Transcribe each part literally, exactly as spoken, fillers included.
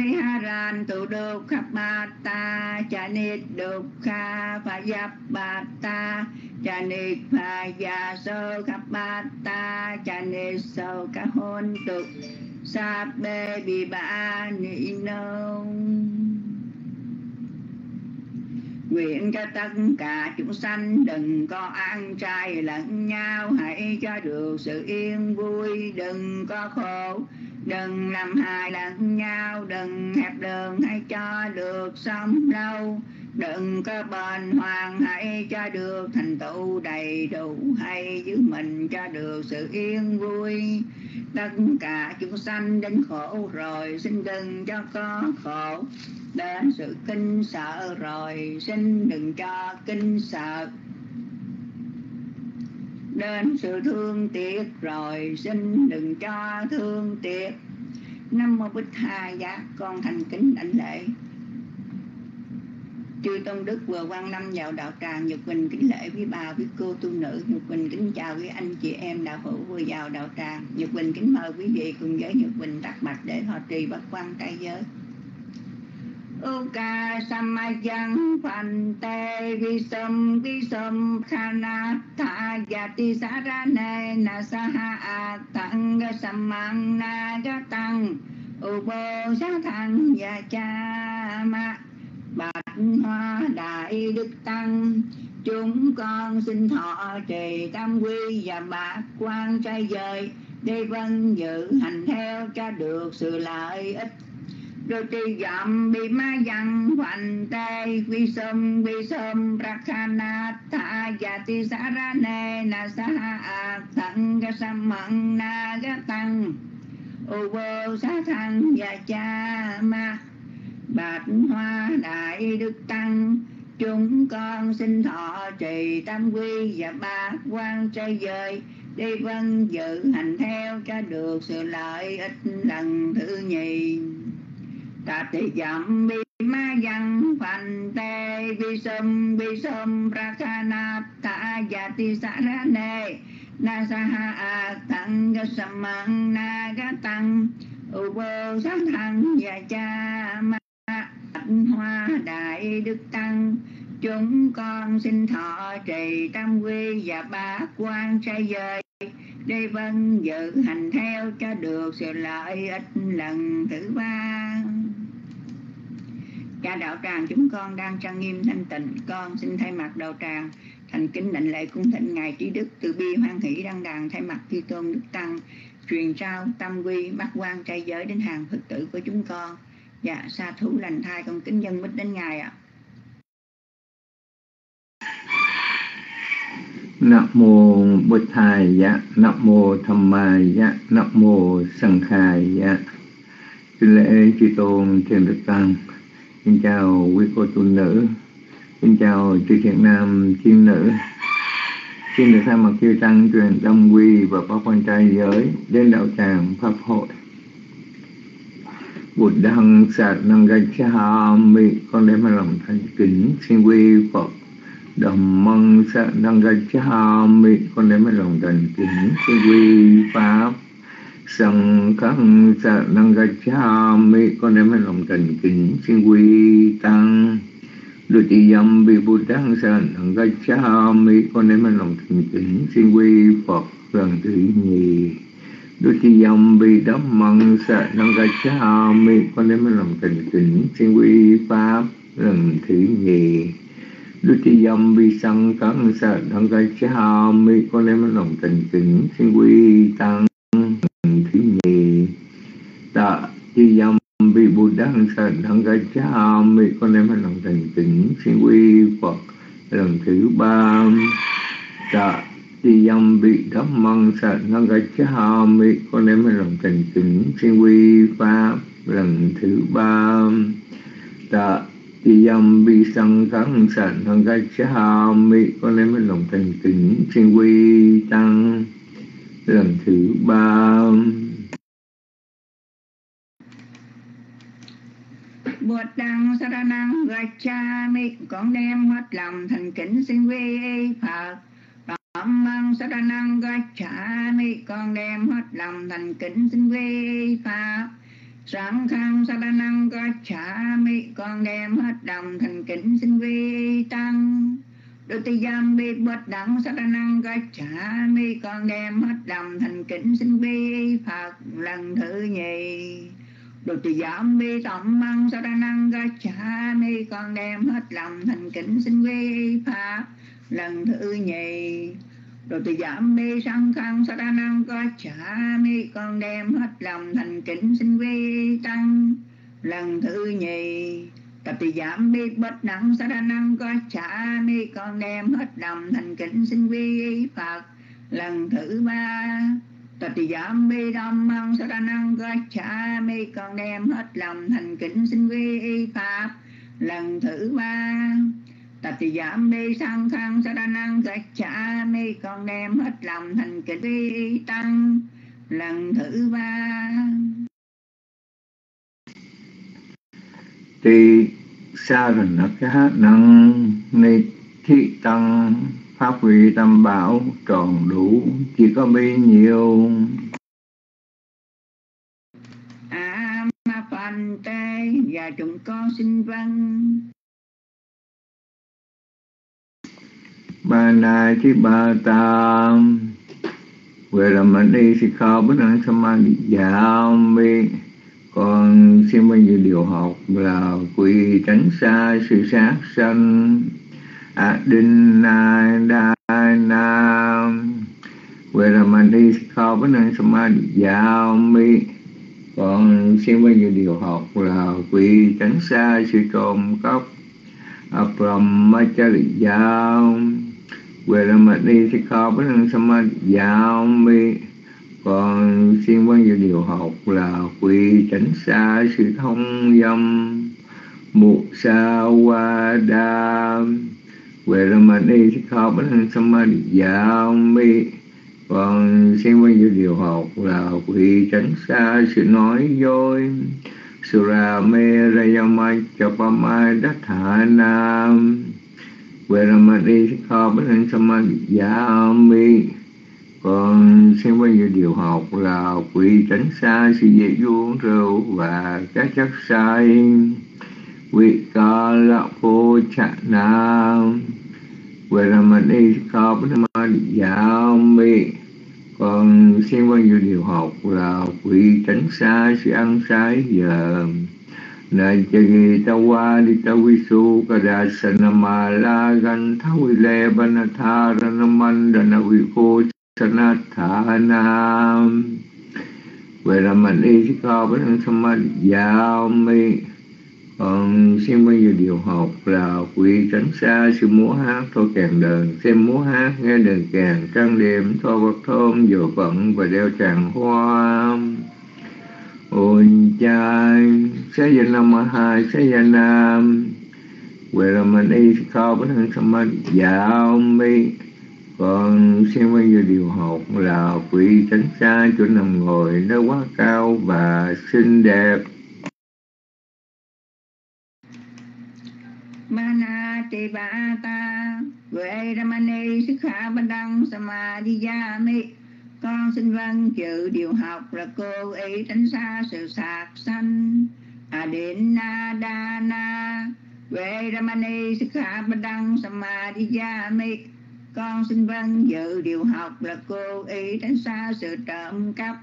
Pariharan tu dukkhappata Chanit dukkha Phayappata Chanit Phayaso khappata Chanit so kahontu Sabbe Vibhanino. Nguyện cho tất cả chúng sanh đừng có ăn chay lẫn nhau, hãy cho được sự yên vui, đừng có khổ, đừng làm hại lẫn nhau, đừng hẹp đường, hãy cho được sống lâu, đừng có bền hoàng, hãy cho được thành tựu đầy đủ, hãy giữ mình cho được sự yên vui. Tất cả chúng sanh đến khổ rồi, xin đừng cho có khổ, đến sự kinh sợ rồi, xin đừng cho kinh sợ, đến sự thương tiếc rồi, xin đừng cho thương tiếc. Nam mô Bích Tha Giá, con thành kính đảnh lễ. Chư Tôn Đức vừa quan lâm vào đạo tràng, Nhật Quỳnh kính lễ với bà, với cô tu nữ. Nhật Quỳnh kính chào với anh chị em đạo hữu vừa vào đạo tràng. Nhật Quỳnh kính mời quý vị cùng với Nhật Quỳnh tắt bạch để thọ trì bát quan trai giới. Uka Samayang Phante Visam Visam Khanatha Yati Sarane Nasaha Atang Samang Nagatang Ubo Sathang Yachama. Bạch Hoa Đại Đức Tăng, chúng con xin thọ trì tam quy và bát quan trai giới để vâng giữ hành theo cho được sự lợi ích. Rồi trì dặm bị ma dặn hoành tê vi sâm vi sâm rakhanatha yati sarane nasaha atang gasamang nagatang ubo sathang yachama. Bạch Hoa Đại Đức Tăng, chúng con xin thọ trì tam quy và bát quan trai giới để vâng giữ hành theo cho được sự lợi ích lần thứ nhì. Ta thị dặm bi ma dặn phành tê vi sâm vi sâm rakhanatha yati sarane nasaha atang gasamang nagatang ubo sathang yachama. Bạch Hoa Đại Đức Tăng, chúng con xin thọ trì tam quy và bát quan trai giới để vâng giữ hành theo cho được sự lợi ích lần thứ ba. Cả đạo tràng chúng con đang trang nghiêm thanh tịnh, con xin thay mặt đạo tràng thành kính đảnh lễ cung thỉnh ngài trí đức từ bi hoan hỷ đăng đàn, thay mặt Chư Tôn Đức Tăng truyền trao tam quy bát quan trai giới đến hàng Phật tử của chúng con. Dạ, sa thú lành thai, con kính dân mít đến ngài ạ. Nam mô Bụt Thầy Dạ, Nam mô Tham Mai Dạ, Nam mô Sanh Khai Dạ. Xin lễ Chư Tôn Thiên Đức Tăng. Xin chào quý cô tu nữ. Xin chào chư thiện nam thiên nữ. Xin được thay mặt chư tăng truyền tam quy và bát quan trai giới đến đạo tràng pháp hội. Bụt đăng sát năng gacchami, con đem lòng thành kính xin quy Phật. Dhammang măng sát năng gacchami, con đem lòng thành kính xin quy Pháp. Sangha khang sát năng gacchami, con đem lòng thành kính xin quy Tăng. Dutiyam bi Buddhang sát năng gacchami, con đem lòng thành kính xin quy Phật lần thứ nhì. Dutiyam bi Dhammang sát năng gacchami, con đem lòng thành kính xin quy Pháp lần thứ nhì. Dutiyam bi Sanghang sát năng gacchami, con đem lòng thành kính xin quy Tăng lần thứ nhì. Tatiyam bi Buddhang sát năng gacchami, con đem lòng thành kính xin quy Phật lần thứ ba. Tatiyam bi Dhammang sát năng gacchami, con đem lòng thành kính xin quy Pháp lần thứ ba. Tatiyam bi Sanghang sát năng gacchami, con đem lòng thành kính xin quy Tăng lần thứ ba. Bụt đăng saranang gacchami, con đem hết lòng thành kính xin quy Phật. Dhammang saranang gacchami, con đem hết lòng thành kính xin quy Pháp. Sanghang saranang Gacchami, con đem hết lòng thành kính xin quy tăng. Dutiyampi bất đẳng Saranang Gacchami, con đem hết lòng thành kính xin quy Phật lần thứ nhì. Dutiyampi Dhammang Saranang Gacchami, con đem hết lòng thành kính xin quy Pháp lần thứ nhì. Dutiyampi Sanghang Saranang Gacchami, con đem hết lòng thành kính xin quy Tăng lần thứ nhì. Tatiyampi bất đẳng Saranang Gacchami, con đem hết lòng thành kính xin quy Phật lần thứ ba. Tatiyampi Dhammang Saranang Gacchami, con đem hết lòng thành kính xin quy Pháp lần thứ ba. Tatiyampi Sanghang Saranang Gacchami, con đem hết lòng thành kính quy Tăng lần thứ ba. Tỳ sa rần nắc hát năng ni thị tăng pháp huy tam bảo tròn đủ chỉ có bấy nhiêu. A ma phan tê, và chúng con xin vâng. Ba na thi ba tam về làm mạnh đi thì khó bất năng samadhi giảm mi. Con xin bao nhiêu điều học là quy tránh xa sự sát sanh. A đinh na đa nam về làm mạnh đi thì khó bất năng samadhi giảm mi. Con xin bao nhiêu điều học là quy tránh xa sự trộm cắp. Abrahmacharya về làm mạnh đi thì khó bất năng samadhi giảm mi. Con xin bao nhiêu điều học là quy tránh xa sự thông dâm. Mục sa wa đa về làm mạnh đi thì khó bất năng samadhi giảm mi. Con xin bao nhiêu điều học là quy tránh xa sự nói dối. Sura me rayama chapama đatthana nam về làm mạnh đi thì khó bất năng samadhi giảm mi. Con xin bao nhiêu điều học là quy tránh xa sự dễ uống rượu và các chất say. Vị ca la phô chạ nam về làm mạnh đi khó bất năng giảm mi. Con xin bao nhiêu điều học là quy tránh xa sự ăn trái giờ. Này chagi tawa di tawisu kada sanamala gan thawile banatha ranamandana vipo sanathanam về làm mạnh đi thì khó bất năng samadhi giảm. Con xin bao nhiêu điều học là quy tránh xa sự múa hát thô kèn đờn, xem múa hát nghe đờn kèn trang điểm thô bậc thơm dồ vận và đeo tràng hoa. Ôn chai Sayanamaha Sayanam về làm mạnh đi thì khó bất năng samadhi giảm. Con xin bao nhiêu điều học là quy tránh xa chỗ nằm ngồi nó quá cao và xinh đẹp. Mana te ba ta về ramani sikha bandang samadhiyami. Con xin vâng chữ điều học là cô ấy tránh xa sự sạc sanh. Adina dana về ramani sikha bandang samadhiyami. Con xin vâng dự điều học là cô ý tránh xa sự trộm cắp.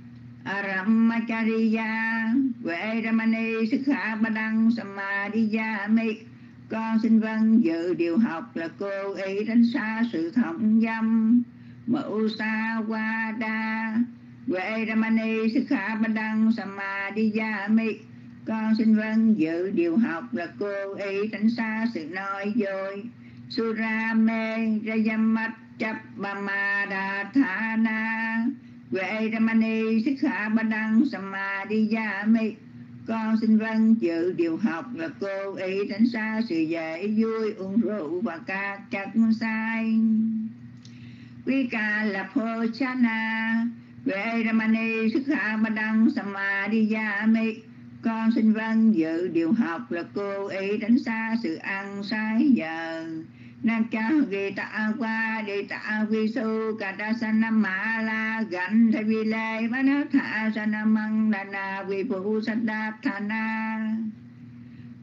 Aramacharya về ramani sikha badang samadhiyami. Con xin vâng dự điều học là cô ý tránh xa sự thông dâm. Mẫu sa wa đa về ramani sikha badang samadhiyami. Con xin vâng dự điều học là cô ý tránh xa sự nói dối. Surame rayamat chapamadathana về ramani sikha badang samadhiyami. Con xin vâng dự điều học là cô ý tránh xa sự dễ vui uống rượu và các chất sai. Quý ca là phô chana về ramani sikha badang samadhiyami. Con xin vâng dự điều học là cô ý tránh xa sự ăn sai giờ. Nam cha ghi tạ qua đi tạ vi su cả đa sanama la gắn thay vi lệ bá nó thả sanamang đà na vi phụ sát đa thà na.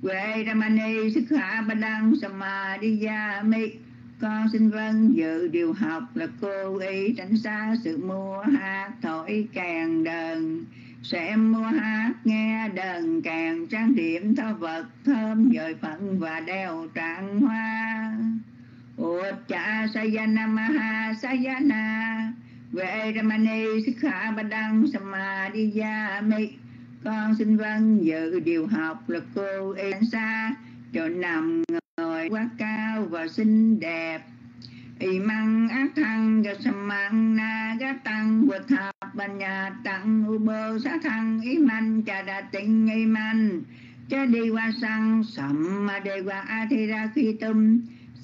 Quệ Ramani Sức Hạ Ba Đăng Samadhiyami. Con xin vâng dự điều học là cô ý tránh xa sự mua hát thổi kèn đờn. Xem mua hát nghe đờn càng trang điểm thơ vật thơm dời phận và đeo trạng hoa. Ucha Sayana Maha Sayana Vệ Ramani Sức Hạ Ba Đăng Samadhiyami. Con xin vâng dự điều học là cô ý tránh xa chỗ nằm ngồi quá cao và xinh đẹp. Y măng ác thăng ga samang na ga tăng quật thạp ban nhà tăng u bơ sát thăng y man cha đa tinh y man cha đi qua sang sầm ma đề qua a thi ra khi tum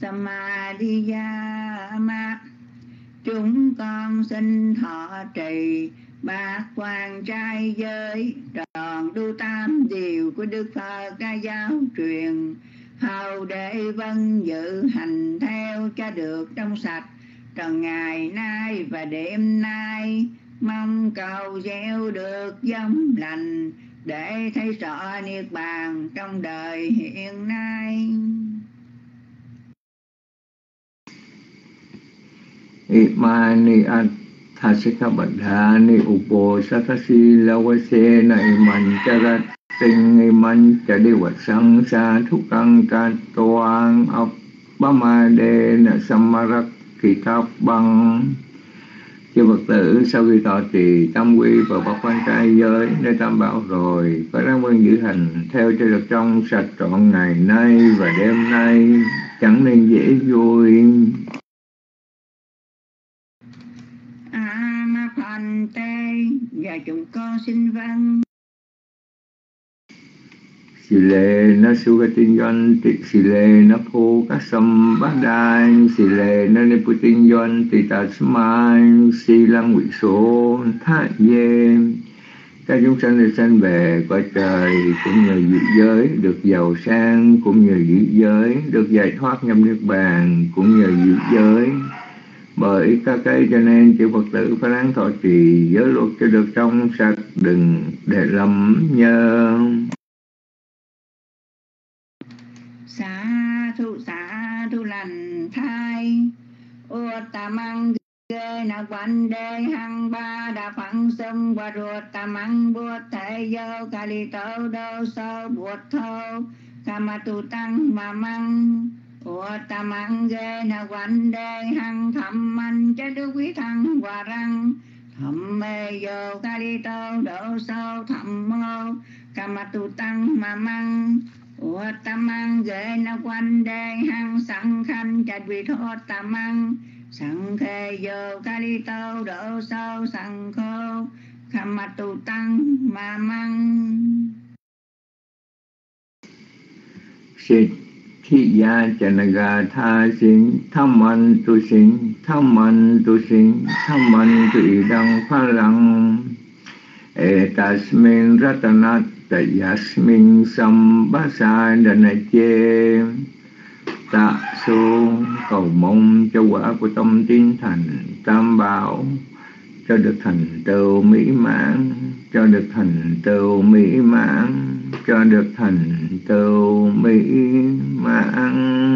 samadhiyama. Chúng con xin thọ trì bát quan trai giới tròn đu tam điều của Đức Phật ca giáo truyền, hầu để vâng dự hành theo cho được trong sạch trần ngày nay và đêm nay. Mong cầu gieo được giống lành để thấy rõ niết bàn trong đời hiện nay. Imani Athasikabadhani Upo Satasi Lawase Na Iman Charat Tinh Iman Chadiwat Sang Sa Thukang Katoang Abamade Na Samarak Kitab Bang. Chư Phật tử, sau khi tọa trì tam quy và bậc quan trai giới nơi tam bảo rồi, phải ráng vâng giữ hành theo cho được trong sạch trọn ngày nay và đêm nay, chẳng nên dễ vui. A Ma Phàn Tê, và chúng con xin vâng. Xì lệ nó su cái tinh doanh tị xì lệ nó phô các sâm bát đai xì lệ nó nê pu tinh doanh tị tà smai xì lăng quỷ số thác dê. Các chúng sanh được sanh về cõi trời cũng nhờ dị giới được giàu sang, cũng nhờ dị giới được giải thoát nhâm niết bàn, cũng nhờ dị giới. Bởi các cái cho nên chư Phật tử phải ráng thọ trì giới luật cho được trong sạch, đừng để lầm nhơ. Xá thu xá thu lành thai ô tà măng ghê na quan đê hăng ba đà phẳng sâm qua ruột tà măng buốt thể dâu ca li tâu đô sâu buốt thâu ca ma tu tăng mà măng ô tà măng ghê na quan đê hăng thầm manh chế đức quý thăng hòa răng thầm mê dâu ca li tâu đô sâu thầm mô ca ma tu tăng mà măng ô tam mang ghê na quan đê hăng sẵn khanh chạch vị thô tam mang sẵn khê dô ca li tâu đổ sâu sẵn khô kham ma tu tăng ma mang. Xịt thị gia chanaga tha sinh tham man tu sinh tham man tu sinh tham man tu idang pha lăng etasmin ratanat Yasmin Sambasa Đanache. Tạ số cầu mong cho quả của tâm tín thành tam bảo cho được thành tựu mỹ mãn, cho được thành tựu mỹ mãn, cho được thành tựu mỹ mãn.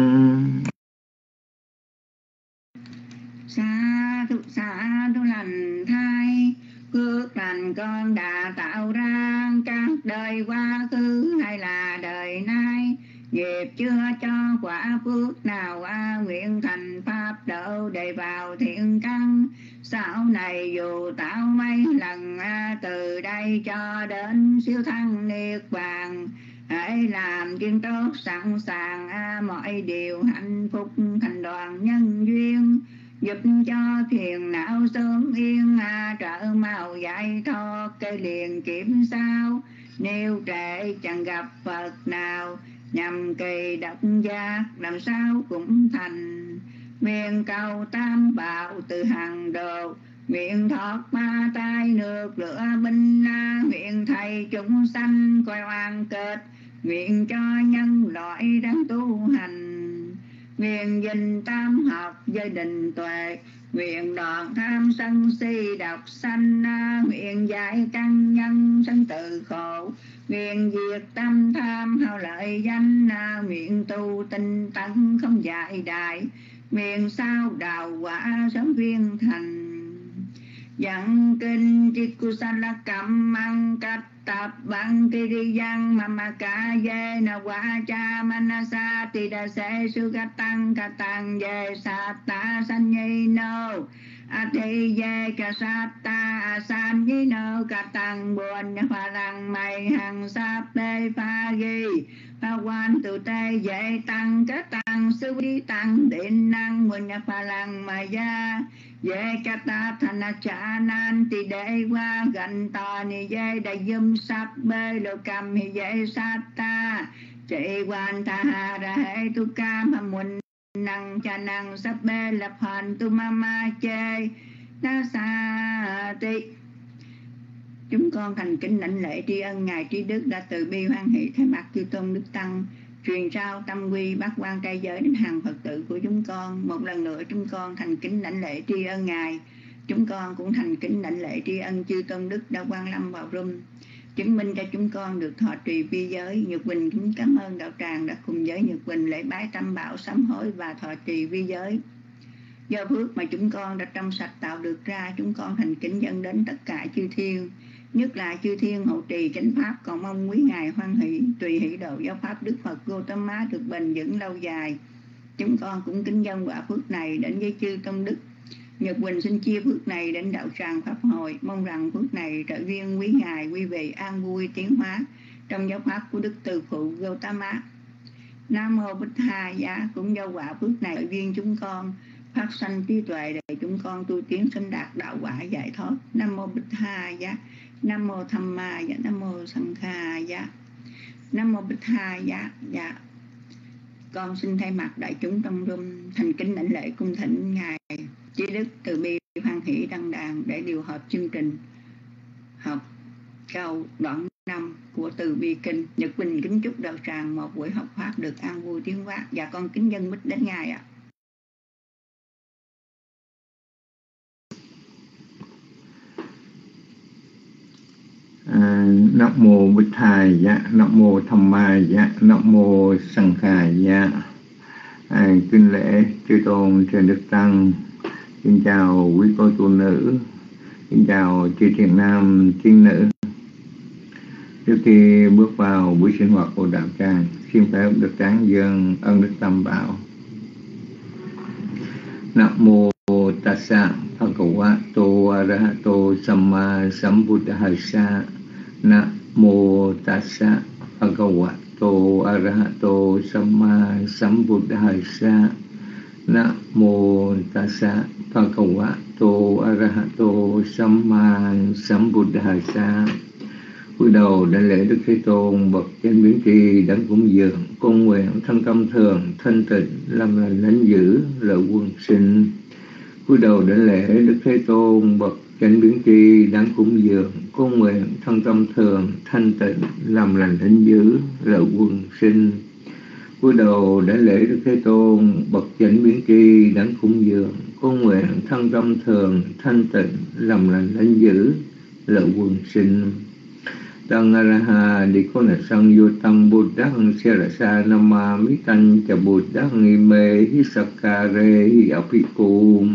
Sa thu sa thu lành thai phước lành con đã tạo ra các đời quá khứ hay là đời nay, nghiệp chưa cho quả phước nào a nguyện thành pháp độ để vào thiện căn. Sau này dù tạo mấy lần a từ đây cho đến siêu thăng niết bàn, hãy làm chuyên tốt sẵn sàng a mọi điều hạnh phúc thành đoàn nhân duyên, giúp cho thiền não sớm yên à, trợ mau giải thoát cây liền kiểm sao. Nếu trễ chẳng gặp Phật nào nhằm kỳ độc giác làm sao cũng thành. Nguyện cầu tam bảo từ hàng đồ, nguyện thoát ma tai nước lửa binh na, nguyện thầy chúng sanh coi oan kết, nguyện cho nhân loại đang tu hành. Nguyện dình tam học gia đình tuệ, nguyện đoạn tham sân si độc sanh, nguyện giải căn nhân sanh tử khổ, Nguyện diệt tâm tham hao lợi danh, nguyện tu tinh tấn không dại đại, nguyện sao đào quả sớm viên thành. Dẫn kinh Chikusala Cam Mang Cách Tập Bằng Kiriyan Mamaka Ye Na Wacha Manasa Tida Se Sugatan Katang Ye Sata Sanyay No Ati Ye Kasata Asan Yi No Katang Buồn Phà Lăng Mày Hằng Sáp Tê Pha Ghi Phà Quan Tụ Tê Dễ Tăng Kết Tăng Sư Vi Tăng Định Năng Buồn Phà Lăng Mày Gia Dễ Kata Thana Cha Nan Tì Đế Qua Gần Tò Ni Dê Đại Dâm Sáp Bê Lô Cầm Hi Dễ Sát Ta Trị Quan Tha Hà Ra Hệ Tu Cam Hà Muôn Năng Cha Năng Sáp Bê Lập Hành Tu Mama Chê Na Sa Tị. Chúng con thành kính lãnh lễ tri ân Ngài Trí Đức đã từ bi hoan hỷ thay mặt chư tôn đức tăng truyền trao tâm quy bát quan trai giới đến hàng Phật tử của chúng con. Một lần nữa chúng con thành kính lãnh lễ tri ân Ngài. Chúng con cũng thành kính lãnh lễ tri ân chư tôn đức đã quan lâm vào room, chứng minh cho chúng con được thọ trì vi giới. Nhật Quỳnh kính cảm ơn đạo tràng đã cùng với Nhật Quỳnh lễ bái tam bảo sám hối và thọ trì vi giới. Do phước mà chúng con đã trong sạch tạo được ra, chúng con thành kính dâng đến tất cả chư thiên, nhất là chư thiên hộ trì chánh pháp, còn mong quý ngài hoan hỷ tùy hỷ độ giáo pháp Đức Phật Gautama được bền vững lâu dài. Chúng con cũng kính dâng quả phước này đến với chư tôn đức. Nhật Quỳnh xin chia phước này đến đạo tràng pháp hội, mong rằng phước này trợ duyên quý ngài quý vị an vui tiến hóa trong giáo pháp của Đức Từ Phụ Gautama. Nam mô Bích Tha Giá. Cũng do quả phước này trợ duyên chúng con phát sanh trí tuệ để chúng con tu tiến sinh đạt đạo quả giải thoát. Nam mô Bích Tha Giá. Nam mô Tham Ma Giá. Nam mô Sang Kha Giá. Nam mô Bích Tha Giá. Dạ. Con xin thay mặt đại chúng trong room thành kính lãnh lễ cung thỉnh ngài Trí Đức từ bi hoan hỷ đăng đàn để điều hợp chương trình học câu đoạn năm của Từ Bi Kinh. Nhật Quỳnh kính chúc đạo tràng một buổi học pháp được an vui tiến hóa. Và con kính dân mít đến ngài ạ. À, Nam mô Bích Tha Giá. Nam mô Tham Ma Giá. Nam mô Sang Kha Giá. À, kính lễ chư tôn trên đức tăng. Xin chào quý cô tu nữ. Xin chào chư thiện nam thiện nữ. Trước khi bước vào buổi sinh hoạt của đạo tràng, xin phép được tán dương ân đức Tam Bảo. Nam mô Tassa Bhagavato Arahato Samma Sambuddhassa. Nam mô Tassa Bhagavato Arahato Samma Sambuddhassa. Nam mô Tassa Bhagavato Arahato Samma Sambuddhassa. Cúi đầu đảnh lễ Đức Thế Tôn bậc chánh biến tri đấng cúng dường, con nguyện thân tâm thường thanh tịnh làm lành lánh giữ lợi quân sinh. Cúi đầu đảnh lễ Đức Thế Tôn bậc chánh biến tri đấng cúng dường, con nguyện thân tâm thường thanh tịnh làm lành lánh giữ lợi quân sinh. Cúi đầu đảnh lễ Đức Thế Tôn bậc chánh biến tri đấng cúng dường, con nguyện thân tâm thường thanh tịnh làm lành lánh giữ lợi quân sinh. Tăng Araha đi con là sang vô tăng Bồ Tát xe là sa nama mỹ tăng cha Bồ Tát nghi mê hi sakare hi apiku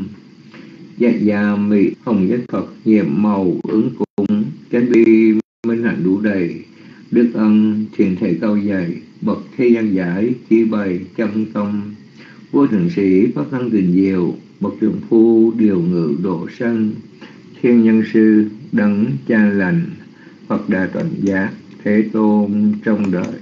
dạ dạ mỹ không nhất Phật nhiệm màu ứng cung chánh bi minh hạnh đủ đầy đức ân thiền thể cao dày bậc thế gian giải chỉ bày chân tâm vô thượng sĩ pháp thân tình diệu bậc trường phu điều ngự độ sanh thiên nhân sư đấng cha lành Phật Đà Toàn Giác Thế Tôn trong đời.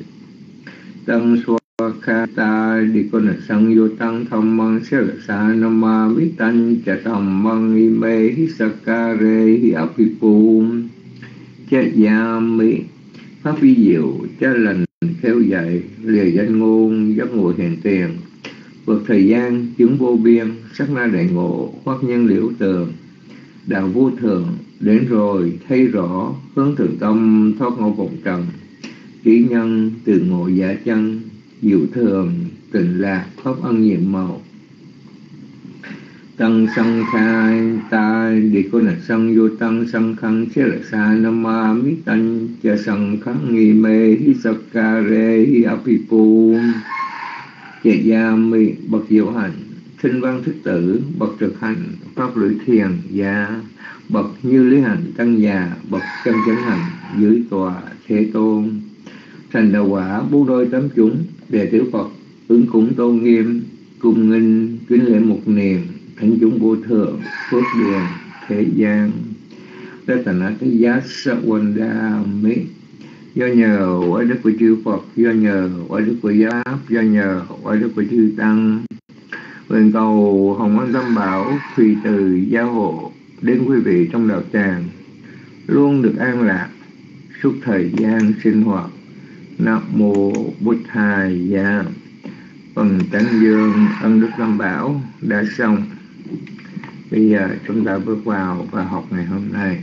Tăng Swakata đi con là sang vô tăng tham mang sẽ là sa nama mỹ tăng cha tham mang y mê hi sakare hi apipu cha gia mỹ pháp vi diệu cha lành khéo dạy lìa danh ngôn giác ngộ hiện tiền vượt thời gian chứng vô biên sắc na đại ngộ khoác nhân liễu tường đạo vô thường đến rồi thấy rõ hướng thượng tâm thoát ngộ vọng trần kỹ nhân từ ngộ giả chân diệu thường tịnh lạc pháp ân nhiệm màu tăng sang khai tai đi cô là sang vô tăng sang khăn chế là sa nama mi tăng cha sang khăn nghi mê hi sakare hi apipu chế gia mi bậc diệu hành thinh văn thức tử bậc thực hành pháp lưỡi thiền gia bậc như lý hành tăng già bậc chân chánh hành dưới tòa thế tôn thành đạo quả bốn đôi tám chúng đệ tử Phật ứng cúng tôn nghiêm cung nghinh kính lễ một niềm thánh chúng vô thượng phước điền thế gian Ratanataya Sawandami. Do nhờ quả đức của chư Phật, do nhờ quả đức của giáo pháp, do nhờ quả đức của chư tăng, nguyện cầu hồng ân tam bảo tùy từ gia hộ đến quý vị trong đạo tràng luôn được an lạc suốt thời gian sinh hoạt. Nam mô Bụt Thầy Gia. Phần tán dương ân đức tam bảo đã xong. Bây giờ chúng ta bước vào và học ngày hôm nay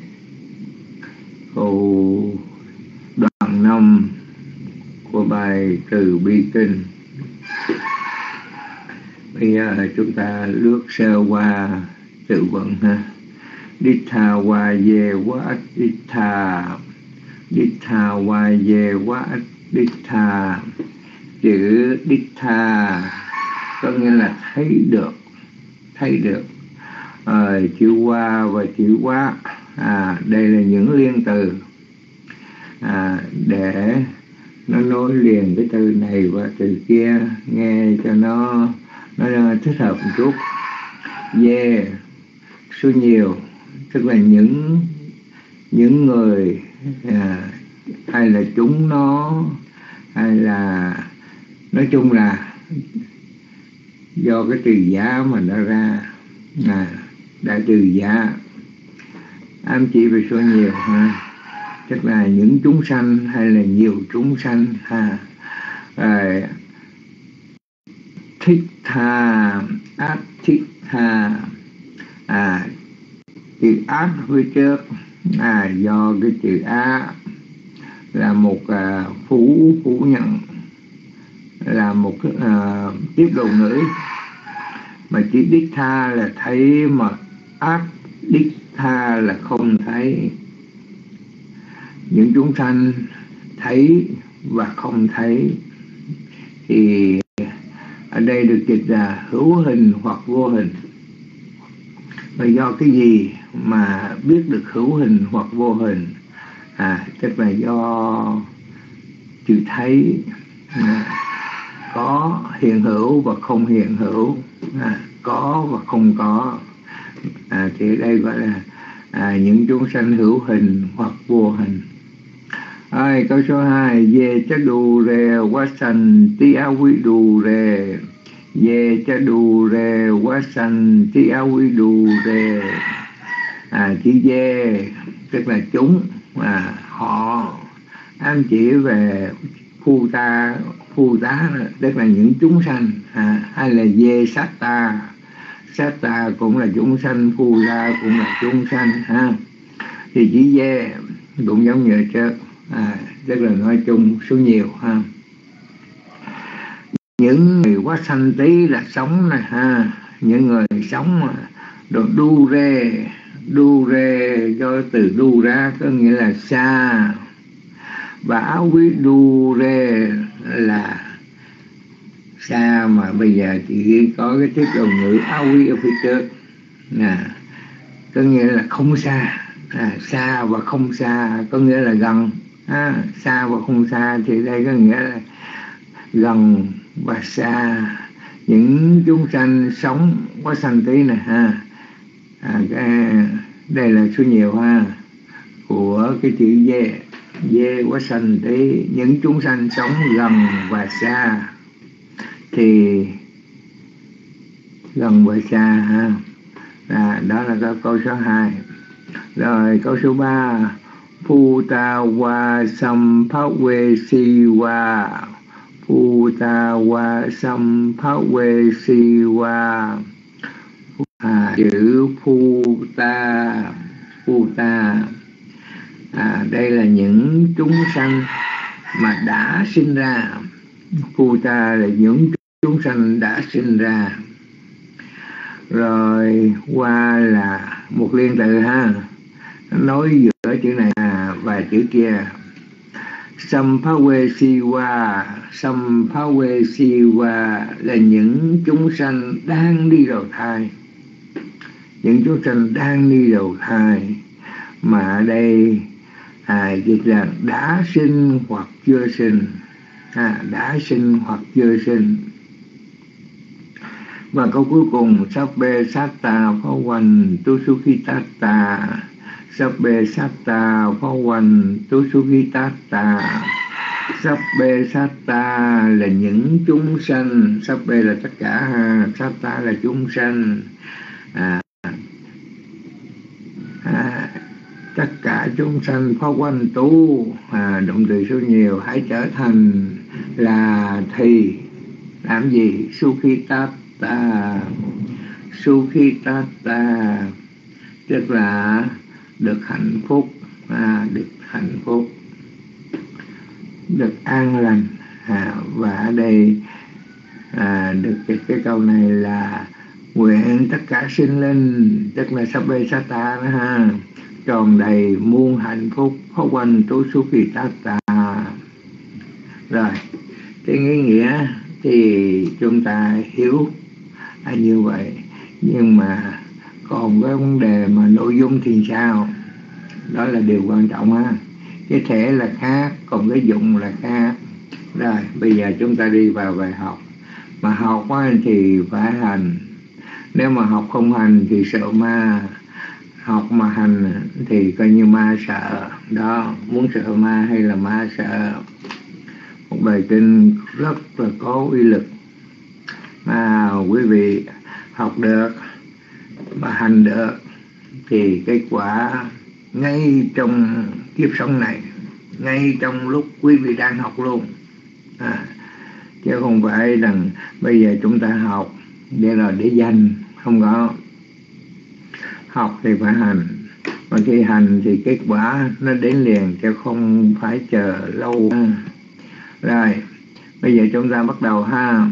câu đoạn năm của bài Từ Bi Kinh. Bây giờ chúng ta lướt sơ qua tự vận ha. Dittha wa ye wa dittha, dittha wa ye wa dittha. Chữ dittha có nghĩa là thấy được, thấy được. À, chữ qua và chữ quá, à, đây là những liên từ à, để nó nối liền cái từ này và từ kia, nghe cho nó nó thích hợp một chút. Yeah, số nhiều, tức là những những người à, hay là chúng nó, hay là nói chung là do cái từ giá mà nó ra, à, đại từ giá ám chỉ về số nhiều ha, tức là những chúng sanh hay là nhiều chúng sanh ha. Rồi thích tha, ác thích tha, à chữ ác phía trước à, do cái chữ á là một à, phú phú nhận, là một à, tiếp đầu ngữ, mà chữ đích tha là thấy, mà ác đích tha là không thấy. Những chúng sanh thấy và không thấy thì ở đây được dịch là hữu hình hoặc vô hình. Và do cái gì mà biết được hữu hình hoặc vô hình? À, tức là do chữ thấy à, có hiện hữu và không hiện hữu, à, có và không có. À, thì ở đây gọi là à, những chúng sanh hữu hình hoặc vô hình. À, câu số hai, về cha đù rè quá sanh tí áo quý đù rè. Về cha đù rè quá sanh tí áo quý đù rè. À, chữ về tức là chúng, à, họ, ám chỉ về phu ta, phu tá tức là những chúng sanh, à, hay là về sát ta, sát ta cũng là chúng sanh, phu ta cũng là chúng sanh ha. Thì chữ về cũng giống như trước, à, tức là nói chung số nhiều ha. Những người quá sanh tí là sống này ha, những người sống mà đồ đu rê, đu rê do từ đu ra có nghĩa là xa, và áo quý đu rê là xa mà bây giờ chỉ có cái tiếp đầu ngữ áo quý ở phía trước, à, có nghĩa là không xa, à, xa và không xa có nghĩa là gần, à, xa và không xa thì đây có nghĩa là gần và xa. Những chúng sanh sống quá sanh tí này ha, à, cái, đây là số nhiều ha của cái chữ dê, dê quá sanh tí, những chúng sanh sống gần và xa. Thì gần và xa ha, à, đó là câu, câu số hai. Rồi câu số ba, phu ta wa sam phá quê si wa, phu ta wa sam phá quê si wa. À, chữ phu ta, phu ta, à, đây là những chúng sanh mà đã sinh ra. Phu ta là những chúng sanh đã sinh ra. Rồi qua là một liên tự ha, nối giữa chữ này và chữ kia. Samphawe Siwa, Samphawe Siwa là những chúng sanh đang đi đầu thai, những chúng sanh đang đi đầu thai, mà ở đây à, dịch là đã sinh hoặc chưa sinh, à, đã sinh hoặc chưa sinh. Và câu cuối cùng Sabbe Satta Phawan Tusukhitatta, Sabbe Satta Phawan Tusukhitatta. Sabbe Satta là những chúng sanh, Sabbe là tất cả ha, Satta là chúng sanh, à, à, tất cả chúng sanh Phawan tu, à, động từ số nhiều, hãy trở thành là thì làm gì? Sukhitatta, Sukhitatta tức là được hạnh phúc, à, được hạnh phúc, được an lành, à, và ở đây à, được cái, cái câu này là nguyện tất cả sinh linh, tức là Sabbe Satta đó ha, tròn đầy muôn hạnh phúc, Phawan Tusukhitatta. Rồi cái ý nghĩa thì chúng ta hiểu là như vậy, nhưng mà còn cái vấn đề mà nội dung thì sao, đó là điều quan trọng ha. Cái thể là khác, còn cái dụng là khác. Rồi bây giờ chúng ta đi vào bài học. Mà học thì phải hành, nếu mà học không hành thì sợ ma, học mà hành thì coi như ma sợ. Đó, muốn sợ ma hay là ma sợ. Một bài kinh rất là có uy lực, mà quý vị học được mà hành được thì kết quả ngay trong kiếp sống này, ngay trong lúc quý vị đang học luôn, à, chứ không phải rằng bây giờ chúng ta học để rồi để danh, không có. Học thì phải hành, mà khi hành thì kết quả nó đến liền, chứ không phải chờ lâu. Rồi bây giờ chúng ta bắt đầu ha.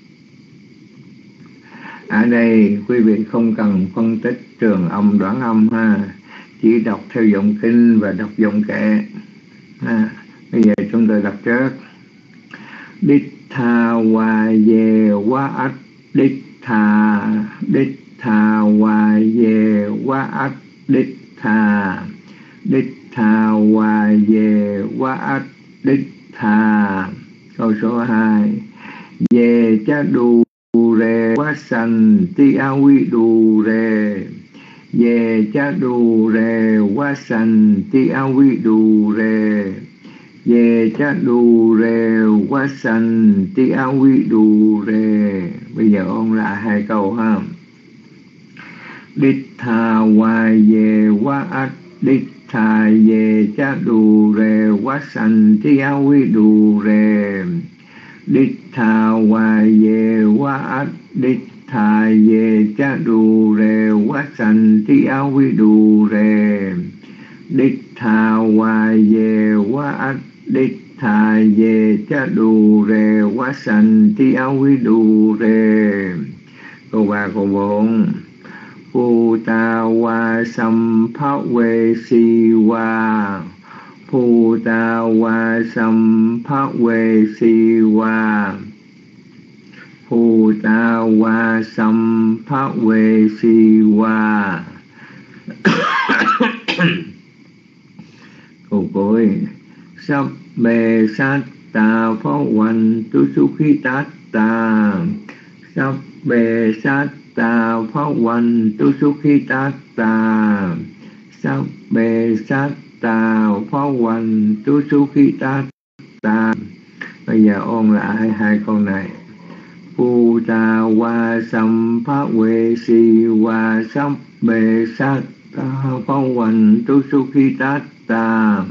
Ở đây quý vị không cần phân tích trường âm đoạn âm ha, chỉ đọc theo giọng kinh và đọc giọng kệ. À, bây giờ chúng tôi đọc trước. Dittha wa ye wa at dittha, dittha wa ye wa at dittha, dittha wa ye wa at dittha. Câu số hai. Ye cha đu re wa san ti a vi đu re, ye cha đu re wa san ti a vi đu re, ye cha đu re wa san ti a vi đu re. Bây giờ ôn lại hai câu ha. Dittha wa ye wa at dittha, ye cha đu re wa san ti a vi đu re, dittha wa ye wa at dittha, ye cha đu re wa san ti a vi đu re, dittha wa ye wa at dittha, ye cha đu re wa san ti a vi đu re. Câu ba câu bốn. Puta wa samphawe siwa, Puta wa samphawe siwa, Puta wa samphawe siwa. Câu cuối. Sabbe satta phawan tusukhitatta, Sabbe satta phawan tusukhitatta, Sabbe satta phawan tusukhitatta. Bây giờ ôn lại hai câu này. Puta wa samphawe siwa, Sabbe satta phawan tusukhitatta.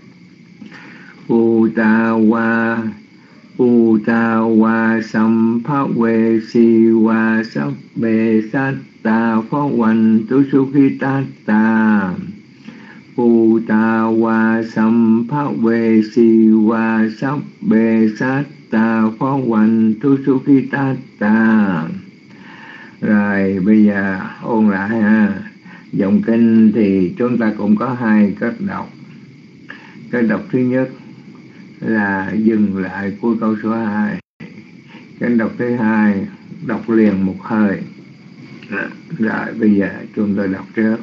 Puta wa Puta wa samphawe siwa, Sabbe satta phawan tusukhitatta. Puta wa samphawe siwa, Sabbe satta phawan tusukhitatta. Rồi bây giờ ôn lại ha. Dòng kinh thì chúng ta cũng có hai cách đọc. Cách đọc thứ nhất là dừng lại cuối câu số hai. Cách đọc thứ hai đọc liền một hơi. Rồi bây giờ chúng ta đọc trước.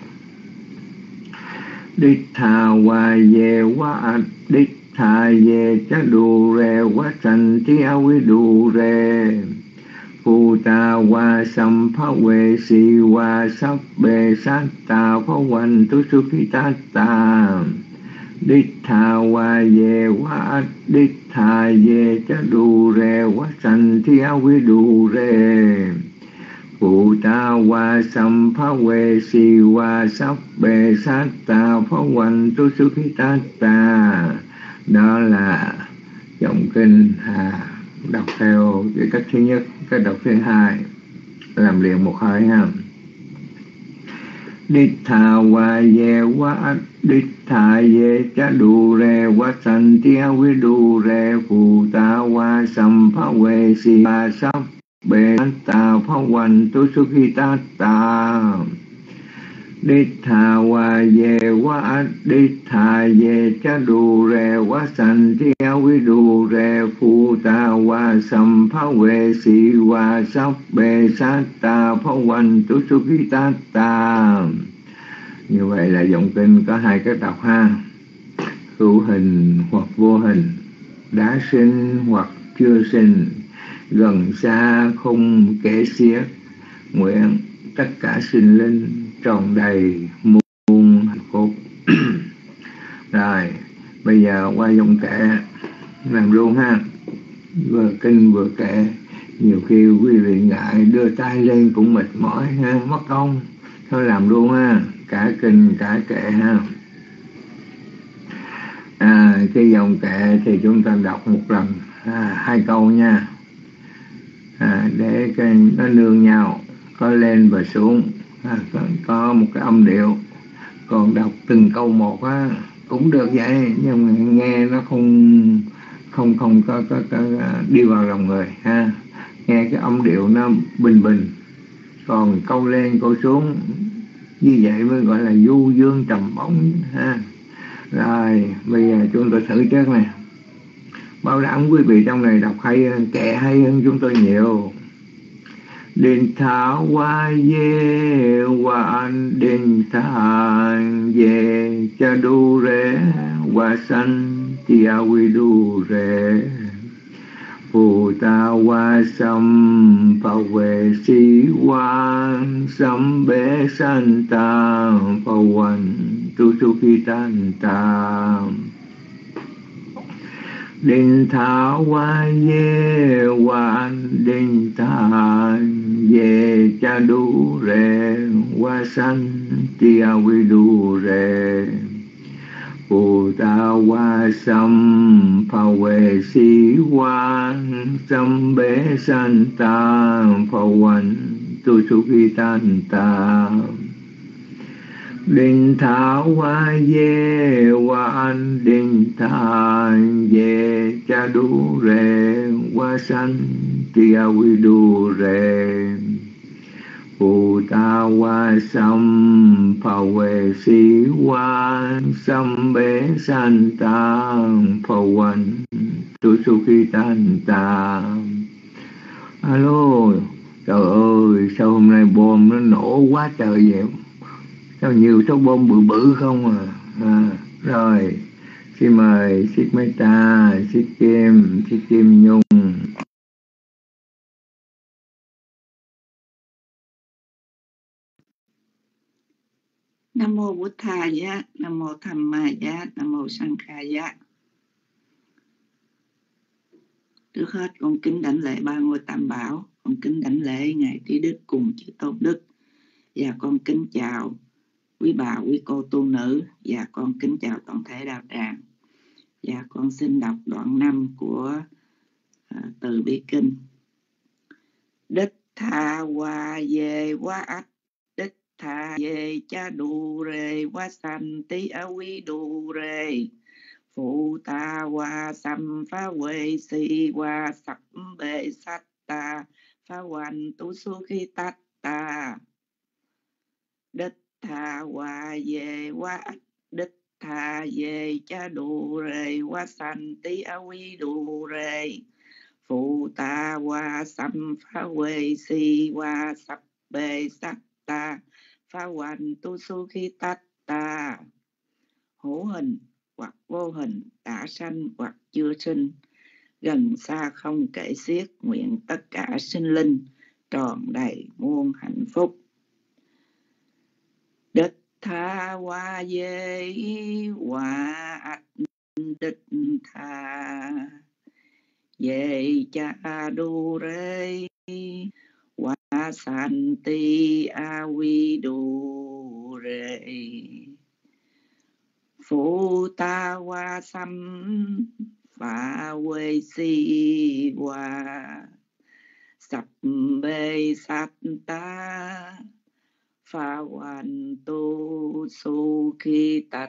Đích tha wa ye wa đích tha ye cha du re wa san ti a vi du re phu ta wa sam pha we si wa sắp bê sát ta phá hoành tu su khi ta ta đích tha wa ye wa đích tha ye cha du re wa san ti a vi du re phụ ta wa sam pha we si wa sắp bê sát ta phá hoành tu su khi ta ta. Đó là dòng kinh à, đọc theo cái cách thứ nhất. Cách đọc thứ hai làm liền một hơi ha. Đích tha wa ye wa đích tha ye cha du re wa san ti a vi du re phụ ta wa sam pha we si wa sắp bê ta phá hoành tu su khi ta ta. Đích tha wa ye wa đích tha ye cha du re wa san ti a vi du re phu ta wa sam pha we si wa sắp bê sát ta phá hoành tu su khi ta ta. Như vậy là dòng kinh có hai cách đọc ha. Hữu hình hoặc vô hình, đã sinh hoặc chưa sinh, gần xa không kể xiết, nguyện tất cả sinh linh tròn đầy muôn hạnh phúc. Rồi bây giờ qua dòng kệ làm luôn ha. Vừa kinh vừa kệ, nhiều khi quý vị ngại đưa tay lên cũng mệt mỏi ha, mất công. Thôi làm luôn ha, cả kinh cả kệ ha. À, cái dòng kệ thì chúng ta đọc một lần à, hai câu nha, à, để cái nó nương nhau, có lên và xuống, à, có, có một cái âm điệu. Còn đọc từng câu một á cũng được vậy, nhưng mà nghe nó không không không có, có, có đi vào lòng người ha. Nghe cái âm điệu nó bình bình, còn câu lên câu xuống như vậy mới gọi là du dương trầm bổng ha. Rồi bây giờ chúng tôi thử trước nè. Bảo đảm quý vị trong này đọc hay hơn, kệ hay hơn chúng tôi nhiều. Đinh tha wa ye wa đinh tha ye cha du re wa san ti a vi du re phụ ta wa sam pa we si wa sam be san ta pa wan tu su khi tan ta. Đinh tha wa ye wa đinh tha ye cha du re wa san ti a vi du re phụ ta wa sam pha we si wa sam be san ta pha wan tu su khi tan ta. Đinh tha wa ye wa đinh tha ye cha du re wa san ti a vi du re phụ ta wa sam pha we si wa sam be san ta pha wan tu su khi tan ta. Alo, trời ơi sao hôm nay bom nó nổ quá trời vậy, sao nhiều số bom bự bự không à, à rồi xin mời Sít Meta, Sít Kim, Sít Kim Nhung. Nam mô Bụt Thà Giá, Nam mô Tham Ma Giá, Nam mô Sang Kha Giá. Trước hết con kính đảnh lễ ba ngôi Tam Bảo, con kính đảnh lễ ngài Trí Đức cùng chư Tôn Đức, và con kính chào quý bà quý cô tu nữ, và con kính chào toàn thể đạo tràng. Và con xin đọc đoạn năm của à, từ bi kinh. Đích tha wa ye wa ách đích tha ye cha du re wa san ti a vi du re phụ ta wa sam pha we si wa sắp bê sát ta pha hoàn tu su khi tát ta. Đích tha hòa về quá đích tha về cha đủ rề quá sanh tí a quy đủ rề. Phụ ta hòa xăm phá quê si hòa sắp bề sắc ta. Phá hoành tu su khi tách ta. Hữu hình hoặc vô hình, đã sanh hoặc chưa sinh, gần xa không kể xiết, nguyện tất cả sinh linh tròn đầy muôn hạnh phúc. Đích tha hoa dê hoa đích tha về cha đu rê hoa san ti a vi đu rê. Phụ ta hoa xăm phá quê si hoa sắp bê sát ta. Phá hoàn tu su khi tạch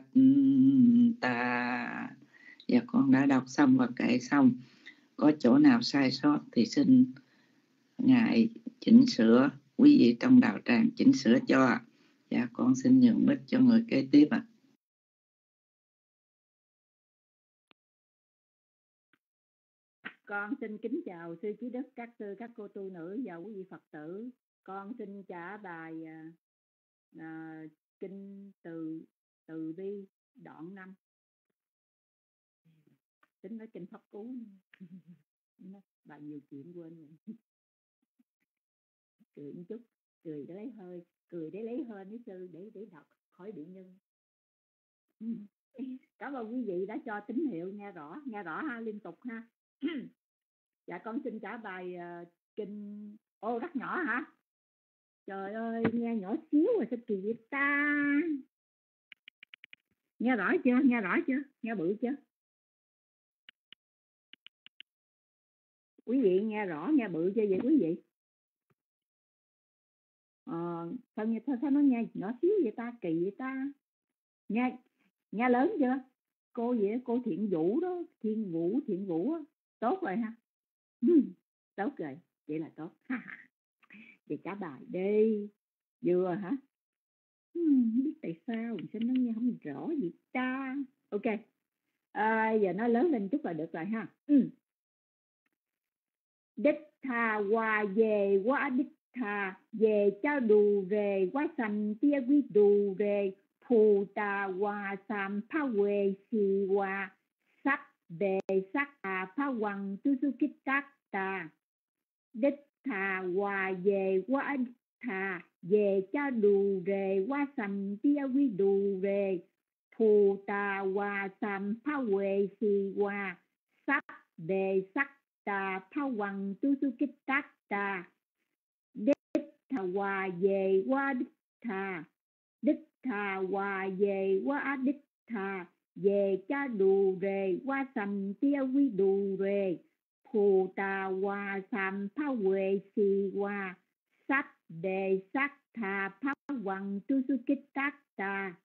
ta. Dạ con đã đọc xong và kể xong. Có chỗ nào sai sót thì xin Ngài chỉnh sửa, quý vị trong đạo tràng chỉnh sửa cho. Dạ con xin nhường mic cho người kế tiếp ạ. À. Con xin kính chào sư trí đức, các sư, các cô tu nữ và quý vị Phật tử. Con xin trả bài à, à, kinh từ từ bi đoạn năm. Tính nói kinh Pháp Cú. Bà nhiều chuyện quên rồi. Cười một chút, cười để lấy hơi, cười để lấy hơi mấy sư để để đọc khỏi bị nhân. Cảm ơn quý vị đã cho tín hiệu nghe rõ, nghe rõ ha, liên tục ha. Dạ con xin trả bài uh, kinh ô rất nhỏ hả? Trời ơi, nghe nhỏ xíu rồi sao kỳ vậy ta? Nghe rõ chưa? Nghe rõ chưa? Nghe bự chưa? Quý vị nghe rõ, nghe bự chưa vậy quý vị? Ờ, sao, sao, sao nó nghe nhỏ xíu vậy ta? Kỳ vậy ta? Nghe nghe lớn chưa? Cô vậy, cô Thiện Vũ đó, Thiên Vũ, Thiện Vũ đó. Tốt rồi ha. Ừ, tốt rồi, vậy là tốt. Vậy trả bài đi. Vừa hả? Ừ, không biết tại sao sao nó nghe không rõ gì ta. Ok, à, giờ nó lớn lên chút là được rồi ha. Ừ. Đích tha hòa về quá đích tha về cho đù về quá sanh tia quy đù về phù tà hòa sam phá quê xì hòa sắc về sắc tà phá hoàng tu su kích tác tà. Đích thà hòa về quá đích thà về cho đù về quá sầm tia quy đù về phù tà hòa sầm phá quê xì hòa sắc về sắc tà phá hoàng tu su kích tác tà. Đích thà hòa về quá đích thà đích thà hòa về quá đích thà về cho đù về quá sầm tia quy đù về phù tà hòa sàm phá quê xì hòa sắc đề sắc thà phá hoàng tu su kích tác tà.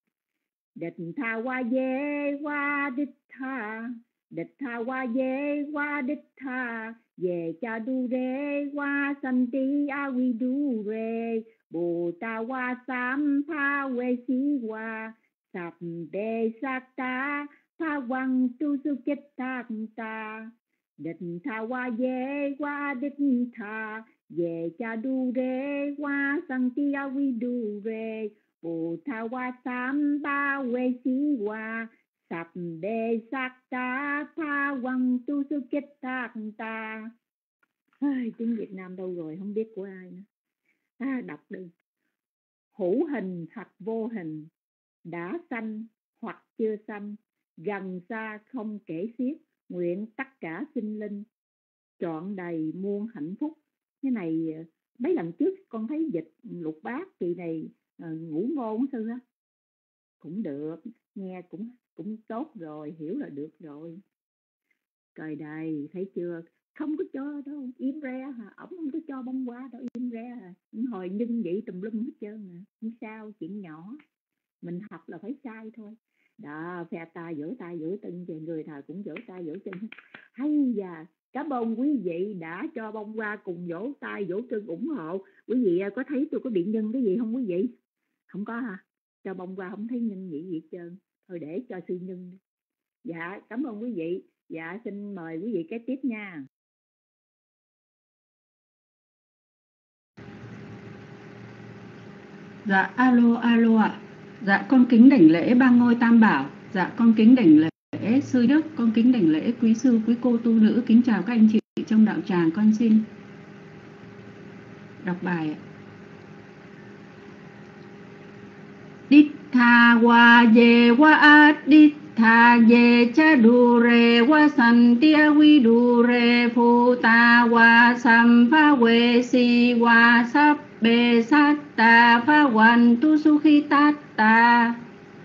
Địch tha hòa dê hòa đích tha địch tha hòa dê hòa đích tha về cha đu rê hòa sanh ti a quy đu rê bồ tà hòa sám phá quê xì hòa sạp đề sắc ta phá hoàng tu su kích tác ta. Địch tha hòa dê hòa đích tha về cha đu rê hòa sanh ti a quy đu rê bồ tha hòa sám ba quê xí hòa sạp đề sắc ta phá hoàng tu su kích tác ta. Tiếng Việt Nam đâu rồi không biết của ai nữa. À, đọc đi. Hữu hình hoặc vô hình, đã sanh hoặc chưa sanh, gần xa không kể xiết, nguyện tất cả sinh linh trọn đầy muôn hạnh phúc. Cái này mấy lần trước con thấy dịch Lục Bát kỳ này uh, ngũ ngôn sư á, cũng được, nghe cũng cũng tốt rồi, hiểu là được rồi. Trời đầy thấy chưa, không có cho đâu, im re hả, ổng không có cho bông hoa đâu, im re hả, hồi nhân vậy tùm lum hết trơn à. Không sao, chuyện nhỏ, mình học là phải sai thôi. Đó, phe tay vỗ tay vỗ chân, người thời cũng vỗ tay vỗ chân. Hay da, Cảm ơn quý vị đã cho bông hoa cùng vỗ tay vỗ chân ủng hộ. Quý vị có thấy tôi có bị nhân cái gì không quý vị? Không có hả? Cho bông hoa không thấy nhân gì gì hết trơn. Thôi để cho sư nhân. Dạ cảm ơn quý vị. Dạ xin mời quý vị kế tiếp nha. Dạ alo alo ạ. Dạ con kính đảnh lễ ba ngôi tam bảo. Dạ con kính đảnh lễ sư đức, con kính đảnh lễ quý sư quý cô tu nữ, kính chào các anh chị trong đạo tràng. Con xin đọc bài ạ. Dittha wa ye wa at dittha ye cha du re wa santia vi du re phuta wa sampha we si wa sabbe satta pha wan tu sukhitatta.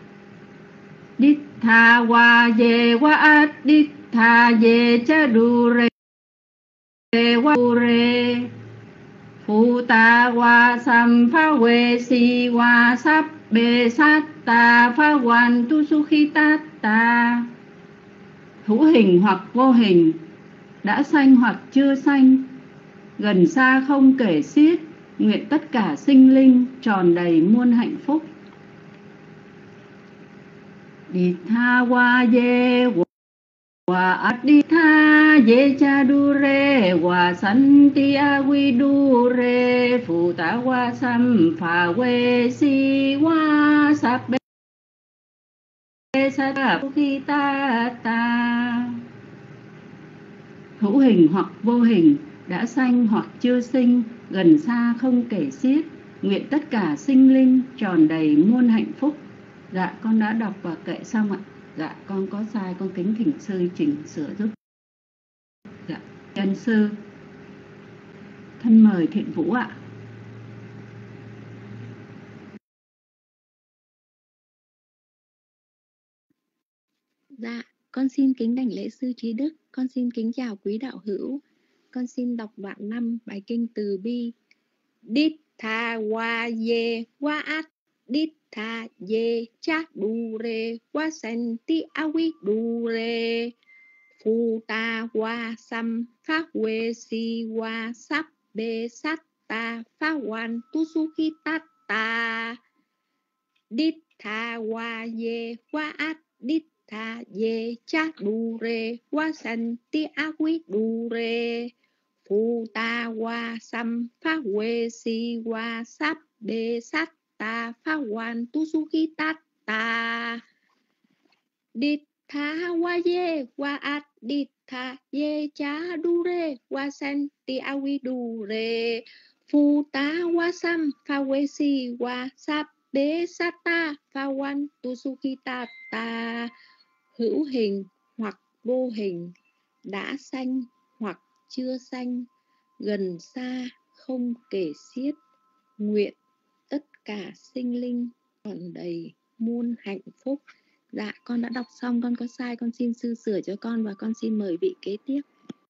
Dittha wa ye wa at dittha ye cha du re wa du re phuta wa sampha we si wa sabbe bề sát tà pha hoàn tu sukhitatta. Hữu hình hoặc vô hình, đã sanh hoặc chưa sanh, gần xa không kể xiết, nguyện tất cả sinh linh tròn đầy muôn hạnh phúc. Dittha wa ye wa aditha ye cha du re wa santi avi du re phuta wa sampha we si wa sabbe satta sukhitatta. Hữu hình hoặc vô hình, đã sanh hoặc chưa sinh, gần xa không kể xiết, nguyện tất cả sinh linh tròn đầy muôn hạnh phúc. Dạ con đã đọc và kệ xong ạ. Dạ con có sai con kính thỉnh sư chỉnh sửa giúp. Dạ chân sư. Thân mời Thiện Vũ ạ. Dạ con xin kính đảnh lễ sư trí đức. Con xin kính chào quý đạo hữu. Con xin đọc đoạn năm bài kinh từ bi. Dittha wa ye wa at dittha ye cha du re wa santi avi du re phuta wa sampha we si wa sabbe satta pha wan tu sukhitatta. Dittha wa ye wa at dittha ye cha du re wa santi avi du re phuta wa sampha we si wa sabbe satta pha wan tu sukhitatta. Dittha wa ye wa at dittha ye cha du re wa santi avi du re phuta wa sampha we si wa sabbe satta pha wan tu sukhitatta. Hữu hình hoặc vô hình, đã sanh hoặc chưa sanh, gần xa không kể xiết, nguyện tất cả sinh linh tròn đầy muôn hạnh phúc. Dạ con đã đọc xong, con có sai con xin sư sửa cho con và con xin mời vị kế tiếp.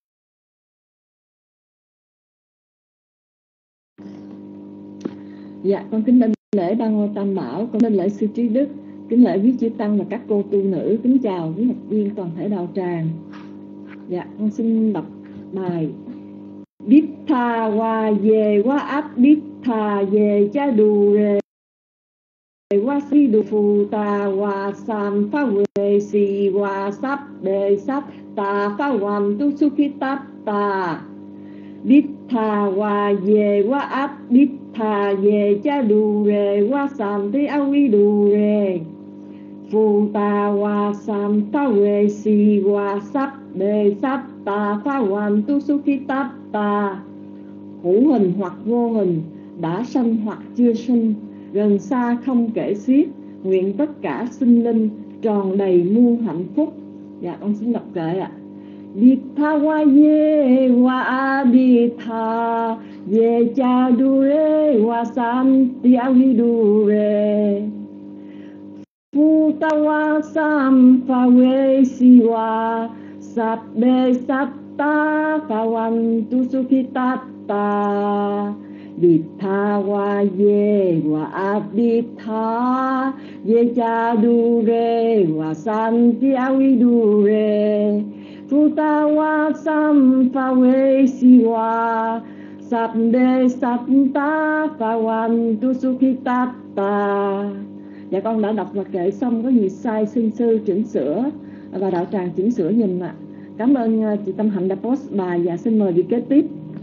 Dạ con kính đảnh lễ ba ngôi tam bảo, con đảnh lễ sư trí đức, kính lễ quý chư tăng và các cô tu nữ, kính chào quý học viên toàn thể đạo tràng. Dạ con xin đọc bài Dittha wa ye wa at dittha ye cha du re wa si du phuta wa sampha we si wa sabbe satta pha wan tu sukhitatta. Dittha wa ye wa at dittha ye cha du re wa santi avi du re phuta wa sampha we si wa sabbe satta pha wan tu sukhitatta. Hữu hình hoặc vô hình, đã sanh hoặc chưa sanh, gần xa không kể xiết, nguyện tất cả sinh linh tròn đầy muôn hạnh phúc. Dạ con xin đọc kệ ạ. Dittha wa ye wa aditha ye cha du re wa santi avi du re phuta wa sampha we si wa sabbe satta pha wan tu sukhitatta. Dittha wa ye wa aditha ye cha du re wa santi avi du re Phutawa Samphawe Siwa Sabde Satta Phavantu Sukhitatta. Dạ con đã đọc và kể xong, có gì sai xin sư chỉnh sửa và đạo tràng chỉnh sửa giùm ạ. Cảm ơn chị Tâm Hạnh đã post bài và xin mời vị kế tiếp.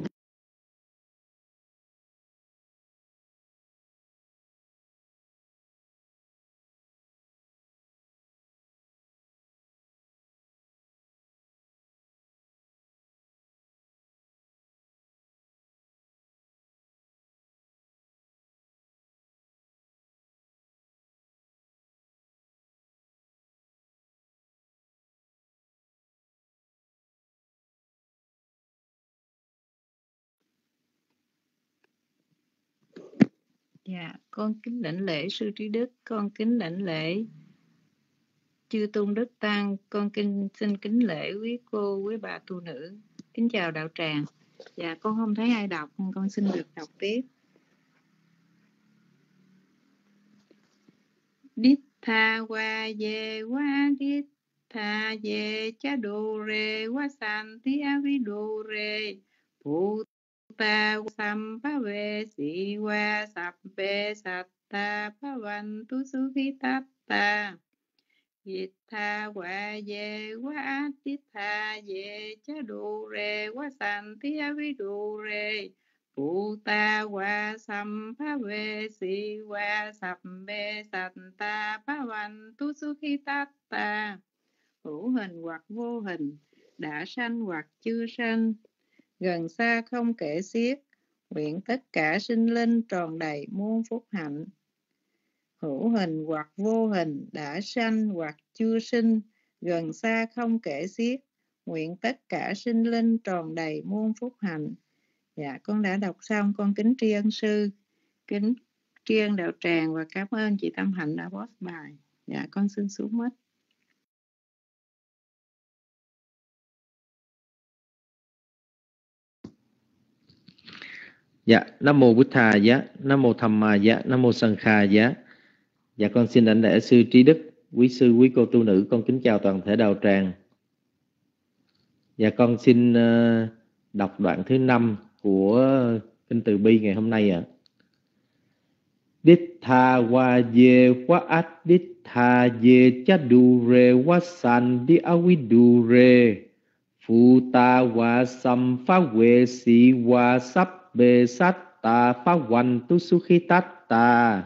Dạ, con kính lãnh lễ sư trí đức, con kính lãnh lễ chư tôn đức tăng, con kính xin kính lễ quý cô, quý bà tu nữ, kính chào đạo tràng. Dạ, con không thấy ai đọc, con xin được đọc tiếp. Đít tha qua về qua đít tha về cha đồ rê qua san ti a vi đồ rê phụ ta sam pa ve si qua sap pe sat ta pa van tu su khi tát ta. Đít tha qua về qua đít tha về cha đồ rê qua san ti a vi đồ rê phụ ta qua sam pa ve si qua sap pe sat ta pa van tu su khi tát ta. Hữu hình hoặc vô hình, đã sanh hoặc chưa sanh, gần xa không kể xiết, nguyện tất cả sinh linh tròn đầy muôn phúc hạnh. Hữu hình hoặc vô hình, đã sanh hoặc chưa sinh, gần xa không kể xiết, nguyện tất cả sinh linh tròn đầy muôn phúc hạnh. Dạ, con đã đọc xong, con kính tri ân sư, kính tri ân đạo tràng và cảm ơn chị Tâm Hạnh đã post bài. Dạ, con xin xuống mất. Dạ, Nam mô Bụt Thà giá, Nam mô Tham Ma giá, Nam mô Sanh Kha giá. Dạ, con xin đảnh lễ sư trí đức, quý sư, quý cô tu nữ, con kính chào toàn thể đạo tràng. Dạ, con xin uh, đọc đoạn thứ năm của kinh Từ Bi ngày hôm nay ạ. À. Đít tha wa ye wa at đít tha ye cha du re wa san di awi du re phu ta wa sam fa we si wa sap bê sát ta phá hoành tu su khi tát ta.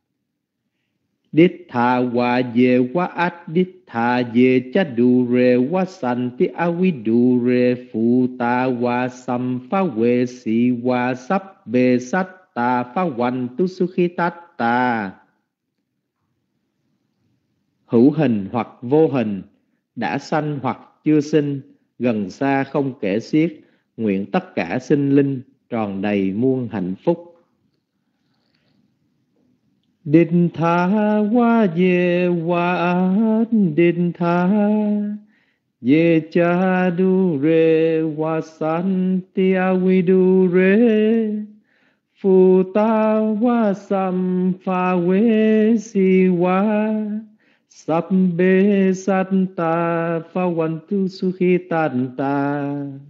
Đít tha wa ye wa at đít tha ye cha du re wa san ti awi du re phu ta wa sam phá we si wa sap bê sát ta phá hoành tu su khi tát ta. Hữu hình hoặc vô hình, đã sanh hoặc chưa sinh, gần xa không kể xiết, nguyện tất cả sinh linh tròn đầy muôn hạnh phúc. Đinh tha wa ye wa đinh tha ye cha du re wa san ti awi du re phu ta wa sam pha we si wa sap be sat ta pha wan tu su khi tan ta.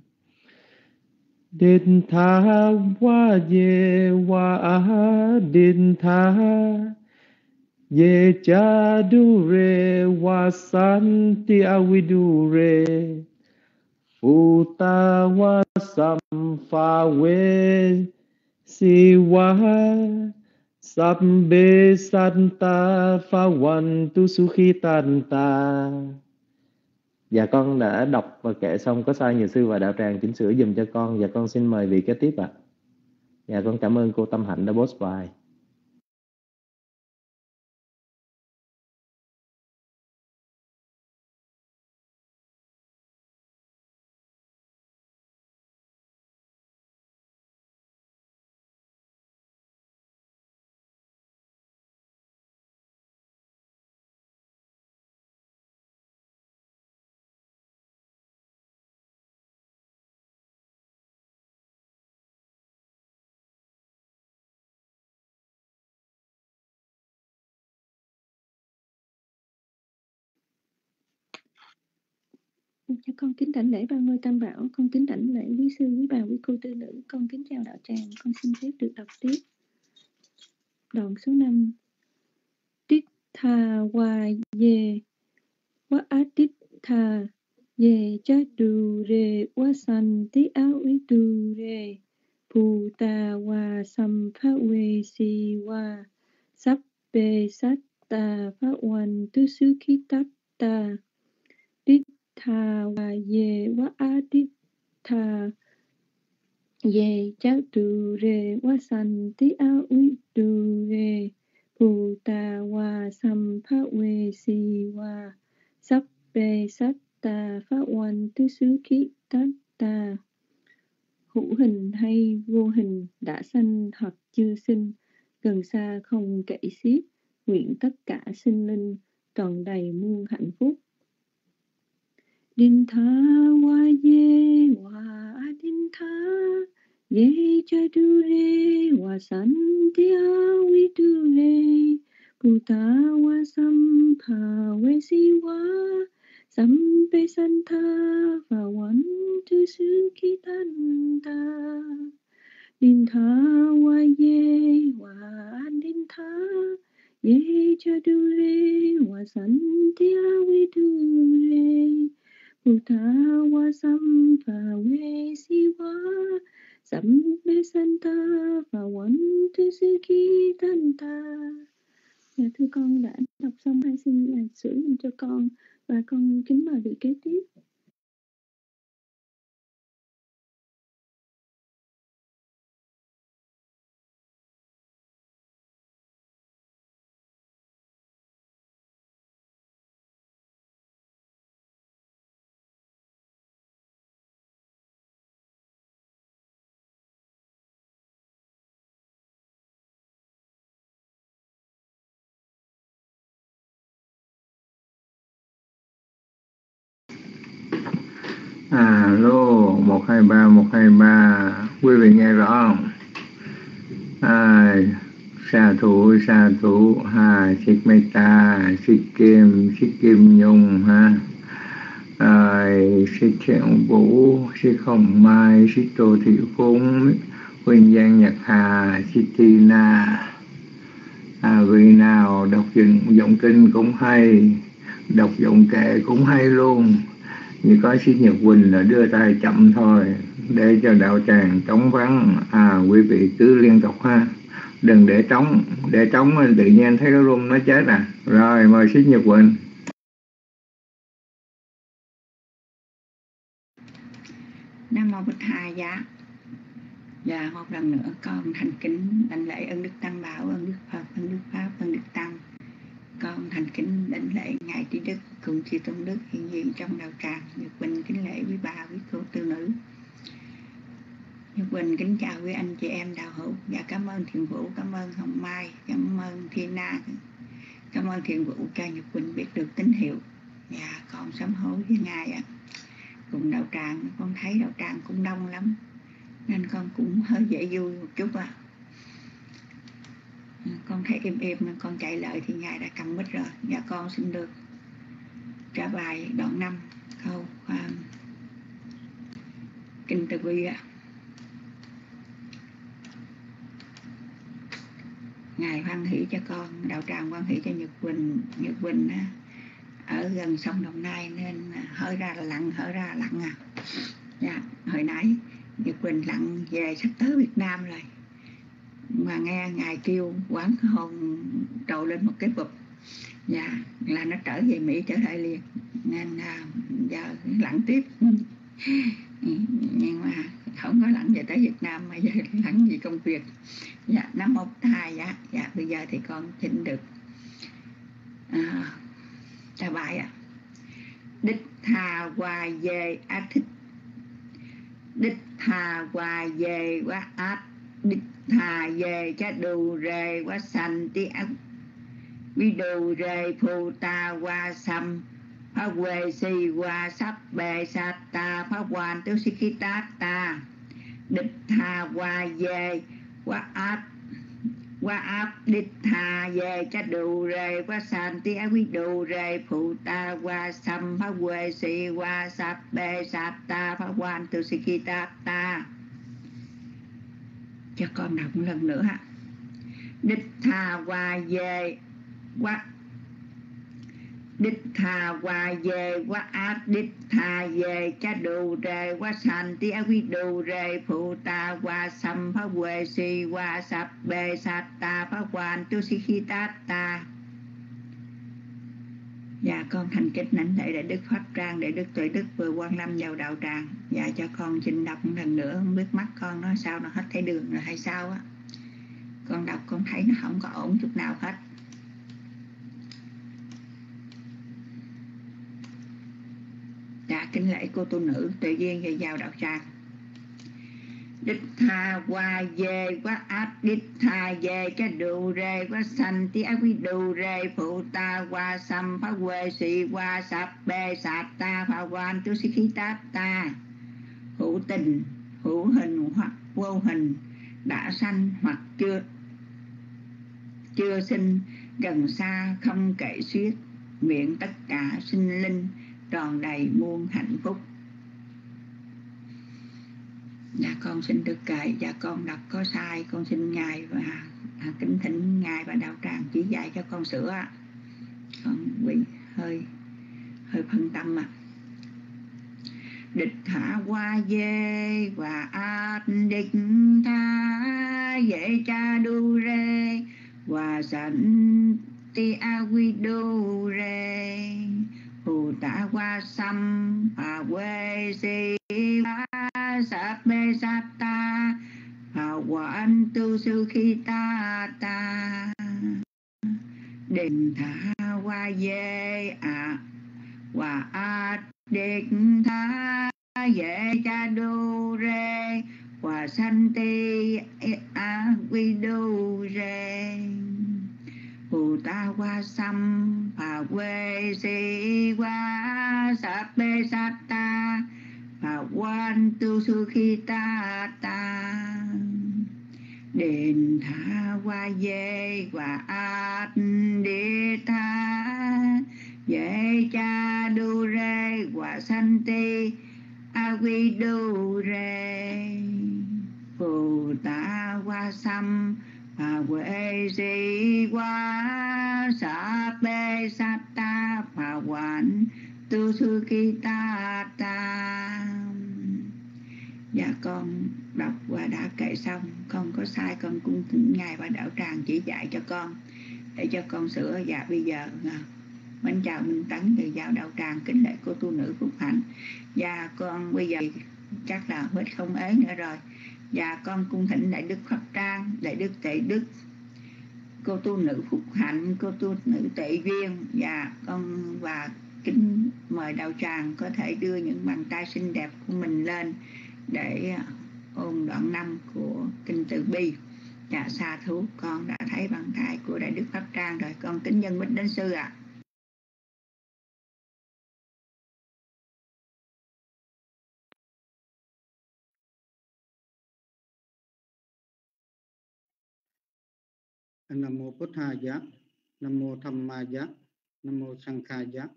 Đinh tha wa ye wa đinh tha ye cha du re wa san ti awi du re phu ta wa sam pha we si wa sap be san ta pha wan tu su khi tan ta. Dạ, con đã đọc và kể xong, có sai nhiều sư và đạo tràng chỉnh sửa dùm cho con. Dạ, con xin mời vị kế tiếp ạ. À. Dạ, con cảm ơn cô Tâm Hạnh đã post bài. Cho con kính đảnh lễ ba ngôi tam bảo, con kính đảnh lễ quý sư, quý bà, quý cô tư nữ, con kính chào đạo tràng, con xin phép được đọc tiếp. Đoạn số năm. Tít tha wa ye wa adit tha ye cha du re wa san ti a vi du re pu ta wa sam pha we si wa sắp bê sát ta pha wan tu su ki tát ta tít tha wa ye wa adit tha ye cha du re wa san ti a vi du re Phù ta wa sam pha we si wa sắp bê sát ta phá oanh tứ xứ khí tát ta. Hữu hình hay vô hình, đã sanh hoặc chưa sinh, gần xa không kể xiết, nguyện tất cả sinh linh tròn đầy muôn hạnh phúc. Đinh tha wa ye wa đinh tha ye cha du re wa san tia vi du re Puta wa sampha we si wa sampe santa và quán tư xứ khí tan ta Đinh tha wa ye wa đinh tha ye cha du re wa san tia vi du re Puta wa sampha we si wa sampe santa và quán tư xứ khí tan ta. Dạ thưa con đã đọc xong, hai xin là sửa dùm cho con và con kính mời vị kế tiếp. Alo, một hai ba, một hai ba, quý vị nghe rõ không? À, xà thủ, xà thủ, hà, xích mê ta, xích kim, xích kim nhung, ha. À, xích thiện vũ, xích hồng mai, xích tô thị phúng, Huỳnh Giang Nhật Hà, xích thi na. À, vị nào đọc giọng kinh cũng hay, đọc giọng kệ cũng hay luôn. Như có sĩ Nhật Quỳnh là đưa tay chậm thôi, để cho đạo tràng trống vắng. À, quý vị cứ liên tục ha, đừng để trống, để trống tự nhiên thấy cái rung nó chết à. Rồi mời sĩ Nhật Quỳnh. Nam mô Bích Hai giá. Và một lần nữa con thành kính đảnh lễ ơn Đức Tăng Bảo, ơn Đức Phật, ơn Đức Pháp, ơn Đức Tăng. Con thành kính đảnh lễ ngài Trí Đức cùng chư tôn đức hiện diện trong đạo tràng. Nhật Quỳnh kính lễ quý bà, quý cô tư nữ. Nhật Quỳnh kính chào quý anh chị em đạo hữu. Và cảm ơn Thiện Vũ, cảm ơn Hồng Mai, cảm ơn Thiên Na, cảm ơn Thiện Vũ cho Nhật Quỳnh biết được tín hiệu. Và con sám hối với ngài ạ. Cùng đạo tràng, con thấy đạo tràng cũng đông lắm, nên con cũng hơi dễ vui một chút ạ. À. Con thấy im im nên con chạy lại thì ngài đã cầm mic rồi. Và con xin được trả bài đoạn năm câu uh, kinh Từ Bi ạ. Ngài hoan hỷ cho con, đạo tràng hoan hỷ cho Nhật Quỳnh. Nhật Quỳnh á, ở gần sông Đồng Nai nên hơi ra là lặn, hơi ra là lặn à. Dạ, hồi nãy Nhật Quỳnh lặn về sắp tới Việt Nam rồi, mà nghe ngài kêu quán hồn trồi lên một cái bụp, dạ, là nó trở về Mỹ trở lại liền, nên à, giờ lặn tiếp. Nhưng mà không có lặn về tới Việt Nam mà giờ lặn vì công việc. Dạ, Nam Mô Thầy. Dạ, dạ, bây giờ thì con xin được à, trả bài ạ. À. Đích thà hòa về á thích, đích thà hòa về quá áp, đích thà về cha đù rề quá sanh tí ác, vi đù rề phù ta qua xăm, phá quê si qua sắp bề sát ta, phá hoàn tiêu si khí tát ta. Đích thà hòa về quá áp, Wa Abditha Ye Cha Đù Rê Wa Santi A Quy Đù Rê Phụ Ta Wa Sam Phá Quê Si Wa Sap Bê Sap Ta Phá Quan Tu Si Ki Ta Ta. Cho con đọc một lần nữa ha. Đích Tha Wa Ye Wa Đích Tha Wa Ye Wa Abditha Ye Cha Đù Rê Wa Santi A Quy Đù Rê Phụ Ta Wa Sam Phá Quê Si Wa Sap Bê Sap Ta Phá Quan Tu Si Ki Ta Ta. Dạ con thành kính lãnh lễ Đại Đức Pháp Trang, Đại Đức Tuệ Đức vừa Quang Lâm vào đạo tràng. Dạ cho con xin đọc một lần nữa, không biết mắt con nó sao, nó hết thấy đường rồi hay sao á. Con đọc con thấy nó không có ổn chút nào hết. Dạ kính lễ cô tu nữ Tuệ Duyên về vào đạo tràng. Đích Tha Wa Ye Wa Abditha Ye Cha Đù Rê Wa Santi A Quy Đù Rê Phụ Ta Wa Sam Phá Quê Si Wa Sap Bê Sap Ta Phá Quan Tu Si Ki Ta Ta. Hữu tình, hữu hình hoặc vô hình, đã sanh hoặc chưa chưa sinh, gần xa không kể xiết, nguyện tất cả sinh linh tròn đầy muôn hạnh phúc. Dạ con xin được kệ. Dạ con đọc có sai con xin ngài và à, kính thỉnh ngài và đạo tràng chỉ dạy cho con sửa ạ. Con bị hơi hơi phân tâm ạ. À. Địch Thả Qua Dê và Át Địch Tha Dễ Cha Đu Rê và Sẵn Ti A Quy Đu Rê Hù Tạ Qua Xăm Hà Quê Si Sáp Bê Sáp Ta Hà Quán Tu Sư Khi Ta Ta Đình Thả Qua Dê à và Át Địch Tha Dễ Cha Đu Rê và Sanh Ti A Quy Đu Rê Hù Ta Qua Xăm Hà Quê Si Qua Sáp Bê Sáp Ta Hà Quan Tu Sư Khi Ta Ta Đền Thả Qua Dê và Át Đê Tha Dễ Cha Đu Rê và Sanh Ti A Quy Đu Rê Phù Ta Qua Xăm Hà Quê Si Qua Sáp Bê Sáp Ta Hà Quán Tu Sư Ki Ta Ta. Dạ con đọc và đã kệ xong, con có sai con cũng thỉnh ngài và đạo tràng chỉ dạy cho con để cho con sửa. Dạ bây giờ mến chào Minh Tấn từ vào đạo tràng, kính lễ cô tu nữ Phúc Hạnh. Và con bây giờ chắc là hết không ế nữa rồi. Và con cung thỉnh Đại Đức Pháp Trang, Đại Đức Tệ Đức, cô tu nữ Phúc Hạnh, cô tu nữ Tệ Duyên. Và con và kính mời đạo tràng có thể đưa những bàn tay xinh đẹp của mình lên để ôn đoạn năm của kinh Từ Bi. Dạ sa thú, con đã thấy bàn tay của Đại Đức Pháp Trang rồi, con kính dân bích đến sư ạ. À. Nam mô Bổn Thaya, Nam mô Dhammaya, Nam mô Sankhaya.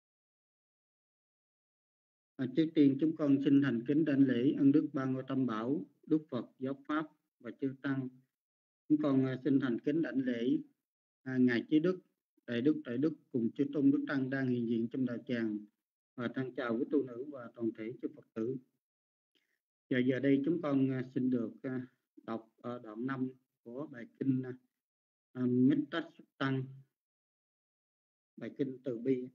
À, trước tiên chúng con xin thành kính đảnh lễ ân đức Ba Ngôi Tam Bảo, Đức Phật, Giáo Pháp và chư Tăng. Chúng con uh, xin thành kính đảnh lễ uh, ngài Chí Đức, Đại Đức Đại Đức cùng chư tôn đức tăng đang hiện diện trong đạo tràng, và thân chào quý tu nữ và toàn thể chư Phật tử. Giờ giờ đây chúng con uh, xin được uh, đọc uh, đoạn năm của bài kinh uh, Mittah-sutta, bài kinh Từ Bi.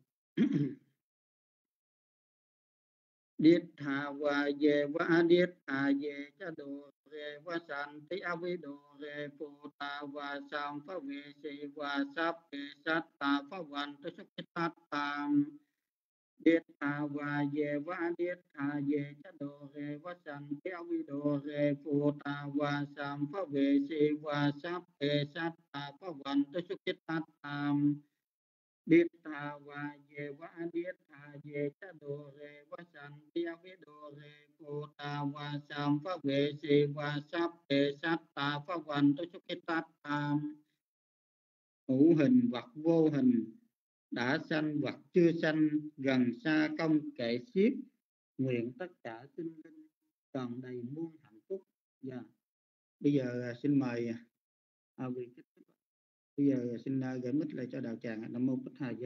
Điết Tha Wa Ye Wa Điết Tha Ye Cha Đù Rê Wa Santi A Quy Đù Rê Phụ Ta Wa Sam Phá Quê Si Wa Sáp Bê Sát Ta Phá Quan Tu Si Ki Ta Ta. Điết Tha Wa Ye Wa Điết Tha Ye Cha Đù Rê Wa Santi A Quy Đù Rê Phụ Ta Wa Sam Phá Quê Si Wa Sáp Bê Sát Ta Phá Quan Tu Si Ki Ta Ta. Điết tha wa ye wa điết tha ye cha đồ re wa san tia vi đồ re cô ta wa sam pha về si wa sắp đề sát ta pha văn tu xuất tát tam hữu hình hoặc vô hình, đã sanh hoặc chưa sanh, gần xa không kể xiết, nguyện tất cả sinh linh tròn đầy muôn hạnh phúc. Dạ. Bây giờ xin mời à, vị bây giờ xin uh, gửi mic lại cho đạo tràng. Nam mô Bích Hà Giá.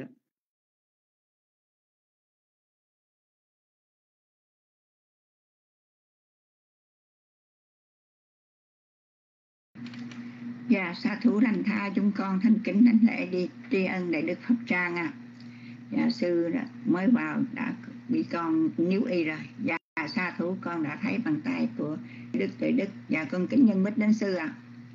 Dạ, sa thủ đành tha chúng con thành kính đảnh lễ đi tri ân đại đức Pháp Trang à. Dạ, sư mới vào đã bị con níu y rồi. Dạ, sa thủ con đã thấy bàn tay của đức tuệ đức. Dạ, con kính nhân mít đến sư ạ. À.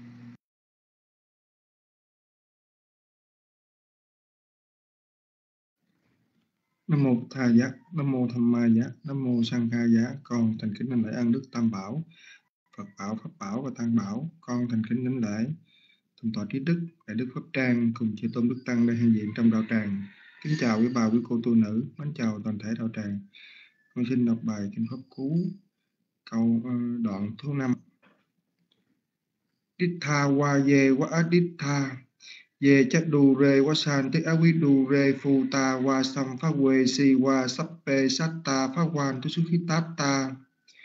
Nam mô Tha Giá, Nam mô Tham Ma Giá, Nam mô Sang Kha Giá. Con thành kính đảnh lễ ân đức Tam Bảo, Phật Bảo, Pháp Bảo và Tăng Bảo. Con thành kính đảnh lễ Thượng tọa Trí Đức, Đại đức Pháp Trang cùng chư tôn đức tăng đang hiện diện trong đạo tràng. Kính chào quý bà quý cô tu nữ, mến chào toàn thể đạo tràng. Con xin đọc bài kinh pháp cú câu uh, đoạn thứ năm. Dittha wa ye wa adittha ye chắc đù rê wa san tích á quý đù rê phù ta wa sam pháp quê si wa sappe satta pháp quan tu xuất khí tát ta.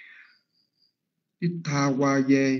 Dittha wa ye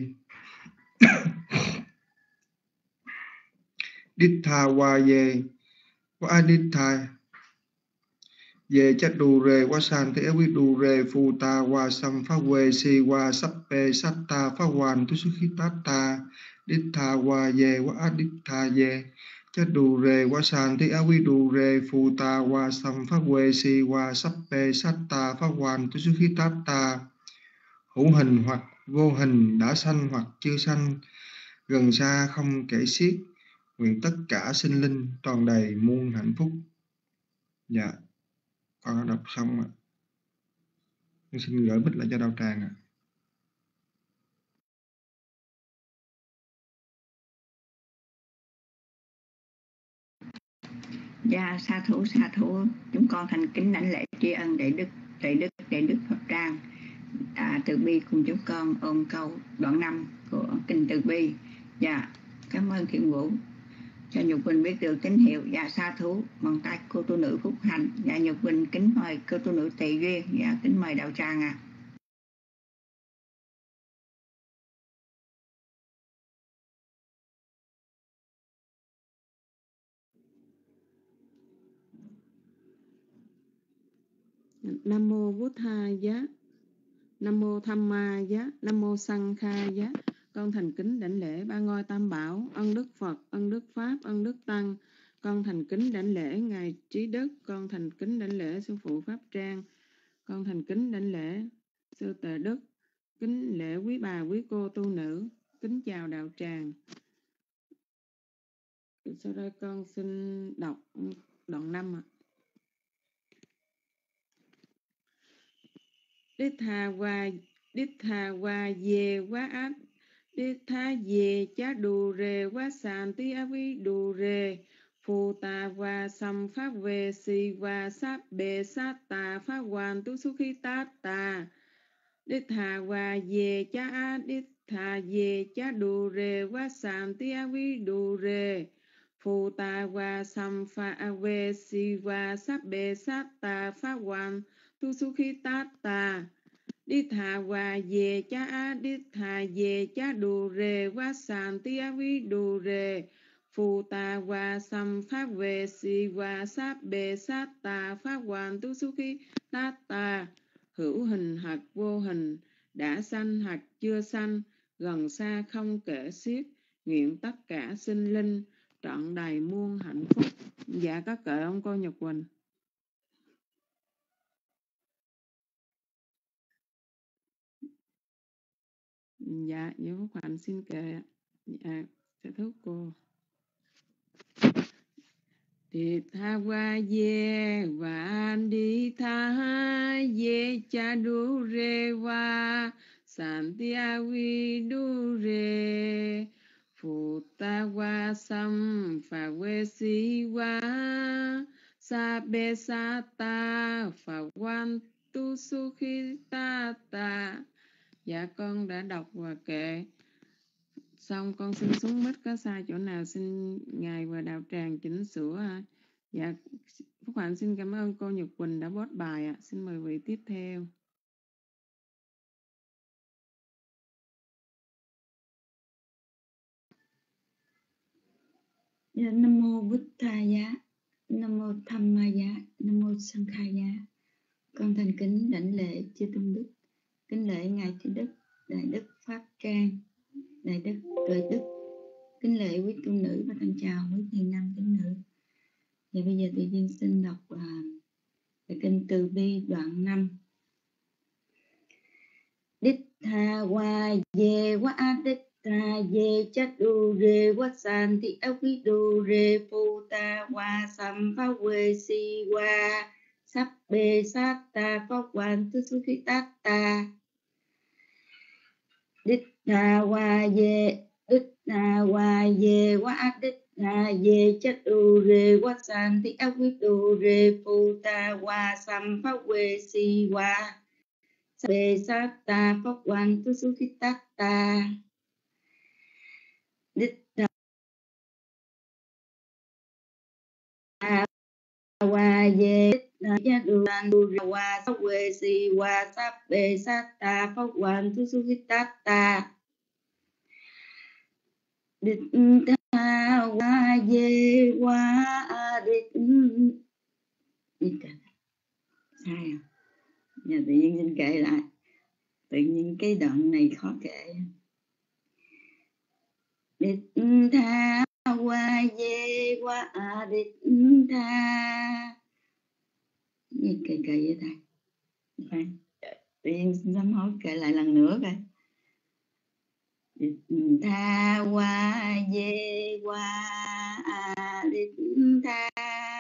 Dittha wa ye wa adittha ye chắc đù rê wa san tích á quý đù rê phù ta wa sam pháp quê si wa sappe satta pháp quan tu xuất khí tát ta. Dittha wa ye wa adittha ye chắc đù rê wa san thi á quý đù rê phù ta wa sam pháp quê si wa sappe satta pháp quan tu xuất khí tát ta. Hữu hình hoặc vô hình, đã sanh hoặc chưa sanh, gần xa không kể xiết, nguyện tất cả sinh linh tròn đầy muôn hạnh phúc. Dạ, con đã đọc xong ạ. Con xin gửi bích lại cho đạo tràng ạ. Dạ, sa thủ sa thủ chúng con thành kính đảnh lễ tri ân đại đức đại đức đại đức Pháp Trang à, từ bi cùng chúng con ôn câu đoạn năm của kinh từ bi. Dạ, cảm ơn Thiện Vũ cho Nhục Quỳnh biết được tín hiệu. Dạ, sa thú bằng tay cô tu nữ Phúc Hạnh. Dạ, Nhục Quỳnh kính mời cô tu nữ Tề Duyên. Dạ, kính mời đạo tràng ạ. À. Nam mô Bút Tha Giá, Nam mô Tham Ma Giá, Nam mô Sang Kha Giá. Con thành kính đảnh lễ ba ngôi Tam Bảo, ân đức Phật, ân đức Pháp, ân đức Tăng. Con thành kính đảnh lễ ngài Trí Đức, con thành kính đảnh lễ sư phụ Pháp Trang, con thành kính đảnh lễ sư Tề Đức, kính lễ quý bà quý cô tu nữ, kính chào đạo tràng. Sau đây con xin đọc đoạn năm ạ. Dittha wa Dittha wa ye wa át Dittha ye cha đù rê wa san ti a vi đù rê phù ta wa sam pháp về si wa sát bề sát ta pháp hoàn tu su khi tát ta. Dittha wa ye cha a Dittha ye cha đù rê wa san ti a vi đù rê phù ta wa sam pháp về si wa sát bề sát ta pháp hoàn tu su khi tát ta. Dittha wa ye cha a Dittha ye cha đù rê wa san ti a vi đù rê phù ta wa sam pháp về si wa sát bề sát ta pháp hoàn tu su khi tát ta. Hữu hình hoặc vô hình, đã sanh hoặc chưa sanh, gần xa không kể xiết, nguyện tất cả sinh linh trọn đầy muôn hạnh phúc. Dạ, có kệ ông cô Nhật Quỳnh. Dạ, Nhớ Phúc Hạnh xin kệ. Dạ, sẽ thước cô. Dittha wa ye wa Dittha ye cha du re wa san ti a vi du re Phù ta wa sam phà quê si wa sa bê sa ta phà quan tu su khi ta ta. Dạ con đã đọc và kệ xong, con xin xuống mic, có sai chỗ nào xin ngài và đạo tràng chỉnh sửa ạ. Dạ Phúc Hạnh xin cảm ơn cô Nhật Quỳnh đã post bài ạ. Xin mời vị tiếp theo. Dạ, Nam mô Bụt Thaya, Nam mô Dhammaya, Nam mô Sankhaya. Con thành kính đảnh lễ chư tôn đức, kính lễ ngài Trí Đức, Đại Đức Pháp Trang, Đại Đức Tuệ Đức, kính lễ quý tu nữ và thân chào quý thiền nam tín nữ. Và bây giờ tự nhiên xin đọc uh, bài kinh Từ Bi đoạn năm. Đích tha wa ye wa đích tha ye chát đu re wa san ti a quý đu re phu ta wa sam pha we si wa sắp bê sát ta pháp quan tu su khi tát ta. Đích tha wa ye đích tha wa ye wa đích tha ye chát đu re wa san ti a quý đu re phu ta wa sam pha we si wa bê sát ta pháp quan tu su khi tát ta. Đích tha wa ye ya du an du wa sa we si wa sắp bê sát ta pháp quan tu su khi tát ta. Đích tha wa ye wa đích sai à? Giờ tự nhiên xin kể lại, tự nhiên cái đoạn này khó kể. Đích tha wa ye wa đích tha gì kỳ kỳ vậy ta? Phải. Tự nhiên xin sám hối kể lại lần nữa coi. Đích tha wa ye wa đích tha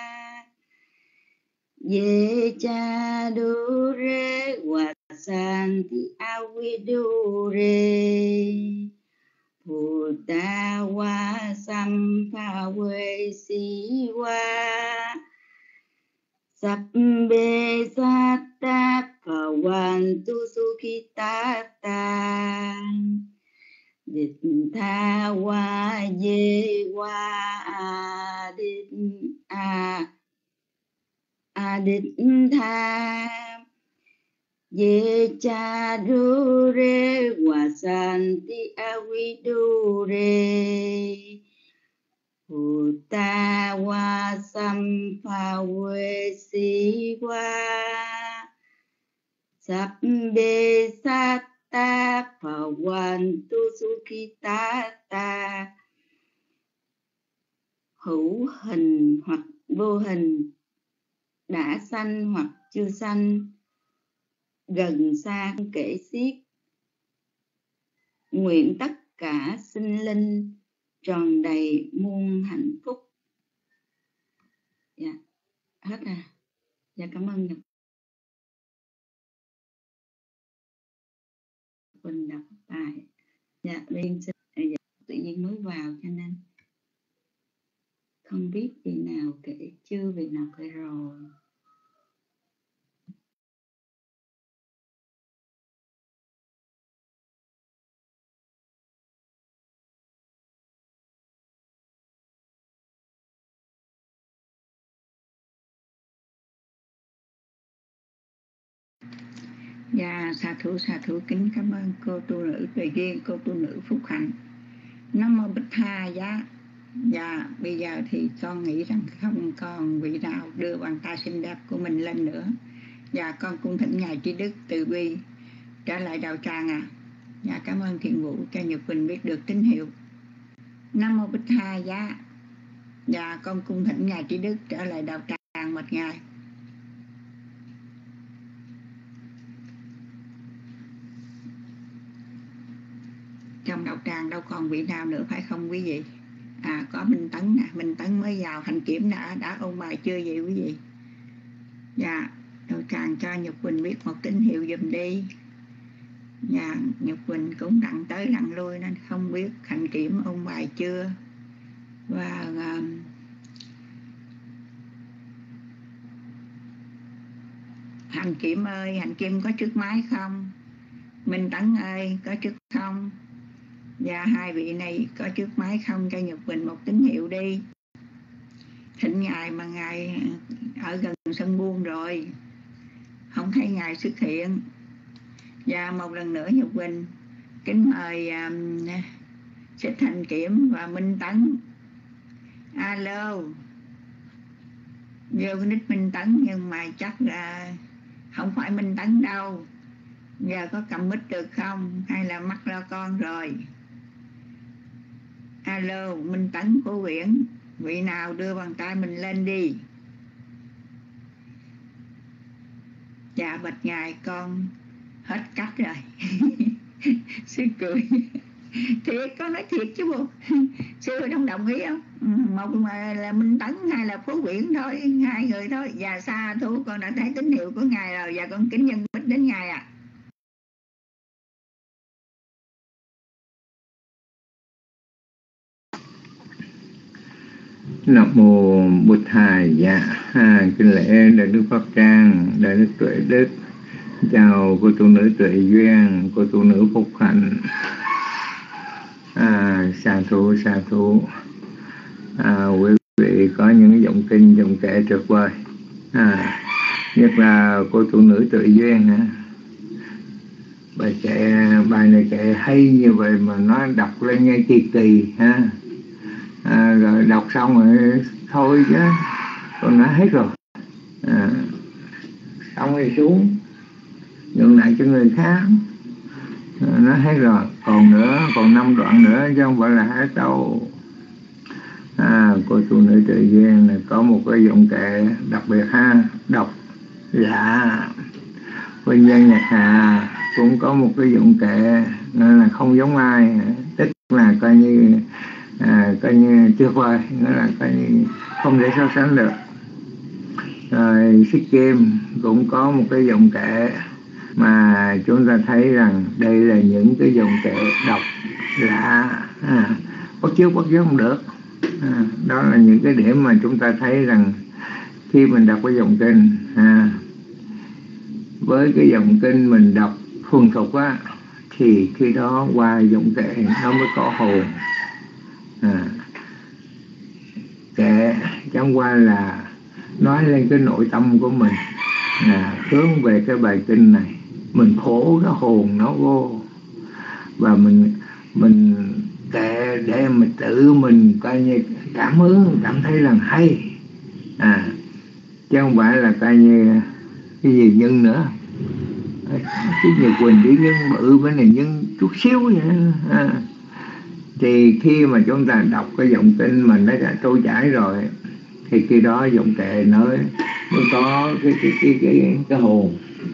ye cha du re wa san ti a vi du re phu ta wa sam pha we si wa sắp bê sát ta phà quan tu su khi ta ta. Đích tha wa ye wa đích a a đích tha ye cha du re wa san ti a vi du re phu ta wa sam pha we si wa sắp bê sát ta phà quan tu su khi ta ta. Hữu hình hoặc vô hình, đã sanh hoặc chưa sanh, gần xa không kể xiết, nguyện tất cả sinh linh tròn đầy muôn hạnh phúc. Dạ, hết à. Dạ, cảm ơn Nhật Quỳnh đọc bài. Dạ, Liên xin dạ, tự nhiên mới vào cho nên không biết vị nào kể chưa, vị nào kể rồi. Dạ, xà thủ xà thủ kính cảm ơn cô tu nữ Tuệ Duyên, cô tu nữ Phúc Hạnh. Nam mô Bích Tha giá. Dạ, bây giờ thì con nghĩ rằng không còn vị nào đưa bàn tay xinh đẹp của mình lên nữa. Dạ, con cung thỉnh ngài Trí Đức Từ Bi trở lại đạo tràng à. Dạ, cảm ơn Thiện Vũ cho Nhật Quỳnh biết được tín hiệu. Nam mô Bích Tha giá. Dạ, con cung thỉnh ngài Trí Đức trở lại đạo tràng một ngày. Trong đạo tràng đâu còn vị nào nữa phải không quý vị? À, có Minh Tấn nè, Minh Tấn mới vào hành kiểm đã đã ôn bài chưa vậy quý vị? Dạ, đạo tràng cho Nhật Quỳnh biết một tín hiệu giùm đi. Dạ, Nhật Quỳnh cũng đặng tới lần lui nên không biết Hạnh Kiểm ôn bài chưa. Và uh, Hạnh Kiểm ơi, Hạnh Kim có trước máy không? Minh Tấn ơi, có trước không? Và hai vị này có trước máy không? Cho Nhật Bình một tín hiệu đi. Thỉnh Ngài mà Ngài ở gần sân buông rồi, không thấy Ngài xuất hiện. Và một lần nữa Nhật Bình kính mời um, Xích Hạnh Kiểm và Minh Tấn. Alo, vô cái nick Minh Tấn nhưng mà chắc là không phải Minh Tấn đâu. Giờ có cầm mic được không? Hay là mắc lo con rồi? Alo, Minh Tấn của Nguyễn. Vị nào đưa bàn tay mình lên đi. Dạ bạch Ngài con hết cách rồi. Sư cười. Thiệt, con nói thiệt chứ bộ. Sư không đồng ý không? Một là Minh Tấn, hai là Phú Nguyễn thôi, hai người thôi. Và xa thú con đã thấy tín hiệu của Ngài rồi. Và con kính nhân bích đến Ngài ạ. À. Nam mô Bụt Thầy. Dạ, à, kính lễ Đại Đức Pháp Trang, Đại Đức Tuệ Đức. Chào cô tu nữ Tuệ Duyên, cô tu nữ Phúc Hạnh. À, sa thú, sa thú. À, quý vị có những giọng kinh, giọng kệ tuyệt vời. À, nhất là cô tu nữ Tuệ Duyên hả? Bài kệ, bài này kệ hay như vậy mà nó đọc lên nghe kỳ kỳ ha. À, rồi đọc xong rồi thôi chứ con đã hết rồi. À, xong rồi xuống nhường lại cho người khác. À, nó hết rồi, còn nữa, còn năm đoạn nữa chứ không phải là hết đâu. À, cô tu nữ Tuệ Duyên này có một cái giọng kệ đặc biệt ha, đọc dạ. Vinh Dân Nhật Hà cũng có một cái giọng kệ nên là không giống ai, tức là coi như à, coi như tuyệt vời, nghĩa là coi như không thể so sánh được. Rồi Xích Kim cũng có một cái giọng kệ mà chúng ta thấy rằng đây là những cái dòng kệ đọc lạ, à, bắt chước bắt chước không được. À, đó là những cái điểm mà chúng ta thấy rằng khi mình đọc cái dòng kinh, à, với cái dòng kinh mình đọc thuần thục á, thì khi đó qua dòng kệ nó mới có hồn. À, kệ chẳng qua là nói lên cái nội tâm của mình, à, hướng về cái bài kinh này, mình khổ cái hồn nó vô, và mình mình kệ để mình tự mình coi như cảm hứng, cảm thấy là hay, à, chứ không phải là coi như cái gì nhân nữa. Chứ Nhật Quỳnh chỉ nhân bự, bên này nhân chút xíu vậy. À, thì khi mà chúng ta đọc cái dòng kinh mình nó đã trôi chảy rồi, thì khi đó dòng kệ nó mới có cái cái cái cái, cái hồn.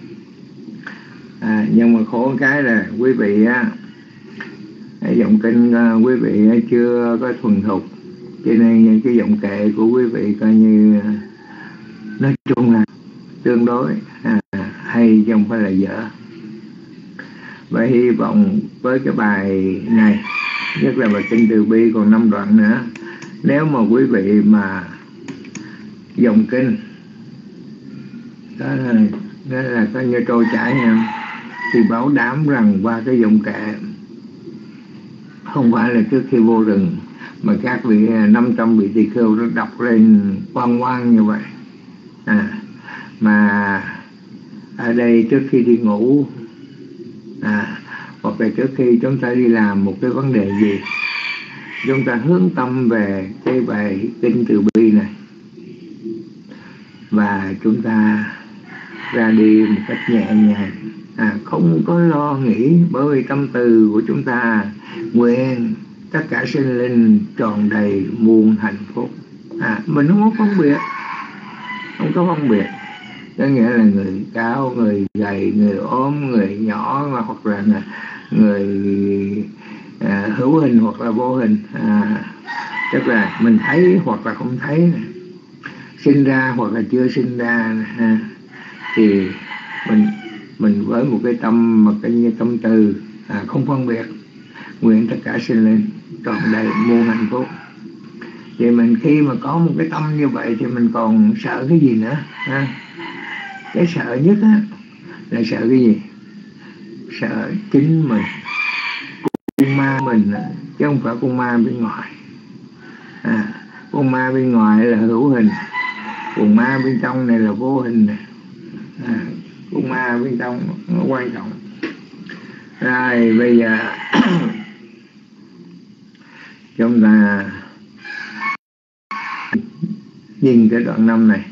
À, nhưng mà khổ cái là quý vị á, cái dòng kinh quý vị chưa có thuần thục, cho nên cái dòng kệ của quý vị coi như nói chung là tương đối à, hay chứ không phải là dở. Và hy vọng với cái bài này, nhất là bài kinh Từ Bi còn năm đoạn nữa, nếu mà quý vị mà dòng kinh đó là, đó là coi như trôi chảy nha, thì bảo đảm rằng qua cái dòng kệ, không phải là trước khi vô rừng mà các vị năm trăm vị tỳ khưu nó đọc lên quang quang như vậy, à, mà ở đây trước khi đi ngủ, à, hoặc là trước khi chúng ta đi làm một cái vấn đề gì, chúng ta hướng tâm về cái bài kinh Từ Bi này, và chúng ta ra đi một cách nhẹ nhàng, à, không có lo nghĩ, bởi vì tâm từ của chúng ta nguyện tất cả sinh linh tròn đầy muôn hạnh phúc. À, mình không có phân biệt, không có phân biệt, có nghĩa là người cao, người gầy, người ốm, người nhỏ, hoặc là người à, hữu hình hoặc là vô hình, à, tức là mình thấy hoặc là không thấy, sinh ra hoặc là chưa sinh ra, à, thì mình mình với một cái tâm mà cái như tâm từ, à, không phân biệt, nguyện tất cả sinh linh trọn đầy muôn hạnh phúc. Thì mình khi mà có một cái tâm như vậy thì mình còn sợ cái gì nữa ha? Cái sợ nhất á là sợ cái gì? Sợ chính mình, con ma mình, chứ không phải con ma bên ngoài. À, con ma bên ngoài là hữu hình, con ma bên trong này là vô hình này. À, con ma bên trong nó quan trọng. Rồi bây giờ chúng ta nhìn cái đoạn năm này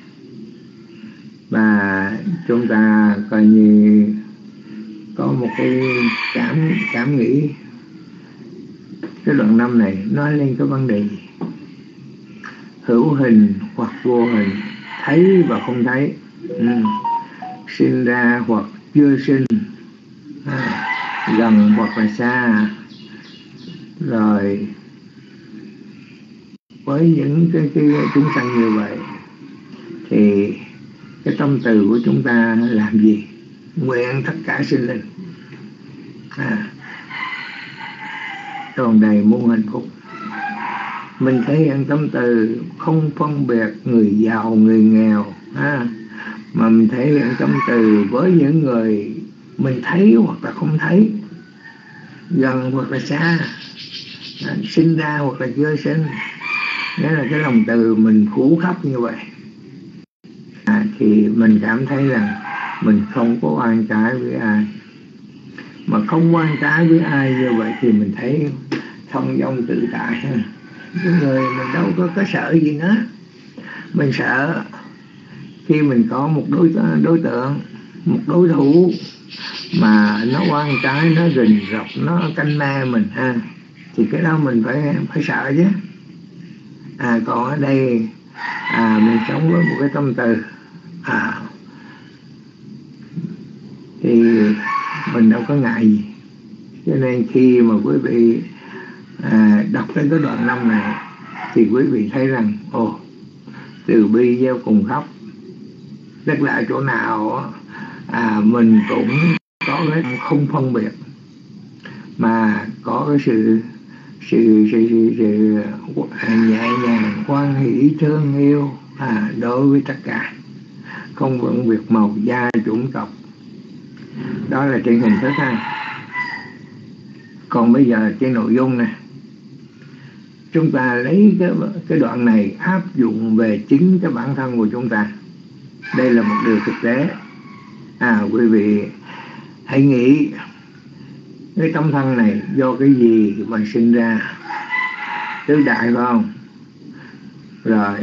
và chúng ta coi như có một cái cảm cảm nghĩ cái đoạn năm này nói lên cái vấn đề gì? Hữu hình hoặc vô hình, thấy và không thấy, ừ. Sinh ra hoặc chưa sinh, à, gần hoặc là xa. Rồi với những cái, cái chúng sanh như vậy thì cái tâm từ của chúng ta làm gì? Nguyện tất cả sinh linh à, tròn đầy muôn hạnh phúc. Mình thể hiện tâm từ không phân biệt người giàu người nghèo à, mà mình thể hiện tâm từ với những người mình thấy hoặc là không thấy, gần hoặc là xa, à, sinh ra hoặc là chưa sinh. Nghĩa là cái lòng từ mình phủ khắp như vậy, à, thì mình cảm thấy rằng mình không có oan trái với ai. Mà không oan trái với ai như vậy thì mình thấy thông dong tự tại ha. Cái người mình đâu có, có sợ gì nữa. Mình sợ khi mình có một đối, đối tượng, một đối thủ mà nó oan trái, nó rình rọc, nó canh me mình ha, thì cái đó mình phải phải sợ chứ. À, còn ở đây à, mình sống với một cái tâm từ à, thì mình đâu có ngại gì. Cho nên khi mà quý vị à, đọc đến cái đoạn năm này thì quý vị thấy rằng ồ, từ bi gieo cùng khóc. Tức là chỗ nào à, mình cũng có cái không phân biệt, mà có cái sự sự sự, sự, sự nhẹ nhàng, hoan hỷ, thương yêu à, đối với tất cả, không phân biệt màu da, chủng tộc. Đó là trên hình thức ha. Còn bây giờ trên nội dung này, chúng ta lấy cái, cái đoạn này áp dụng về chính cái bản thân của chúng ta. Đây là một điều thực tế. À, quý vị hãy nghĩ cái tâm thân này do cái gì mà sinh ra? Tứ đại phải không? Rồi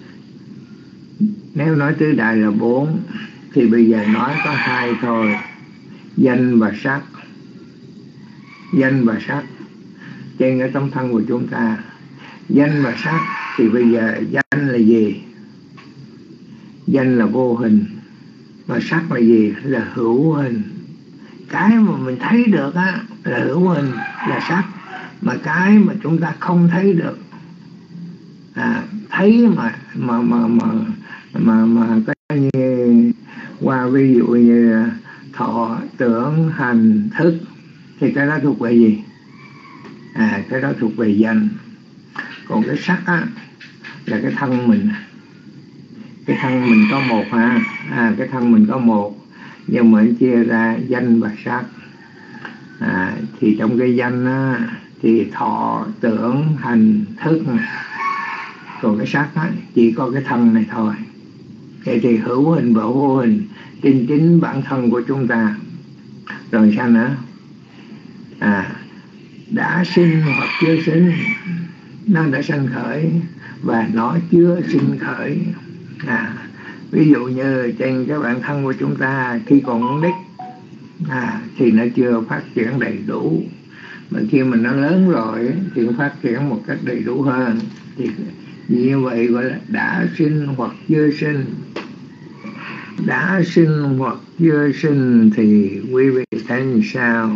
nếu nói tứ đại là bốn thì bây giờ nói có hai thôi, danh và sắc. Danh và sắc trên cái tâm thân của chúng ta. Danh và sắc thì bây giờ danh là gì? Danh là vô hình, mà sắc là gì? Là hữu hình. Cái mà mình thấy được á là hữu hình, là sắc. Mà cái mà chúng ta không thấy được à, thấy mà mà mà mà mà mà cái như qua ví dụ như thọ, tưởng, hành, thức thì cái đó thuộc về gì? À, cái đó thuộc về danh. Còn cái sắc á là cái thân mình. Cái thân mình có một ha, à, cái thân mình có một, nhưng mà chia ra danh và sắc. À, thì trong cái danh á, thì thọ, tưởng, hành, thức. Còn cái sắc á, chỉ có cái thân này thôi. Vậy thì hữu hình và vô hình trên chính bản thân của chúng ta. Rồi sao nữa? À, đã sinh hoặc chưa sinh, nó đã sanh khởi và nó chưa sinh khởi. À, ví dụ như trên cái bản thân của chúng ta khi còn nít à, thì nó chưa phát triển đầy đủ, mà khi mà nó lớn rồi thì nó phát triển một cách đầy đủ hơn. Thì như vậy gọi là đã sinh hoặc chưa sinh. Đã sinh hoặc chưa sinh thì quý vị thấy như sao?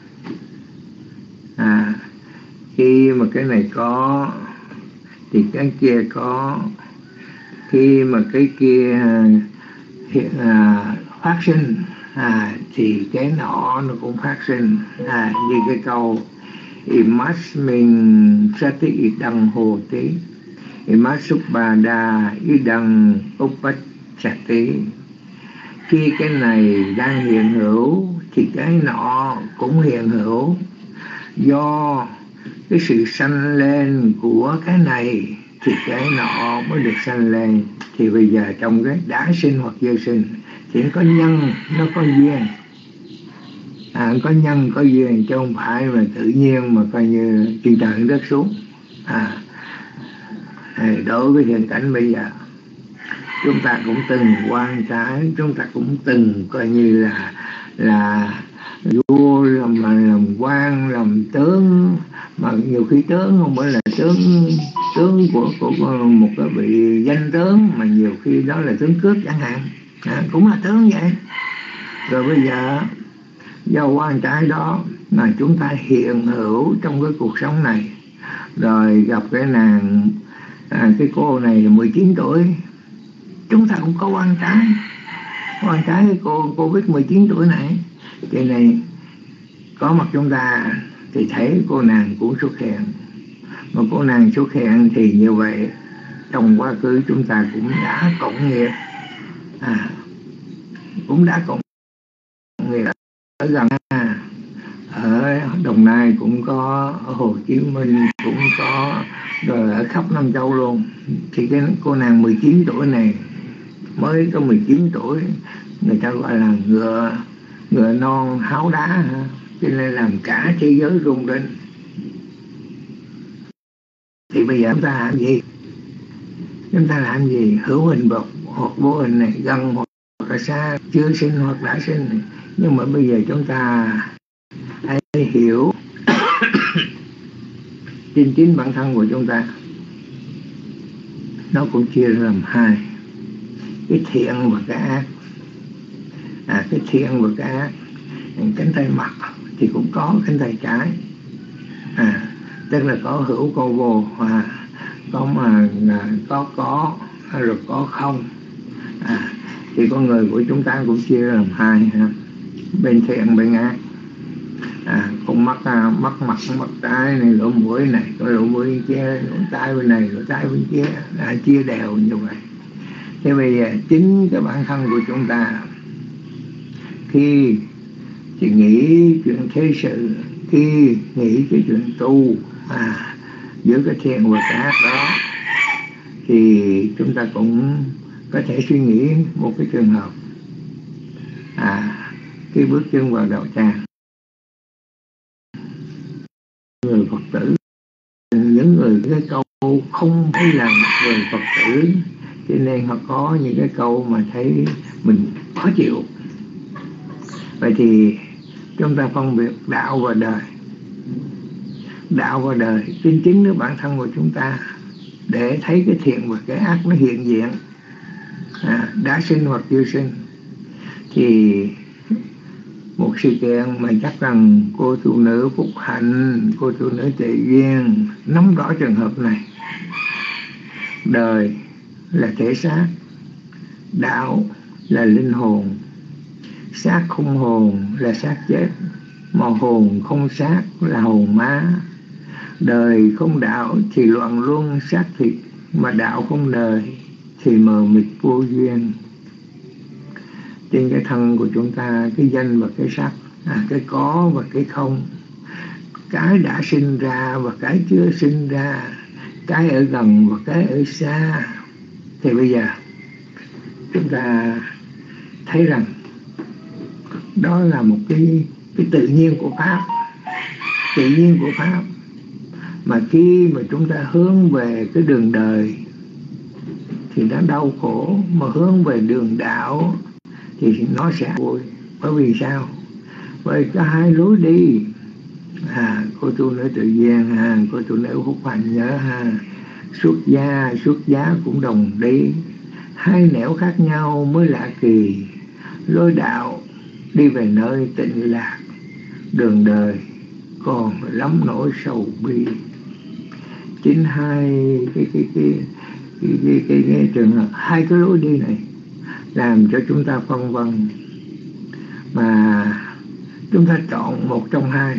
À, khi mà cái này có thì cái kia có. Khi mà cái kia à, phát sinh à, thì cái nọ nó cũng phát sinh. À, như cái câu Imasmin sati idang hoti Imasubada idang upachati. Khi cái này đang hiện hữu thì cái nọ cũng hiện hữu. Do cái sự sanh lên của cái này thì cái nọ mới được sanh lên. Thì bây giờ trong cái đã sinh hoặc vô sinh thì có nhân, nó có duyên. À, có nhân, có duyên, chứ không phải mà tự nhiên mà coi như trên trời đất xuống. À, đối với hiện cảnh bây giờ, chúng ta cũng từng quan trái, chúng ta cũng từng coi như là là vua, làm, làm quan, làm tướng, mà nhiều khi tướng không phải là tướng tướng của, của một cái vị danh tướng, mà nhiều khi đó là tướng cướp chẳng hạn, à, cũng là tướng vậy. Rồi bây giờ do quan trái đó mà chúng ta hiện hữu trong cái cuộc sống này. Rồi gặp cái nàng, à, cái cô này là mười chín tuổi, chúng ta cũng có quan trái. Quan trái cái cô cô biết mười chín tuổi này, cái này có mặt chúng ta thì thấy cô nàng cũng xuất hiện. Mà cô nàng xuất hiện thì như vậy trong quá khứ chúng ta cũng đã cộng nghiệp, à, cũng đã cộng nghiệp ở gần, à, ở Đồng Nai cũng có, ở Hồ Chí Minh cũng có, rồi ở khắp Nam Châu luôn. Thì cái cô nàng mười chín tuổi này, mới có mười chín tuổi, người ta gọi là ngựa ngựa non háo đá, cho nên làm cả thế giới rung lên. Thì bây giờ chúng ta làm gì? Chúng ta làm gì? Hữu hình hoặc, hoặc vô hình này, gần hoặc là xa, chưa sinh hoặc đã sinh. Nhưng mà bây giờ chúng ta hãy hiểu trên chính bản thân của chúng ta, nó cũng chia ra làm hai, cái thiện và cái ác. À, cái thiện và cái ác, cánh tay mặt thì cũng có cánh tay trái, à, tức là có hữu có vô, à, có mà có có rồi có không, à, thì con người của chúng ta cũng chia ra làm hai, ha, bên thiện bên ác. À, con mắt, à, mắt mặt mắt trái này, lỗ mũi này, có lỗ mũi bên kia, lỗ tai bên này, lỗ tai bên kia, à, chia đều như vậy. Thế bây giờ chính cái bản thân của chúng ta khi chỉ nghĩ chuyện thế sự, khi nghĩ cái chuyện tu, à, giữa cái thiện và cái ác đó, thì chúng ta cũng có thể suy nghĩ một cái trường hợp, à, khi bước chân vào đạo tràng, người Phật tử, những người cái câu không phải là người Phật tử, cho nên họ có những cái câu mà thấy mình khó chịu. Vậy thì chúng ta phân biệt đạo và đời. Đạo và đời chính chính với bản thân của chúng ta, để thấy cái thiện và cái ác nó hiện diện, à, đã sinh hoặc chưa sinh. Thì một sự kiện mà chắc rằng cô tu nữ Phúc Hạnh, cô tu nữ Tệ Duyên nắm rõ trường hợp này. Đời là thể xác, đạo là linh hồn, xác không hồn là xác chết, mà hồn không xác là hồn má. Đời không đạo thì loạn luân xác thịt, mà đạo không đời thì mờ mịt vô duyên. Trên cái thân của chúng ta, cái danh và cái sắc, à, cái có và cái không, cái đã sinh ra và cái chưa sinh ra, cái ở gần và cái ở xa. Thì bây giờ chúng ta thấy rằng đó là một cái, cái tự nhiên của Pháp, tự nhiên của Pháp. Mà khi mà chúng ta hướng về cái đường đời thì nó đau khổ, mà hướng về đường đạo thì nó sẽ vui. Bởi vì sao? Bởi có hai lối đi. À, cô tu nữ Tự Duyên, à, cô tu nữ Phúc Hạnh nhớ ha, xuất gia, xuất giá cũng đồng đi. Hai nẻo khác nhau mới lạ kỳ, lối đạo đi về nơi tịnh lạc, đường đời còn lắm nỗi sầu bi. Chính hai cái cái cái cái, cái, cái, cái trường hợp, hai cái lối đi này làm cho chúng ta phân vân, mà chúng ta chọn một trong hai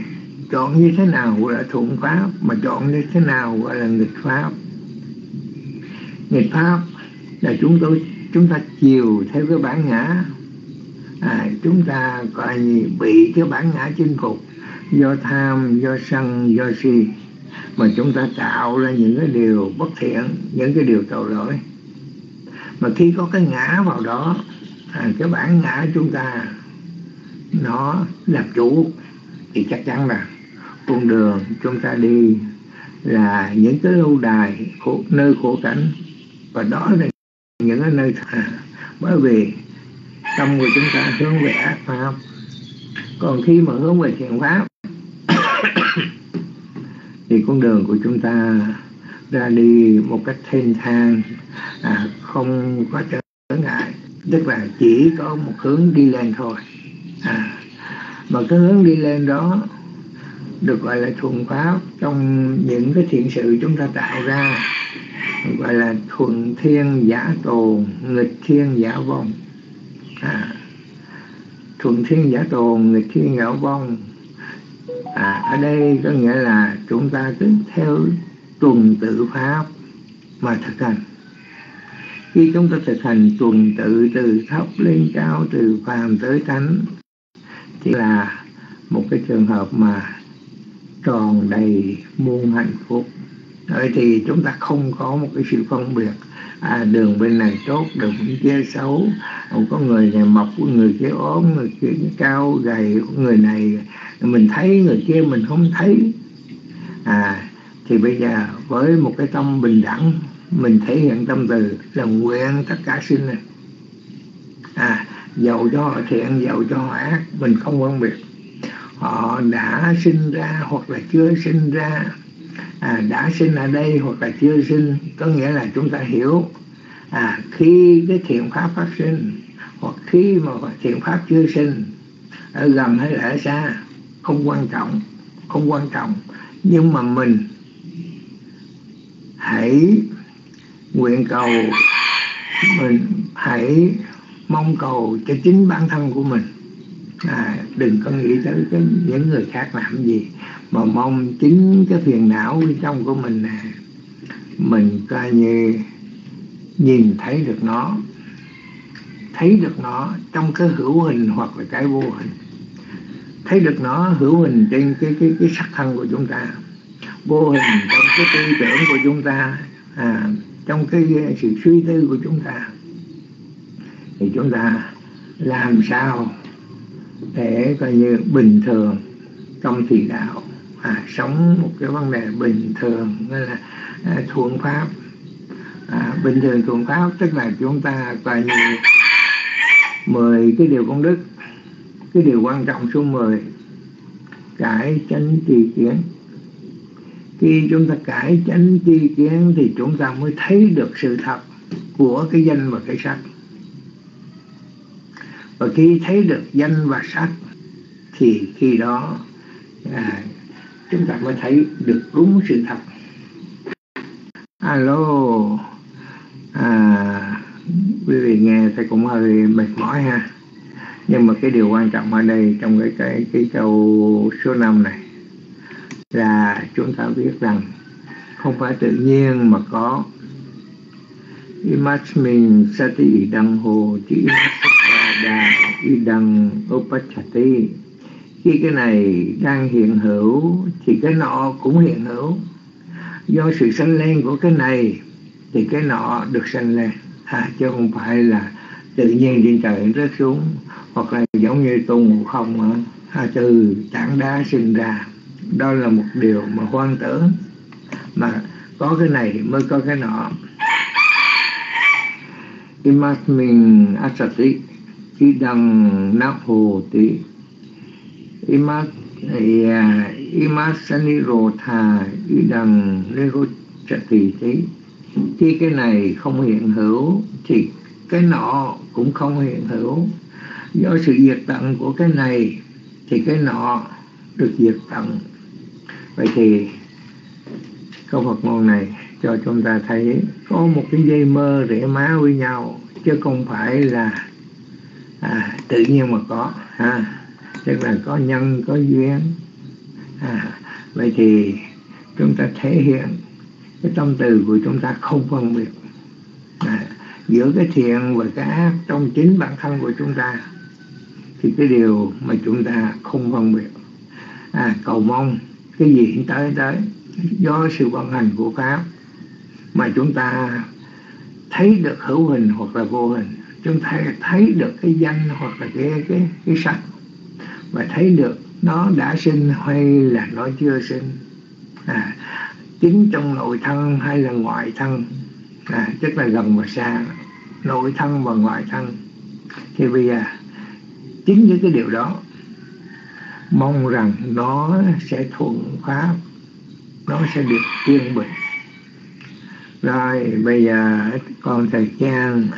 chọn như thế nào gọi là thuận pháp, mà chọn như thế nào gọi là nghịch pháp. Nghịch pháp là chúng tôi chúng ta chiều theo cái bản ngã, à, chúng ta coi như bị cái bản ngã chinh phục, do tham, do sân, do si, mà chúng ta tạo ra những cái điều bất thiện, những cái điều tội lỗi. Mà khi có cái ngã vào đó, à, cái bản ngã chúng ta nó làm chủ, thì chắc chắn là con đường chúng ta đi là những cái lâu đài khổ, nơi khổ cảnh, và đó là những cái nơi à, bởi vì tâm của chúng ta hướng về ác pháp. Còn khi mà hướng về thiện pháp thì con đường của chúng ta ra đi một cách thênh thang, à, không có trở ngại, tức là chỉ có một hướng đi lên thôi. À, mà cái hướng đi lên đó được gọi là thuận pháp. Trong những cái thiện sự chúng ta tạo ra gọi là thuận thiên giả tồn, nghịch thiên giả vong. À, thuận thiên giả tồn, nghịch thiên giả vong. À, ở đây có nghĩa là chúng ta cứ theo tuần tự pháp mà thực hành. Khi chúng ta thực hành tuần tự từ thấp lên cao, từ phàm tới thánh, thì là một cái trường hợp mà tròn đầy muôn hạnh phúc. Vậy thì chúng ta không có một cái sự phân biệt, à, đường bên này tốt, đường bên kia xấu, không có người này mọc, người kia ốm, người kia cao gầy, người này mình thấy, người kia mình không thấy. À, thì bây giờ với một cái tâm bình đẳng, mình thể hiện tâm từ là nguyện tất cả sinh này, à, dầu cho họ thiện, dầu cho họ ác, mình không phân biệt. Họ đã sinh ra hoặc là chưa sinh ra, à, đã sinh ở đây hoặc là chưa sinh, có nghĩa là chúng ta hiểu, à, khi cái thiện pháp phát sinh hoặc khi mà thiện pháp chưa sinh, ở gần hay là ở xa, không quan trọng, không quan trọng. Nhưng mà mình hãy nguyện cầu, mình hãy mong cầu cho chính bản thân của mình, à, đừng có nghĩ tới cái, những người khác làm gì, mà mong chính cái phiền não bên trong của mình nè, mình coi như nhìn thấy được nó, thấy được nó trong cái hữu hình hoặc là cái vô hình, thấy được nó hữu hình trên cái cái cái sắc thân của chúng ta, vô hình trong cái tư tưởng của chúng ta, à, trong cái sự suy tư của chúng ta. Thì chúng ta làm sao để coi như bình thường trong thị đạo, à, sống một cái vấn đề bình thường, nghĩa là à, thuận pháp, à, bình thường thuận pháp, tức là chúng ta coi như mười cái điều công đức. Cái điều quan trọng số mười, cải chánh tri kiến. Khi chúng ta cải chánh tri kiến thì chúng ta mới thấy được sự thật của cái danh và cái sắc. Và khi thấy được danh và sắc thì khi đó à, chúng ta mới thấy được đúng sự thật. Alo, à, quý vị nghe thì cũng hơi mệt mỏi ha. Nhưng mà cái điều quan trọng ở đây trong cái cái cái câu số năm này là chúng ta biết rằng không phải tự nhiên mà có. Imasmin sati idang ho chi imasada idang upachati. Khi cái này đang hiện hữu thì cái nọ cũng hiện hữu. Do sự sanh lên của cái này thì cái nọ được sanh lên, à, chứ không phải là tự nhiên trên trời rớt xuống, hoặc là giống như tôn ngộ không à, từ tảng đá sinh ra. Đó là một điều mà hoang tưởng, mà có cái này mới có cái nọ. Imasmin asati idang nahoti imas imasanirotha idang nirochati. Khi cái này không hiện hữu thì cái nọ cũng không hiện hữu. Do sự diệt tận của cái này thì cái nọ được diệt tận. Vậy thì câu Phật ngôn này cho chúng ta thấy có một cái dây mơ rễ má với nhau, chứ không phải là à, tự nhiên mà có ha. Tức là có nhân, có duyên. À, vậy thì chúng ta thể hiện cái tâm từ của chúng ta không phân biệt à, giữa cái thiện và cái ác trong chính bản thân của chúng ta, thì cái điều mà chúng ta không phân biệt. À, cầu mong cái gì cũng tới tới do sự vận hành của Pháp mà chúng ta thấy được hữu hình hoặc là vô hình, chúng ta thấy được cái danh hoặc là cái cái cái sắc, và thấy được nó đã sinh hay là nó chưa sinh, à, chính trong nội thân hay là ngoại thân, à, tức là gần và xa, nội thân và ngoại thân. Thì bây giờ chính những cái điều đó mong rằng nó sẽ thuận pháp, nó sẽ được yên bình. Rồi bây giờ còn thời gian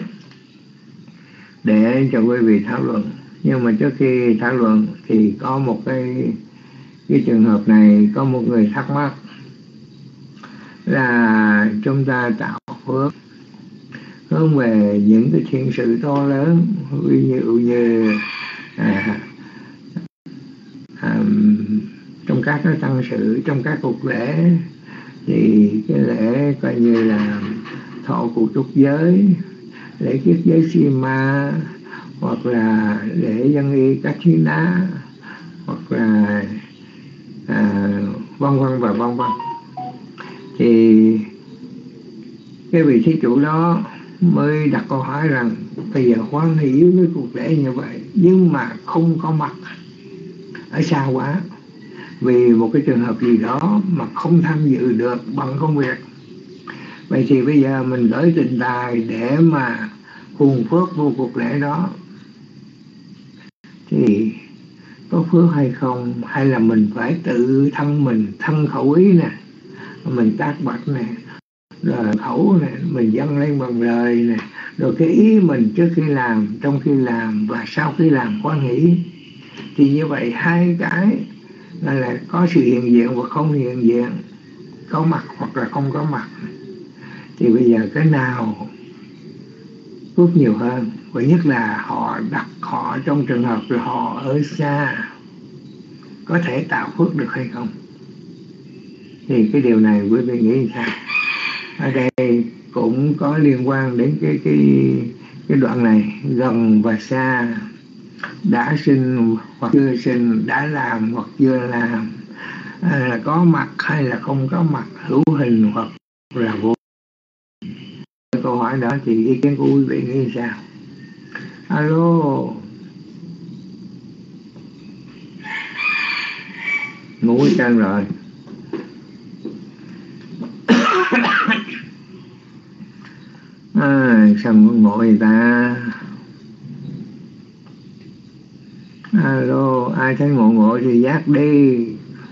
để cho quý vị thảo luận. Nhưng mà trước khi thảo luận thì có một cái cái trường hợp này, có một người thắc mắc là chúng ta tạo phước hướng về những cái thiện sự to lớn, ví dụ như à, à, trong các cái tăng sự, trong các cuộc lễ, thì cái lễ coi như là thọ cụ trúc giới, lễ kiết giới si ma, hoặc là lễ dân y các thi ná, hoặc là à, vân vân và vân vân. Thì cái vị thí chủ đó mới đặt câu hỏi rằng bây giờ hoan hỷ với cuộc lễ như vậy nhưng mà không có mặt ở xa quá, vì một cái trường hợp gì đó mà không tham dự được bằng công việc. Vậy thì bây giờ mình gửi tình tài để mà hùng phước vô cuộc lễ đó, thì có phước hay không? Hay là mình phải tự thân mình, thân khẩu ý nè, mình tác bạch nè, rồi khẩu nè, mình dâng lên bằng lời nè, rồi cái ý mình trước khi làm, trong khi làm và sau khi làm hoan hỷ. Thì như vậy hai cái là, là có sự hiện diện và không hiện diện, có mặt hoặc là không có mặt. Thì bây giờ cái nào phước nhiều hơn? Và nhất là họ đặt họ trong trường hợp là họ ở xa, có thể tạo phước được hay không? Thì cái điều này quý vị nghĩ sao? Ở đây cũng có liên quan đến cái cái cái đoạn này, gần và xa, đã sinh hoặc chưa sinh, đã làm hoặc chưa làm, là có mặt hay là không có mặt, hữu hình hoặc là vô. Câu hỏi đó thì ý kiến của quý vị nghĩ sao? Alo, ngủ chân rồi. À, sao ngủ ngồi ta? Alo, ai thấy ngộ ngộ thì giác đi.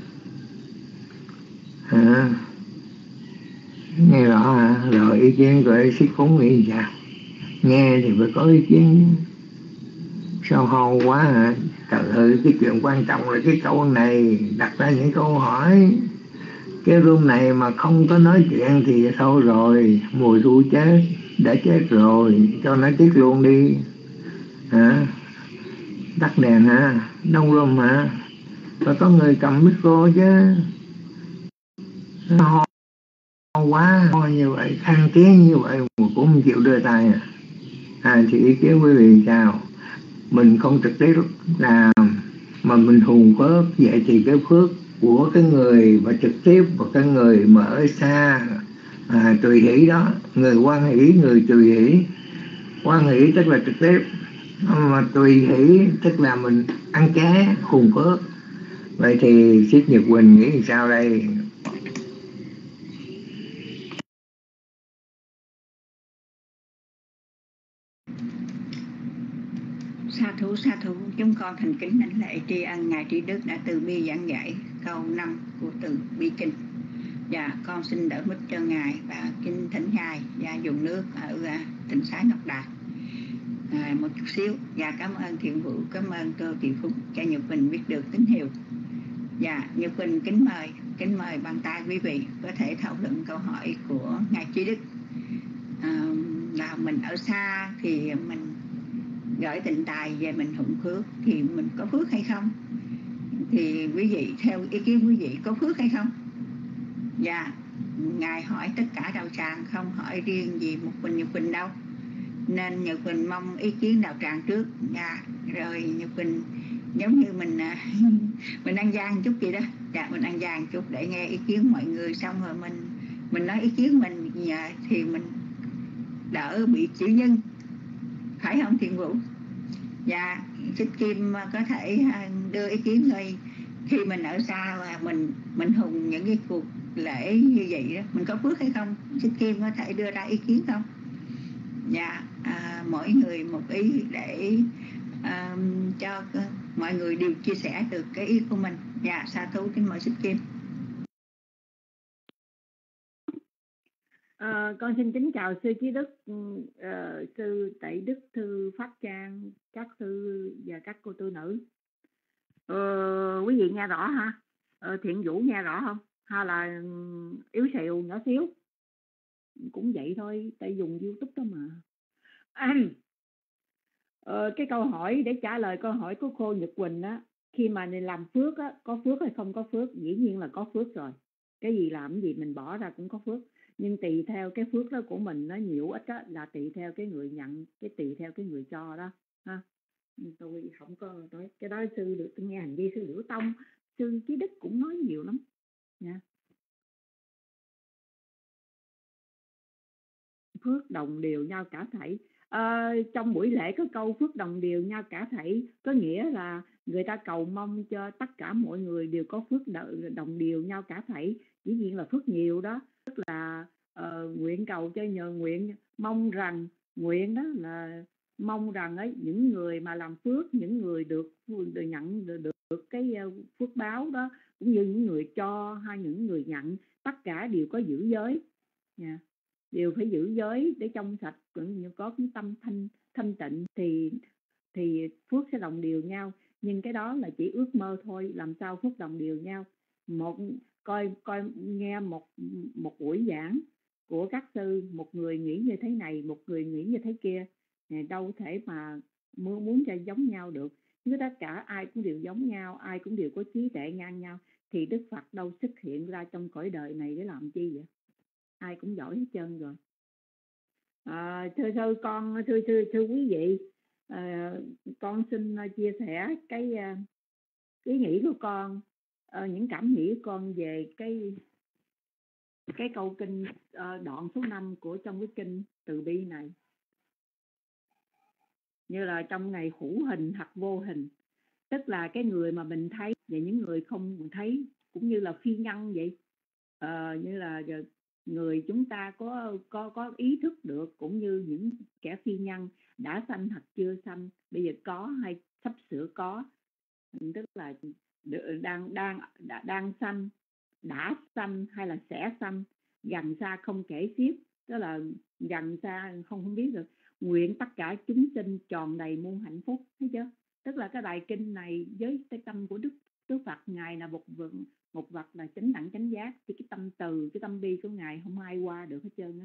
Hả? Nghe rõ hả? Rồi ý kiến của Xích Cúng nghĩ sao? Nghe thì phải có ý kiến. Sao hầu quá hả? Trời ơi, cái chuyện quan trọng là cái câu này, đặt ra những câu hỏi. Cái room này mà không có nói chuyện thì thôi rồi, mùi thu chết, đã chết rồi, cho nó chết luôn đi. Hả? Tắt đèn hả? Đông room hả? Phải có người cầm micro chứ. Ho quá, ho như vậy, khang tiếng như vậy mà cũng không chịu đưa tay à. À thì ý kiến quý vị sao? Mình không trực tiếp làm mà mình hùng phước, vậy thì cái phước của cái người mà trực tiếp và cái người mà ở xa, à, tùy hỷ đó, người hoan hỷ, người tùy hỷ. Hoan hỷ tức là trực tiếp, mà tùy hỷ tức là mình ăn ké hùng phước. Vậy thì Siết Nhật Quỳnh nghĩ sao đây? Sa thú sa thú, chúng con thành kính đảnh lễ tri ân ngài Trí Đức đã từ bi giảng dạy câu năm của từ bi kinh. Và con xin đỡ mít cho ngài và kính thỉnh ngài và dùng nước ở Tịnh Xá Ngọc Đà à, một chút xíu. Và cảm ơn Thiện Hữu, cảm ơn Tô Thị Phúc cho Nhật Quỳnh biết được tín hiệu. Và Nhật Quỳnh kính mời kính mời bàn tay quý vị có thể thảo luận câu hỏi của ngài Trí Đức. À, là mình ở xa thì mình gửi tịnh tài về mình hưởng phước thì mình có phước hay không? thì quý vị theo ý kiến quý vị có phước hay không? Dạ, Ngài hỏi tất cả đạo tràng, không hỏi riêng gì một Quỳnh Nhật Quỳnh đâu. Nên Nhật Quỳnh mong ý kiến đạo tràng trước. Dạ, rồi Nhật Quỳnh giống như mình mình ăn gian chút vậy đó. Dạ, mình ăn gian chút để nghe ý kiến mọi người, xong rồi mình mình nói ý kiến mình dạ, thì mình đỡ bị chữ nhân, phải không Thiện Vũ? Dạ, Thích Kim có thể đưa ý kiến thôi. Khi mình ở xa và mình mình hùng những cái cuộc lễ như vậy đó, mình có phước hay không? Thích Kim có thể đưa ra ý kiến không? Dạ, à, mỗi người một ý để à, cho mọi người đều chia sẻ được cái ý của mình. Dạ, sa thú, kính mời Thích Kim. À, con xin kính chào sư Trí Đức, uh, sư Tẩy Đức, thư Pháp Trang, các sư và các cô tu nữ. Uh, quý vị nghe rõ hả? Uh, Thiện Vũ nghe rõ không? Hay là yếu xìu nhỏ xíu? Cũng vậy thôi, tại dùng YouTube đó mà. À, uh, cái câu hỏi để trả lời câu hỏi của cô Nhật Quỳnh á, khi mà mình làm phước á, có phước hay không có phước? Dĩ nhiên là có phước rồi. Cái gì làm cái gì mình bỏ ra cũng có phước. Nhưng tùy theo cái phước đó của mình nó nhiều ít á, là tùy theo cái người nhận, cái tùy theo cái người cho đó ha. Tôi không có nói cái đó, sư được tôi nghe hành vi sư Liễu Tông, sư Trí Đức cũng nói nhiều lắm nha. Phước đồng đều nhau cả thảy. À, trong buổi lễ có câu phước đồng đều nhau cả thảy, có nghĩa là người ta cầu mong cho tất cả mọi người đều có phước đồng đều nhau cả thảy. Dĩ nhiên là phước nhiều đó, tức là uh, nguyện cầu cho nhờ nguyện, mong rằng nguyện đó là mong rằng ấy, những người mà làm phước, những người được, được nhận được, được cái phước báo đó, cũng như những người cho hay những người nhận, tất cả đều có giữ giới nha. Yeah. Đều phải giữ giới để trong sạch, cũng như có cái tâm thanh thanh tịnh thì thì phước sẽ đồng đều nhau. Nhưng cái đó là chỉ ước mơ thôi, làm sao phước đồng đều nhau? Một coi coi nghe một một buổi giảng của các sư, một người nghĩ như thế này, một người nghĩ như thế kia, đâu thể mà muốn muốn cho giống nhau được. Nếu tất cả ai cũng đều giống nhau, ai cũng đều có trí tuệ ngang nhau, thì Đức Phật đâu xuất hiện ra trong cõi đời này để làm chi vậy? Ai cũng giỏi hết trơn rồi. À, thưa thưa con thưa thưa thưa quý vị, à, con xin chia sẻ cái ý nghĩ của con, à, những cảm nghĩ của con về cái cái câu kinh à, đoạn số năm của trong cái kinh Từ Bi này. Như là trong ngày hữu hình hoặc vô hình, tức là cái người mà mình thấy và những người không thấy, cũng như là phi nhân vậy. À, như là người chúng ta có có có ý thức được, cũng như những kẻ phi nhân đã sanh hoặc chưa sanh, bây giờ có hay sắp sửa có, tức là đang đang đã, đang sanh, đã sanh hay là sẽ sanh, gần xa không kể xiết, tức là gần xa không không biết được. Nguyện tất cả chúng sinh tròn đầy muôn hạnh phúc, thấy chưa? Tức là cái bài kinh này với cái tâm của Đức Đức Phật, ngài là một một vật là chánh đẳng chánh giác, thì cái tâm từ, cái tâm bi của ngài không ai qua được hết trơn á.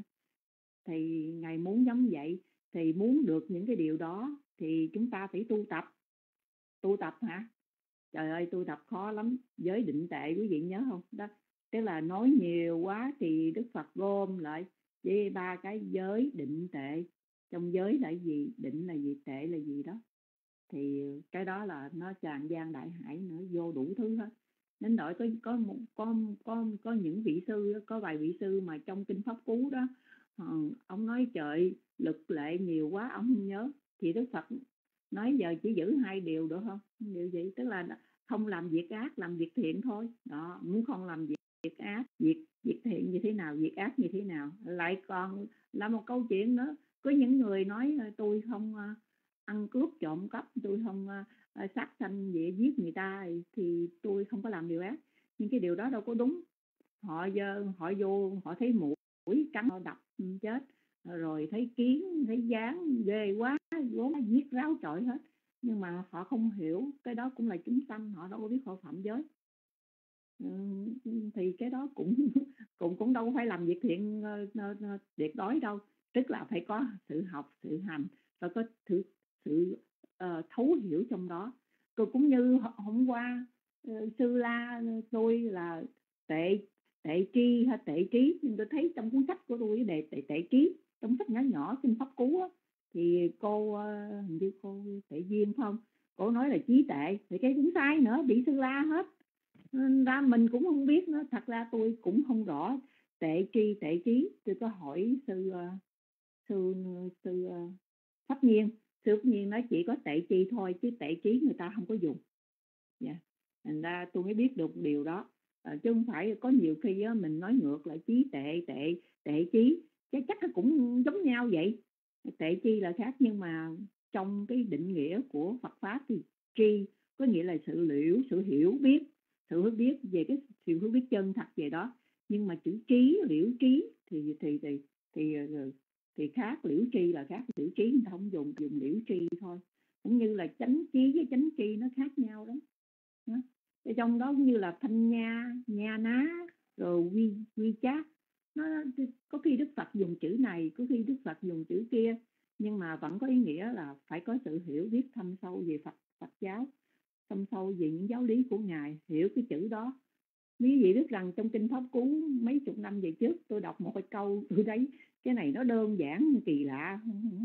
Thì ngài muốn giống vậy, thì muốn được những cái điều đó thì chúng ta phải tu tập. Tu tập hả? Trời ơi, tu tập khó lắm. Giới định tệ quý vị nhớ không? Đó, tức là nói nhiều quá thì Đức Phật gom lại với ba cái giới định tệ. Trong giới là gì? Định là gì? Tệ là gì đó. Thì cái đó là nó tràn gian đại hải nữa, vô đủ thứ hết. Đến đổi có có một có có có những vị sư, có vài vị sư mà trong kinh Pháp Cú đó, ông nói trời lực lệ nhiều quá ông không nhớ, thì Đức Phật nói giờ chỉ giữ hai điều được không? Điều gì? Tức là không làm việc ác, làm việc thiện thôi. Đó, muốn không làm việc, việc ác, việc việc thiện như thế nào, việc ác như thế nào. Lại còn là một câu chuyện nữa, có những người nói tôi không ăn cướp trộm cắp, tôi không uh, sát sanh vậy, giết người ta, thì tôi không có làm điều ác. Nhưng cái điều đó đâu có đúng. Họ giờ họ vô họ thấy mũi cắn họ đập chết, rồi thấy kiến thấy gián ghê quá, vốn giết ráo trọi hết, nhưng mà họ không hiểu cái đó cũng là chúng sanh, họ đâu có biết họ phạm giới. Ừ, thì cái đó cũng cũng cũng đâu phải làm việc thiện uh, tuyệt đối đâu. Tức là phải có sự học, sự hành, và có sự sự uh, thấu hiểu trong đó. Rồi cũng như hôm qua Sư La tôi là tệ tệ tri hay tệ trí, nhưng tôi thấy trong cuốn sách của tôi đề tệ tệ trí, trong sách nhỏ nhỏ kinh pháp cú á, thì cô hình như cô Tệ Duyên không, cô nói là trí tệ, thì cái cũng sai nữa, bị Sư La hết. Nên ra mình cũng không biết nữa, thật ra tôi cũng không rõ tệ tri tệ trí. Tôi có hỏi sư sư sư Pháp Nhiên, sư Pháp Nhiên nói chỉ có tệ tri thôi, chứ tệ trí người ta không có dùng. Yeah. Thành ra tôi mới biết được điều đó, à, chứ không phải có nhiều khi á, mình nói ngược lại trí tệ tệ tệ trí, chắc chắc cũng giống nhau vậy. Tệ chi là khác, nhưng mà trong cái định nghĩa của Phật pháp thì tri có nghĩa là sự liễu, sự hiểu biết, sự hiểu biết về cái sự hiểu biết chân thật về đó. Nhưng mà chữ trí, liễu trí thì thì thì thì thì, thì khác. Liễu tri là khác, liễu trí người ta không dùng, dùng liễu tri thôi. Cũng như là chánh trí với chánh tri nó khác nhau lắm. Đó. Trong đó cũng như là thanh nha, nha ná, rồi quy quy chát, nó có khi Đức Phật dùng chữ này, có khi Đức Phật dùng chữ kia, nhưng mà vẫn có ý nghĩa là phải có sự hiểu biết thâm sâu về Phật Phật giáo, thâm sâu về những giáo lý của Ngài, hiểu cái chữ đó. Quý vị biết rằng trong kinh Pháp Cú mấy chục năm về trước, tôi đọc một cái câu, tôi thấy cái này nó đơn giản kỳ lạ,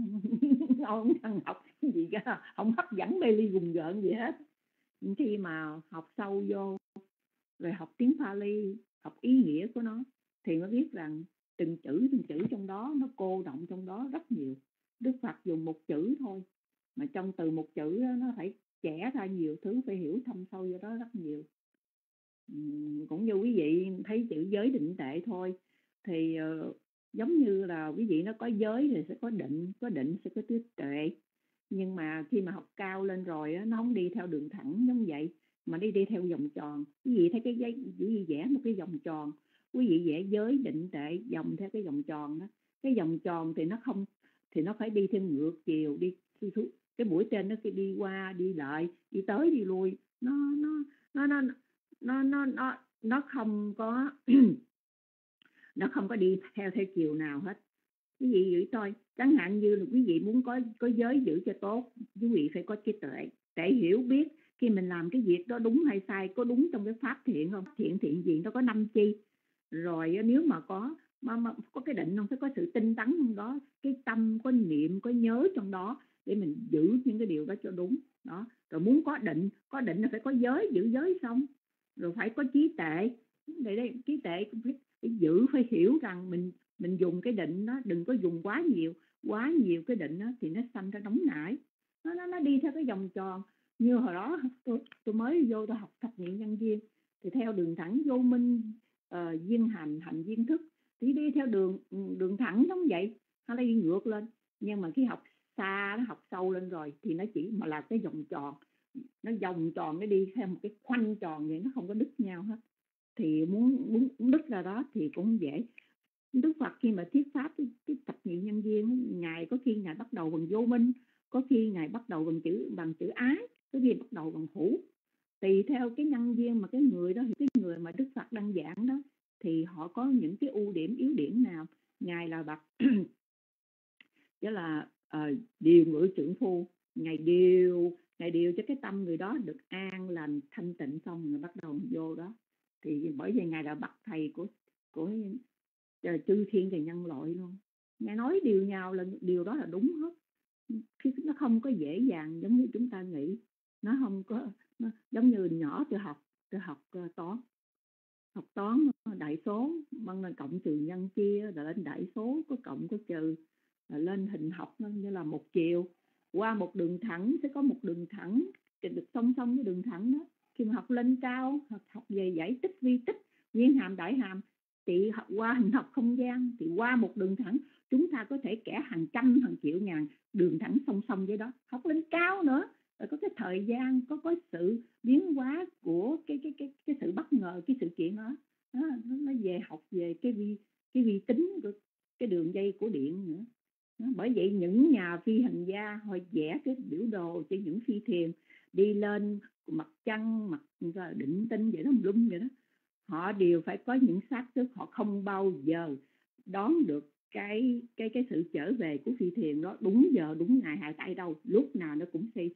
ông thằng học gì cả, không hấp dẫn mê ly gùng gợn gì hết. Khi mà học sâu vô rồi học tiếng Pali, học ý nghĩa của nó, thì mới biết rằng từng chữ từng chữ trong đó nó cô động trong đó rất nhiều. Đức Phật dùng một chữ thôi, mà trong từ một chữ đó, nó phải chẻ ra nhiều thứ, phải hiểu thâm sâu vô đó rất nhiều. Uhm, cũng như quý vị thấy chữ giới định tệ thôi, thì uh, giống như là quý vị nó có giới thì sẽ có định, có định sẽ có trí tuệ. Nhưng mà khi mà học cao lên rồi á, nó không đi theo đường thẳng giống vậy, mà đi đi theo vòng tròn. Quý vị thấy cái giấy, quý vị vẽ một cái vòng tròn, quý vị vẽ giới định tệ vòng theo cái vòng tròn đó. Cái vòng tròn thì nó không, thì nó phải đi theo ngược chiều, đi cái mũi tên nó phải đi qua đi lại, đi tới đi lui, nó nó nó nó nó nó nó nó không có nó không có đi theo theo chiều nào hết. Quý vị giữ thôi, chẳng hạn như là quý vị muốn có có giới giữ cho tốt, quý vị phải có trí tuệ, để hiểu biết khi mình làm cái việc đó đúng hay sai, có đúng trong cái pháp thiện không, thiện thiện gì nó có năm chi, rồi nếu mà có mà, mà có cái định không, phải có sự tinh tấn trong đó, cái tâm có niệm có nhớ trong đó để mình giữ những cái điều đó cho đúng đó. Rồi muốn có định, có định là phải có giới, giữ giới xong rồi phải có trí tuệ, để đây trí tuệ cũng phải, phải giữ, phải hiểu rằng mình mình dùng cái định đó, đừng có dùng quá nhiều, quá nhiều cái định đó thì nó sanh ra nóng nảy, nó nó nó đi theo cái vòng tròn. Như hồi đó tôi tôi mới vô tôi học thập nhị nhân duyên, thì theo đường thẳng vô minh, uh, duyên hành, hành duyên thức, thì đi theo đường đường thẳng giống vậy, nó đi ngược lên. Nhưng mà khi học xa, nó học sâu lên rồi thì nó chỉ mà là cái vòng tròn, nó vòng tròn, nó đi theo một cái khoanh tròn vậy, nó không có đứt nhau hết. Thì muốn muốn đứt ra đó thì cũng dễ. Đức Phật khi mà thuyết pháp cái, cái thập nhị nhân duyên, ngài có khi ngài bắt đầu bằng vô minh, có khi ngài bắt đầu bằng chữ bằng chữ ái, có khi bắt đầu bằng hữu, tùy theo cái nhân duyên mà cái người đó, cái người mà Đức Phật đang giảng đó, thì họ có những cái ưu điểm yếu điểm nào. Ngài là bậc đó là uh, điều ngự trưởng phu, ngài điều ngài điều cho cái tâm người đó được an lành thanh tịnh, xong rồi bắt đầu vô đó. Thì bởi vì ngài là bậc thầy của của chư thiên và nhân loại luôn. Ngài nói điều nào là điều đó là đúng hết, khi nó không có dễ dàng giống như chúng ta nghĩ. Nó không có, nó giống như nhỏ tôi học tôi học uh, toán học toán đại số, bằng là cộng trừ nhân chia, rồi lên đại số có cộng có trừ, rồi lên hình học nó như là một chiều, qua một đường thẳng sẽ có một đường thẳng thì được song song với đường thẳng đó. Khi mà học lên cao, học, học về giải tích vi tích, nguyên hàm đại hàm, thì học qua hình học không gian, thì qua một đường thẳng chúng ta có thể kẻ hàng trăm hàng triệu ngàn đường thẳng song song với đó. Học lên cao nữa rồi có cái thời gian, có có sự biến hóa của cái cái cái cái sự bất ngờ, cái sự kiện đó, đó nó, nó về học về cái vi cái vi tính của cái đường dây của điện nữa. Đó, bởi vậy những nhà phi hành gia họ vẽ cái biểu đồ cho những phi thuyền đi lên mặt trăng, mặt định tinh vậy đó, lum vậy đó, họ đều phải có những xác suất, họ không bao giờ đón được cái cái cái sự trở về của phi thuyền đó đúng giờ đúng ngày hai tay đâu, lúc nào nó cũng xây xích,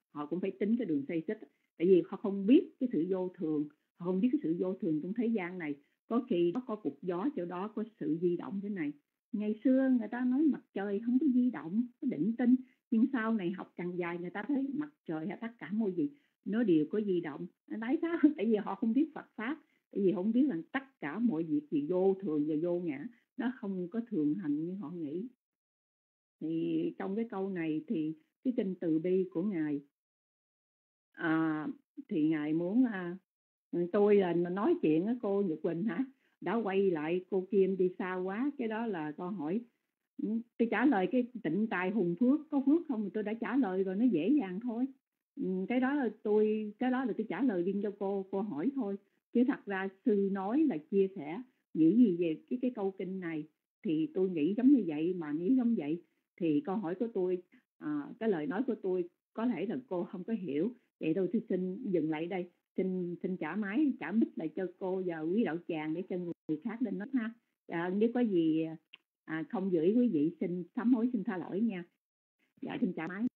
họ cũng phải tính cái đường xây xích, tại vì họ không biết cái sự vô thường, họ không biết cái sự vô thường trong thế gian này. Có khi nó có cục gió chỗ đó, có sự di động thế này. Ngày xưa người ta nói mặt trời không có di động, có định tinh, nhưng sau này học càng dài người ta thấy mặt trời hay tất cả mọi gì nó đều có di động. Tại sao? Tại vì họ không biết Phật pháp, tại vì không biết rằng tất cả mọi việc gì vô thường và vô ngã, nó không có thường hành như họ nghĩ. Thì trong cái câu này thì cái kinh từ bi của ngài à, thì ngài muốn à, tôi là nói chuyện với cô Nhật Quỳnh hả, đã quay lại cô Kim đi xa quá. Cái đó là câu hỏi tôi trả lời cái tịnh tài hùng phước, có phước không thì tôi đã trả lời rồi, nó dễ dàng thôi. Cái đó là tôi cái đó là tôi trả lời riêng cho cô cô hỏi thôi, chứ thật ra sư nói là chia sẻ nghĩ gì về cái cái câu kinh này thì tôi nghĩ giống như vậy, mà nghĩ giống vậy thì câu hỏi của tôi à, cái lời nói của tôi có thể là cô không có hiểu. Vậy tôi xin dừng lại đây, xin xin trả máy trả mic lại cho cô và quý đạo tràng để cho người khác lên nói ha. À, nếu có gì à, không giữ quý vị xin sám hối, xin tha lỗi nha. Dạ xin trả máy.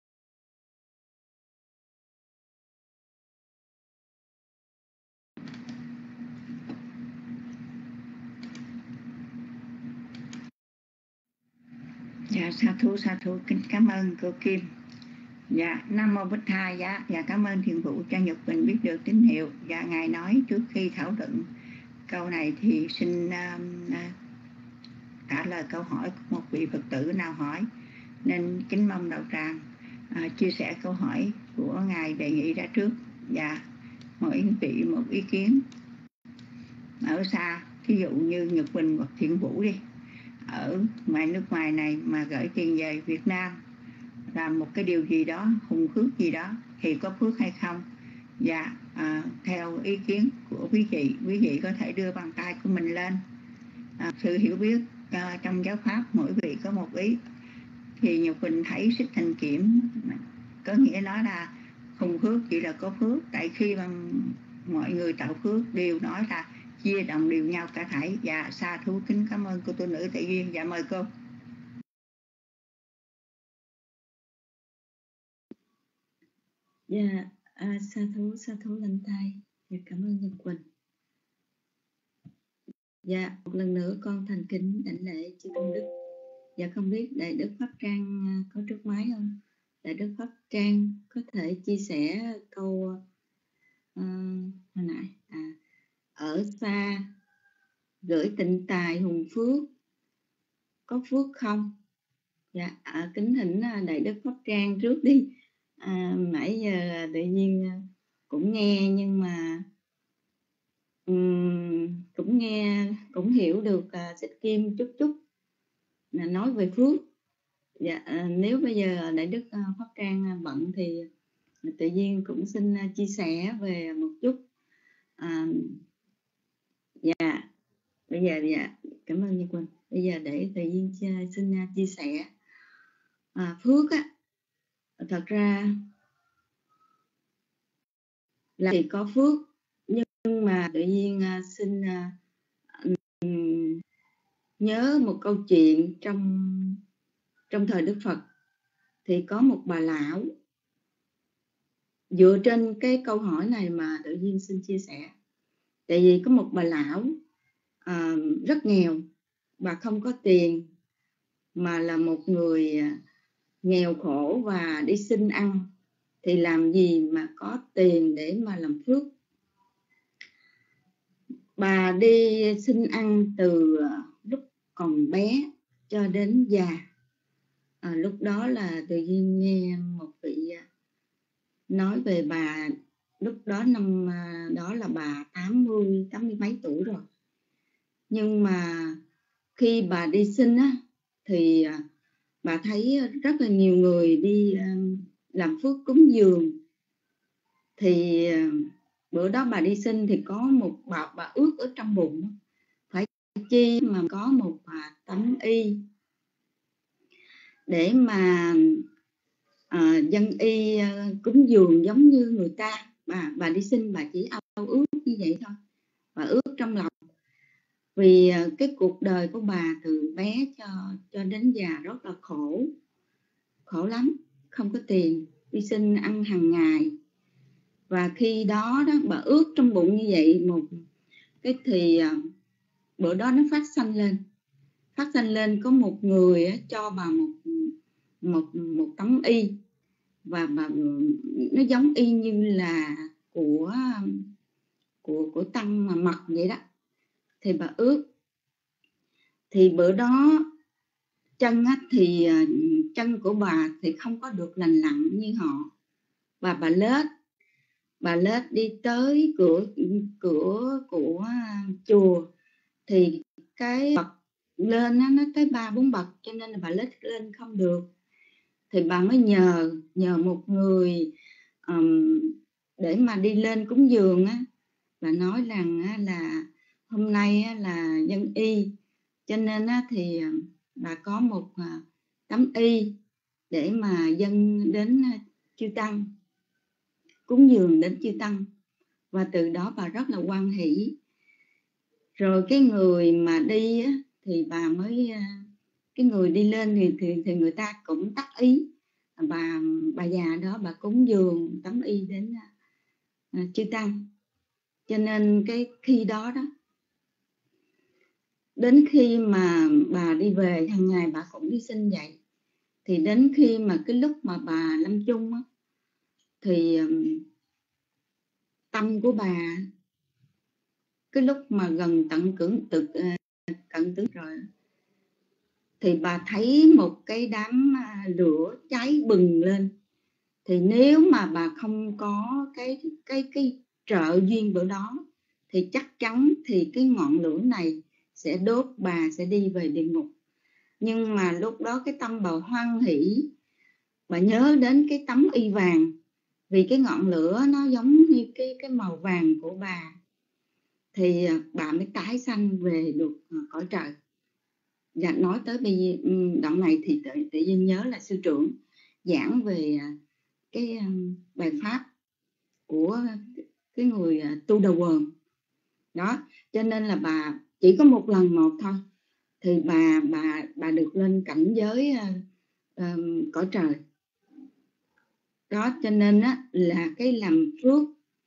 Dạ sa thú sa thú kính cảm ơn cô Kim. Dạ Nam Mô Bích Tha. Dạ, dạ cảm ơn Thiền Vũ cho Nhật Quỳnh biết được tín hiệu. Dạ ngài nói trước khi thảo luận câu này thì xin uh, uh, trả lời câu hỏi của một vị Phật tử nào hỏi, nên kính mong đạo tràng uh, chia sẻ câu hỏi của ngài đề nghị ra trước. Dạ mỗi vị một ý kiến. Ở xa, ví dụ như Nhật Quỳnh hoặc Thiện Vũ đi, ở ngoài nước ngoài này mà gửi tiền về Việt Nam làm một cái điều gì đó hùng phước gì đó thì có phước hay không? Dạ à, theo ý kiến của quý vị, quý vị có thể đưa bàn tay của mình lên. À, sự hiểu biết à, trong giáo pháp mỗi vị có một ý, thì Nhật Quỳnh thấy xích thành kiểm có nghĩa nói là hùng phước chỉ là có phước, tại khi mà mọi người tạo phước đều nói là chia đồng đều nhau cả thảy. Dạ sa thú kính cảm ơn cô tu nữ Tại Duyên. Dạ mời cô. Dạ à, sa thú sa thú lành tay. Dạ cảm ơn Nhật Quỳnh. Dạ một lần nữa con thành kính đảnh lễ chư công đức. Dạ không biết Đại Đức Pháp Trang có trước máy không? Đại Đức Pháp Trang có thể chia sẻ câu uh, hồi nãy à, ở xa gửi tịnh tài hùng phước có phước không? Dạ à, kính thỉnh Đại Đức Pháp Trang trước đi. À, nãy giờ tự nhiên cũng nghe nhưng mà um, cũng nghe cũng hiểu được uh, Xích Kim chút chút là nói về phước. Dạ, à, nếu bây giờ Đại Đức uh, Pháp Trang bận thì tự nhiên cũng xin uh, chia sẻ về một chút. À, dạ bây giờ dạ cảm ơn Như Quỳnh. Bây giờ để tự nhiên xin uh, chia sẻ à, phước á, thật ra là thì có phước, nhưng mà tự nhiên uh, xin uh, um, nhớ một câu chuyện trong trong thời Đức Phật. Thì có một bà lão, dựa trên cái câu hỏi này mà tự nhiên xin chia sẻ. Tại vì có một bà lão uh, rất nghèo, bà không có tiền, mà là một người nghèo khổ và đi xin ăn. Thì làm gì mà có tiền để mà làm phước? Bà đi xin ăn từ lúc còn bé cho đến già. À, lúc đó là tự nhiên nghe một vị nói về bà, lúc đó năm đó là bà tám mươi, tám mươi mấy tuổi rồi. Nhưng mà khi bà đi xin á, thì bà thấy rất là nhiều người đi làm phước cúng dường. Thì bữa đó bà đi xin thì có một bà, bà ước ở trong bụng phải chi mà có một bà tấm y để mà à, dân y cúng dường giống như người ta. Bà, bà đi xin bà chỉ ao ước như vậy thôi. Bà ước trong lòng. Vì cái cuộc đời của bà từ bé cho, cho đến già rất là khổ. Khổ lắm, không có tiền. đi xin ăn hàng ngày. Và khi đó đó bà ước trong bụng như vậy một cái thì bữa đó nó phát sanh lên phát sanh lên có một người cho bà một một một tấm y, và bà nó giống y như là của của của tăng mà mặc vậy đó. Thì bà ước thì bữa đó chân á, thì chân của bà thì không có được lành lặn như họ, và bà lết bà lết đi tới cửa cửa của chùa thì cái bậc lên á, nó tới ba bốn bậc, cho nên là bà lết lên không được. Thì bà mới nhờ nhờ một người um, để mà đi lên cúng dường á. Bà nói rằng á, là hôm nay á, là dân y, cho nên á, thì bà có một uh, tấm y để mà dâng đến uh, chư tăng, cúng dường đến chư tăng. Và từ đó bà rất là hoan hỷ. Rồi cái người mà đi á, thì bà mới uh, cái người đi lên thì, thì thì người ta cũng tác ý, bà bà già đó bà cúng dường tấm y đến uh, chư tăng. Cho nên cái khi đó đó, đến khi mà bà đi về hàng ngày bà cũng đi xin vậy. Thì đến khi mà cái lúc mà bà lâm chung á, thì um, tâm của bà cái lúc mà gần tận cưỡng tự uh, cận tử rồi thì bà thấy một cái đám uh, lửa cháy bừng lên. Thì nếu mà bà không có cái cái cái trợ duyên bữa đó thì chắc chắn thì cái ngọn lửa này sẽ đốt bà, sẽ đi về địa ngục. Nhưng mà lúc đó cái tâm bà hoan hỷ, bà nhớ đến cái tấm y vàng, vì cái ngọn lửa nó giống như cái cái màu vàng của bà, thì bà mới tái sanh về được cõi trời. Và nói tới bây giờ, đoạn này thì tự, tự nhiên nhớ là sư trưởng giảng về cái bài pháp của cái người tu đầu quần đó. Cho nên là bà chỉ có một lần một thôi thì bà bà bà được lên cảnh giới uh, uh, cõi trời đó. Cho nên á, là cái làm phước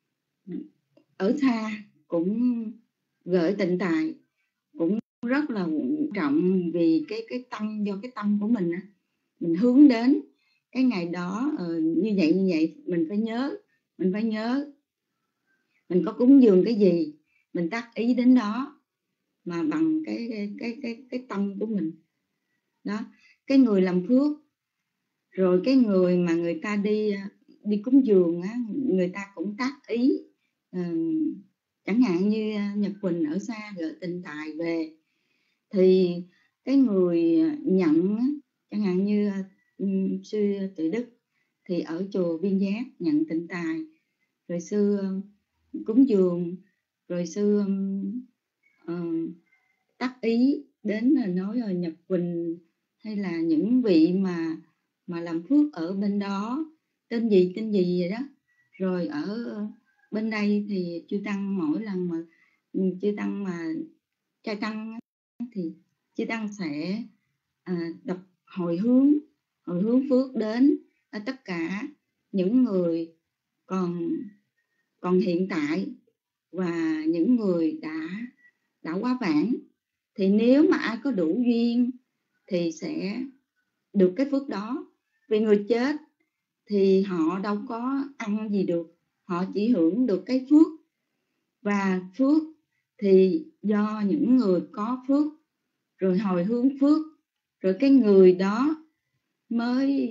ở xa cũng gửi tịnh tài cũng rất là quan trọng, vì cái cái tâm do cái tâm của mình á, mình hướng đến cái ngày đó uh, như vậy như vậy mình phải nhớ mình phải nhớ mình có cúng dường cái gì mình tác ý đến đó mà bằng cái cái cái cái, cái tâm của mình đó. Cái người làm phước, rồi cái người mà người ta đi đi cúng dường á, người ta cũng tác ý uh, chẳng hạn như Nhật Quỳnh ở xa gửi tịnh tài về, thì cái người nhận á, chẳng hạn như um, sư Tuệ Đức thì ở chùa Viên Giác nhận tịnh tài, rồi sư uh, cúng dường, rồi sư um, uh, tác ý đến là nói là Nhật Quỳnh hay là những vị mà mà làm phước ở bên đó tên gì tên gì vậy đó. Rồi ở bên đây thì chư tăng mỗi lần mà chư tăng mà trai tăng thì chư tăng sẽ à, đọc hồi hướng hồi hướng phước đến à, tất cả những người còn còn hiện tại và những người đã đã quá vãng. Thì nếu mà ai có đủ duyên thì sẽ được cái phước đó. Vì người chết thì họ đâu có ăn gì được, họ chỉ hưởng được cái phước. Và phước thì do những người có phước rồi hồi hướng phước, rồi cái người đó mới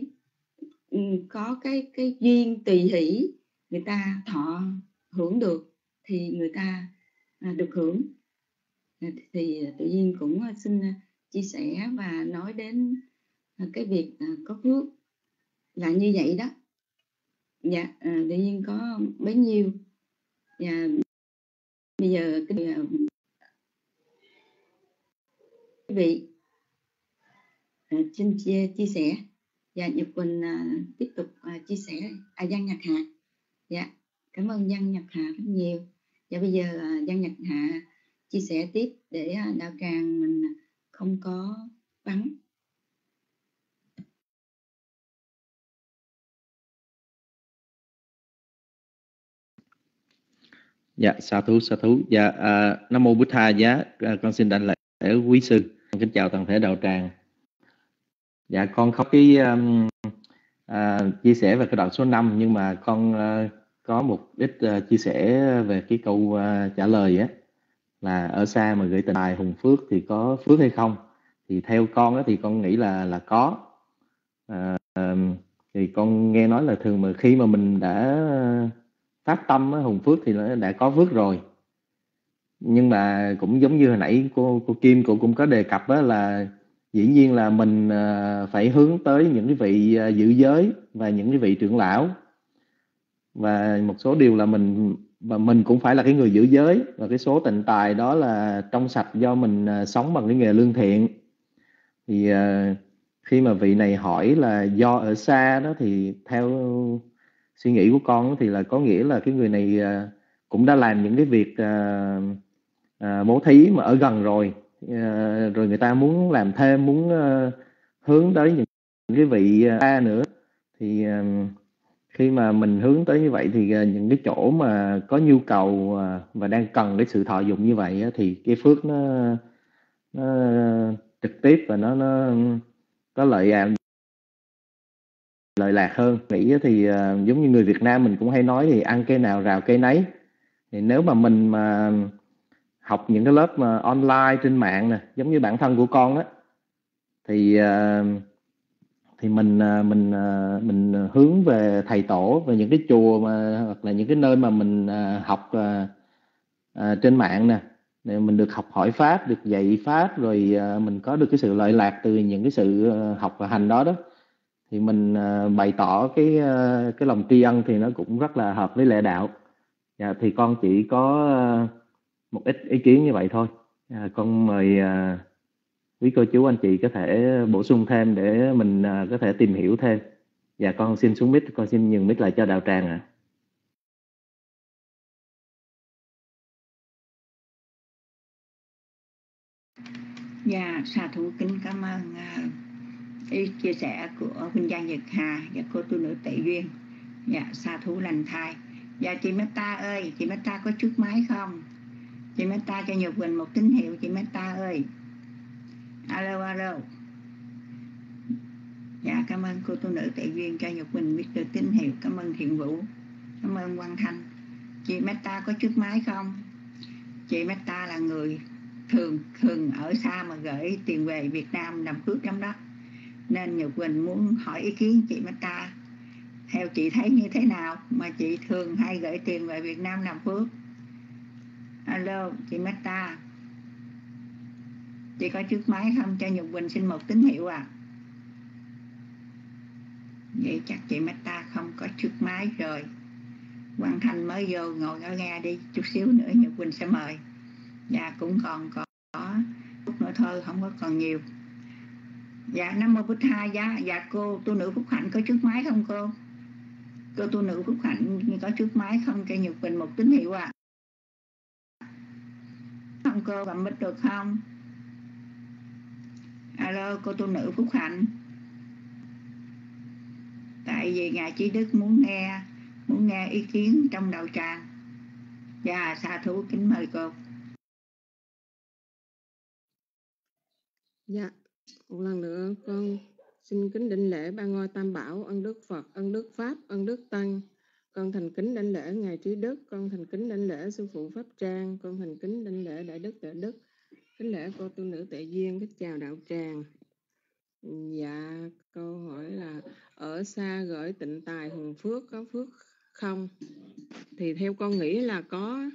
có cái cái duyên tùy hỷ, người ta thọ hưởng được thì người ta được hưởng. Thì tự nhiên cũng xin chia sẻ và nói đến cái việc có phước là như vậy đó. Dạ, tự nhiên có bấy nhiêu. Và bây giờ cái quý vị xin chia, chia sẻ. Dạ, Nhật Quỳnh tiếp tục chia sẻ. À, Văn Nhật Hạ. Dạ, cảm ơn Văn Nhật Hạ rất nhiều. Dạ, bây giờ Văn Nhật Hạ chia sẻ tiếp để đạo tràng mình không có vắng. Dạ, sa thú, sa thú. Dạ, à, Nam Mô Bụt Tha Giá, à, con xin đảnh lễ quý sư. Kính chào toàn thể đạo tràng. Dạ, con có cái um, à, chia sẻ về cái đoạn số năm, nhưng mà con uh, có một ít uh, chia sẻ về cái câu uh, trả lời á, là ở xa mà gửi tình tài hùng phước thì có phước hay không? Thì theo con á, thì con nghĩ là là có. À, thì con nghe nói là thường mà khi mà mình đã phát tâm á, hùng phước thì nó đã có phước rồi. Nhưng mà cũng giống như hồi nãy cô cô Kim cô cũng có đề cập á, là dĩ nhiên là mình phải hướng tới những cái vị giữ giới và những cái vị trưởng lão, và một số điều là mình và mình cũng phải là cái người giữ giới, và cái số tịnh tài đó là trong sạch do mình sống bằng cái nghề lương thiện. Thì khi mà vị này hỏi là do ở xa đó, thì theo suy nghĩ của con thì là có nghĩa là cái người này cũng đã làm những cái việc À, bố thí mà ở gần rồi, à, rồi người ta muốn làm thêm, muốn uh, hướng tới những, những cái vị A uh, nữa, thì uh, khi mà mình hướng tới như vậy thì uh, những cái chỗ mà có nhu cầu uh, và đang cần cái sự thọ dụng như vậy uh, thì cái phước nó, nó trực tiếp và nó nó có lợi ảo lợi lạc hơn. Nghĩ thì uh, giống như người Việt Nam mình cũng hay nói thì ăn cây nào rào cây nấy. Thì nếu mà mình mà học những cái lớp mà online trên mạng nè, giống như bản thân của con đó, thì thì mình mình mình hướng về thầy tổ, về những cái chùa mà hoặc là những cái nơi mà mình học trên mạng nè, để mình được học hỏi pháp, được dạy pháp, rồi mình có được cái sự lợi lạc từ những cái sự học và hành đó đó, thì mình bày tỏ cái cái lòng tri ân thì nó cũng rất là hợp với lẽ đạo. Dạ, thì con chỉ có một ít ý kiến như vậy thôi. À, con mời à, quý cô chú anh chị có thể bổ sung thêm để mình à, có thể tìm hiểu thêm. Dạ, con xin xuống mic, con xin nhường mic lại cho đạo tràng ạ. À. Dạ, sa thú kính cảm ơn uh, ý chia sẻ của huynh Giang Nhật Hà và cô tu nữ Tệ Duyên. Dạ, sa thú lành thai. Dạ, chị Meta ơi, chị Meta có chút máy không? Chị Meta cho Nhật Quỳnh một tín hiệu, chị Meta ơi. Alo, alo. Dạ, cảm ơn cô tu nữ Tệ Duyên cho Nhật Quỳnh biết được tín hiệu. Cảm ơn Thiện Vũ, cảm ơn Quang Thanh. Chị Meta có chút máy không? Chị Meta là người thường thường ở xa mà gửi tiền về Việt Nam làm phước lắm đó, nên Nhật Quỳnh muốn hỏi ý kiến chị Meta, theo chị thấy như thế nào mà chị thường hay gửi tiền về Việt Nam làm phước? Alo, chị Meta, chị có chiếc máy không? Cho Nhật Quỳnh xin một tín hiệu à. Vậy chắc chị Meta không có chiếc máy rồi. Quang Thanh mới vô ngồi ở nghe đi, chút xíu nữa Nhật Quỳnh sẽ mời. Dạ, cũng còn có phút nữa thôi, không có còn nhiều. Dạ, Nam Mô Bụt Tha Giá. Dạ, cô tu nữ Phúc Hạnh có chiếc máy không cô? Cô tu nữ Phúc Hạnh có chiếc máy không? Cho Nhật Quỳnh một tín hiệu à. Không cô, bấm mic được không? Alo, cô tu nữ Phúc Hạnh. Tại vì Ngài Trí Đức muốn nghe muốn nghe ý kiến trong đạo tràng. Dạ, sa thú kính mời cô. Dạ, một lần nữa con xin kính đảnh lễ ba ngôi Tam Bảo, ân đức Phật, ân đức Pháp, ân đức Tăng. Con thành kính đảnh lễ Ngài Trí Đức, con thành kính đảnh lễ Sư phụ Pháp Trang, con thành kính đảnh lễ Đại Đức Đại Đức, kính lễ cô tu nữ Tệ Duyên, kính chào đạo tràng. Dạ, câu hỏi là ở xa gửi tịnh tài hùng phước có phước không? Thì theo con nghĩ là có.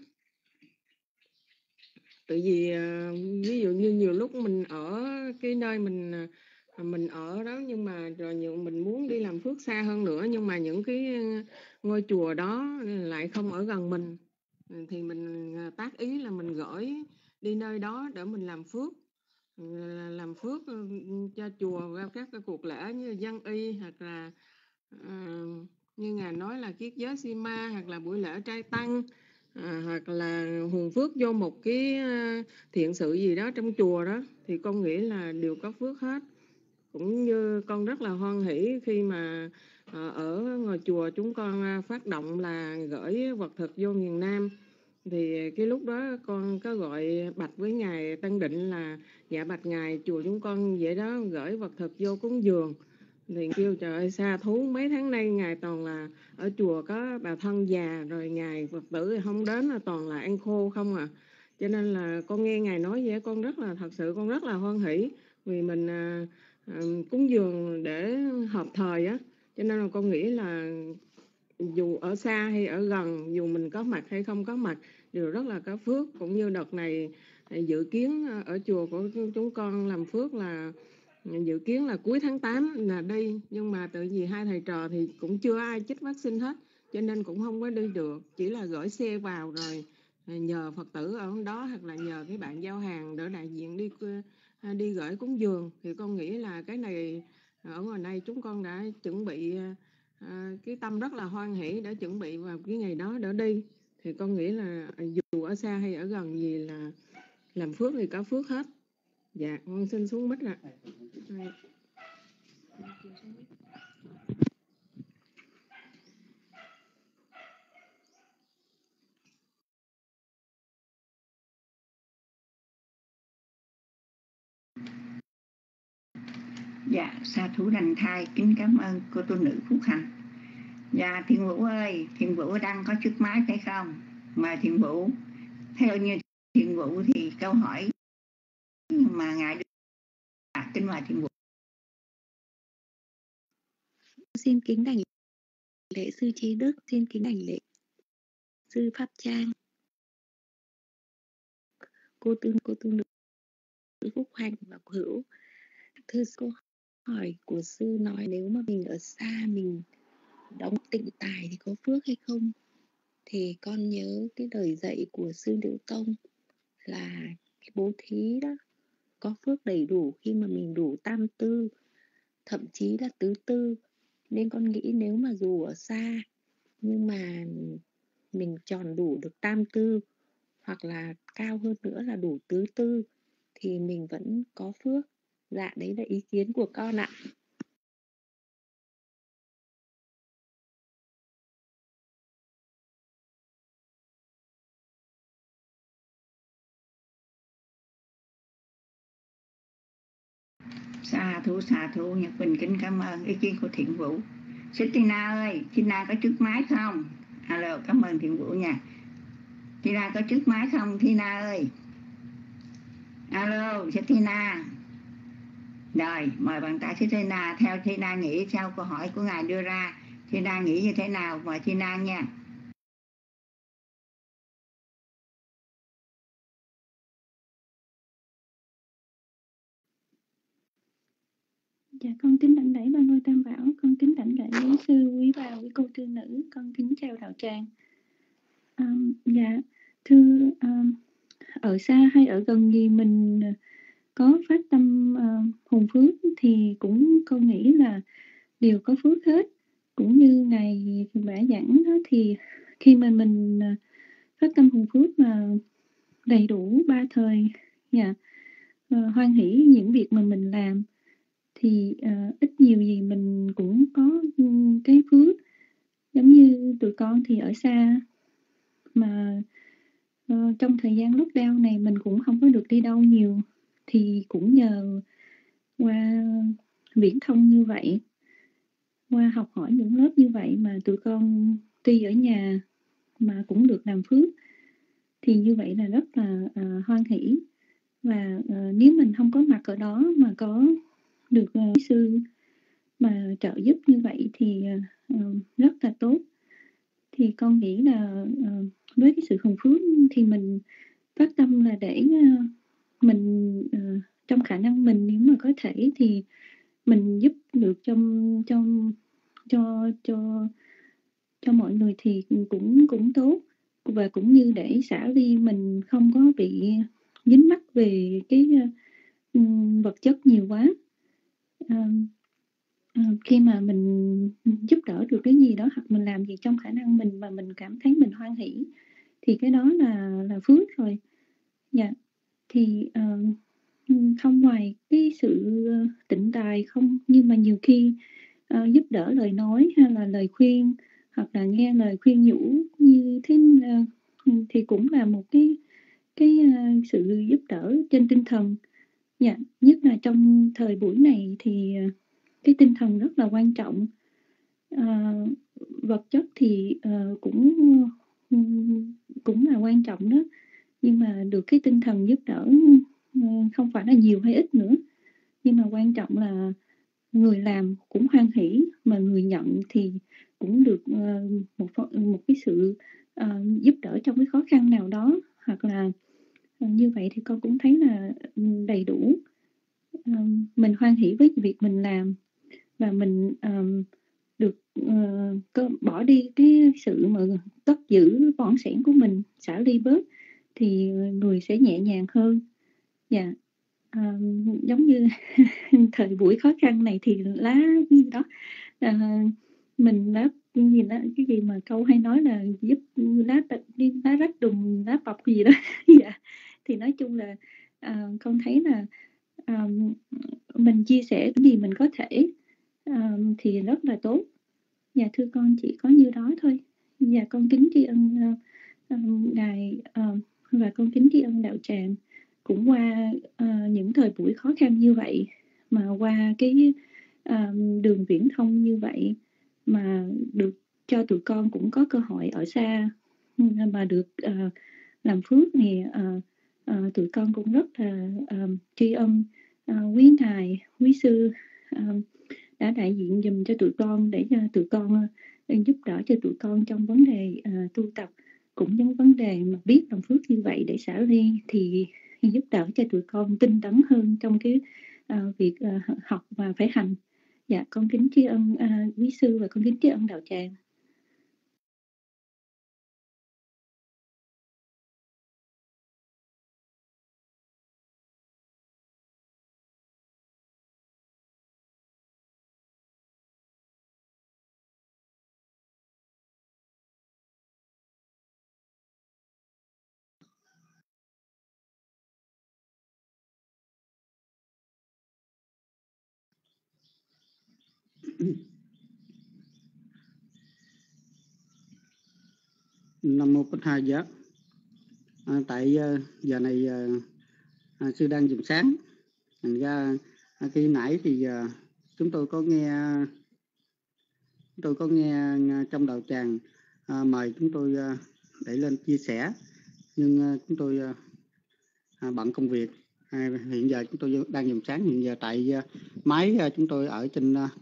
Tại vì ví dụ như nhiều lúc mình ở cái nơi mình mình ở đó, nhưng mà rồi nhiều mình muốn đi làm phước xa hơn nữa, nhưng mà những cái ngôi chùa đó lại không ở gần mình, thì mình tác ý là mình gửi đi nơi đó để mình làm phước, làm phước cho chùa vào các cái cuộc lễ như dân y, hoặc là uh, như Ngài nói là kiết giới Sima, hoặc là buổi lễ trai tăng, à, hoặc là hùng phước vô một cái thiện sự gì đó trong chùa đó, thì con nghĩ là đều có phước hết. Cũng như con rất là hoan hỷ khi mà à, ở ngôi chùa chúng con phát động là gửi vật thực vô miền Nam, Thì cái lúc đó con có gọi bạch với ngài Tân Định là dạ bạch ngài, chùa chúng con vậy đó gửi vật thực vô cúng dường. Thì kêu trời ơi xa thú, mấy tháng nay ngài toàn là ở chùa có bà thân già, rồi ngài Phật tử không đến là toàn là ăn khô không à. Cho nên là con nghe ngài nói vậy con rất là, thật sự con rất là hoan hỷ, vì mình à, à, cúng dường để hợp thời á. Cho nên là con nghĩ là dù ở xa hay ở gần, dù mình có mặt hay không có mặt đều rất là có phước. Cũng như đợt này dự kiến ở chùa của chúng con làm phước là dự kiến là cuối tháng tám là đi, nhưng mà tự vì hai thầy trò thì cũng chưa ai chích vaccine hết, cho nên cũng không có đi được, chỉ là gửi xe vào rồi nhờ Phật tử ở đó hoặc là nhờ cái bạn giao hàng đỡ đại diện đi đi gửi cúng dường. Thì con nghĩ là cái này ở ngoài này chúng con đã chuẩn bị à, cái tâm rất là hoan hỷ để chuẩn bị vào cái ngày đó đỡ đi. Thì con nghĩ là dù ở xa hay ở gần gì là làm phước thì có phước hết. Dạ con xin xuống mic ạ. Dạ, sa thú đành thai kính cảm ơn cô tu nữ Phúc Hạnh. Dạ, Thiện Vũ ơi, Thiện Vũ đang có chiếc máy phải không? Mời Thiện Vũ. Theo như Thiện Vũ thì câu hỏi mà ngài đưa ra, kính mời Thiện Vũ. Xin kính đảnh lễ sư Trí Đức, xin kính đảnh lễ sư Pháp Trang, cô tư cô tu nữ Phúc Hạnh và Hữu. Thưa câu hỏi của sư nói nếu mà mình ở xa mình đóng tịnh tài thì có phước hay không, thì con nhớ cái lời dạy của sư Liễu Tông là cái bố thí đó có phước đầy đủ khi mà mình đủ tam tư, thậm chí là tứ tư. Nên con nghĩ nếu mà dù ở xa nhưng mà mình tròn đủ được tam tư, hoặc là cao hơn nữa là đủ tứ tư, thì mình vẫn có phước. Dạ, đấy là ý kiến của con ạ. Sa thú, sa thú, Nhật Bình kính cảm ơn ý kiến của Thiện Vũ. Sư Tina ơi, Tina có trước máy không? Alo, cảm ơn Thiện Vũ nha. Tina có trước máy không, Tina ơi? Alo, sư Tina. Rồi, mời bạn ta sư Tina. Theo Tina nghĩ sau câu hỏi của ngài đưa ra, Tina nghĩ như thế nào? Mời Tina nha. Dạ, con kính đảnh lễ ba ngôi Tam Bảo, con kính đảnh lễ quý sư, quý bà, quý cô tư nữ, con kính chào đạo tràng. Um, dạ, thưa um, ở xa hay ở gần gì mình có phát tâm uh, hùng phước thì cũng con nghĩ là đều có phước hết. Cũng như ngài đã giảng đó, thì khi mà mình uh, phát tâm hùng phước mà đầy đủ ba thời, dạ, uh, hoan hỷ những việc mà mình làm, thì uh, ít nhiều gì mình cũng có um, cái phước. Giống như tụi con thì ở xa mà uh, trong thời gian lockdown này mình cũng không có được đi đâu nhiều, thì cũng nhờ qua viễn thông như vậy, qua học hỏi những lớp như vậy mà tụi con tuy ở nhà mà cũng được làm phước, thì như vậy là rất là uh, hoan hỷ. Và uh, nếu mình không có mặt ở đó mà có được uh, sư mà trợ giúp như vậy thì uh, rất là tốt. Thì con nghĩ là uh, với cái sự hùng phước thì mình phát tâm là để uh, mình uh, trong khả năng mình, nếu mà có thể thì mình giúp được trong trong cho cho cho mọi người thì cũng cũng tốt. Và cũng như để xả ly mình không có bị dính mắc về cái uh, vật chất nhiều quá. Uh, uh, khi mà mình giúp đỡ được cái gì đó hoặc mình làm gì trong khả năng mình mà mình cảm thấy mình hoan hỷ thì cái đó là là phước rồi. Dạ, thì uh, không ngoài cái sự tịnh tài không, nhưng mà nhiều khi uh, giúp đỡ lời nói hay là lời khuyên, hoặc là nghe lời khuyên nhủ như thế uh, thì cũng là một cái cái uh, sự giúp đỡ trên tinh thần. Dạ, nhất là trong thời buổi này thì uh, cái tinh thần rất là quan trọng. Uh, vật chất thì uh, cũng cũng là quan trọng đó, nhưng mà được cái tinh thần giúp đỡ uh, không phải là nhiều hay ít nữa, nhưng mà quan trọng là người làm cũng hoan hỷ, mà người nhận thì cũng được uh, một một cái sự uh, giúp đỡ trong cái khó khăn nào đó, hoặc là uh, như vậy thì con cũng thấy là đầy đủ. Uh, mình hoan hỷ với việc mình làm, và mình uh, được uh, bỏ đi cái sự mà cất giữ bỏng sẻn của mình, xả ly bớt, thì người sẽ nhẹ nhàng hơn. Dạ. À, giống như thời buổi khó khăn này thì lá gì đó à, mình lá gì đó, cái gì mà câu hay nói là giúp lá đi lá rách đùng lá bọc gì đó. Dạ. Thì nói chung là à, con thấy là à, mình chia sẻ cái gì mình có thể à, thì rất là tốt. Dạ thưa con chỉ có như đó thôi. Dạ con kính tri ân uh, uh, ngài uh, và con kính tri ân đạo tràng, cũng qua uh, những thời buổi khó khăn như vậy, mà qua cái uh, đường viễn thông như vậy, mà được cho tụi con cũng có cơ hội ở xa mà được uh, làm phước này. Uh, uh, tụi con cũng rất là uh, tri ân uh, quý ngài, quý sư uh, đã đại diện dùm cho tụi con, để cho tụi con uh, giúp đỡ cho tụi con trong vấn đề uh, tu tập, cũng những vấn đề mà biết làm phước như vậy để xả ly, thì giúp đỡ cho tụi con tinh tấn hơn trong cái uh, việc uh, học và phải hành. Dạ con kính tri ân uh, quý sư, và con kính tri ân đạo tràng. Nam mô Bích Hai Giác. À, tại uh, giờ này uh, à, sư đang dùng sáng, thành ra à, khi nãy thì uh, chúng tôi có nghe chúng tôi có nghe uh, trong đạo tràng uh, mời chúng tôi uh, để lên chia sẻ, nhưng uh, chúng tôi uh, à, bận công việc. À, hiện giờ chúng tôi đang dùng sáng, hiện giờ tại uh, máy uh, chúng tôi ở trên uh,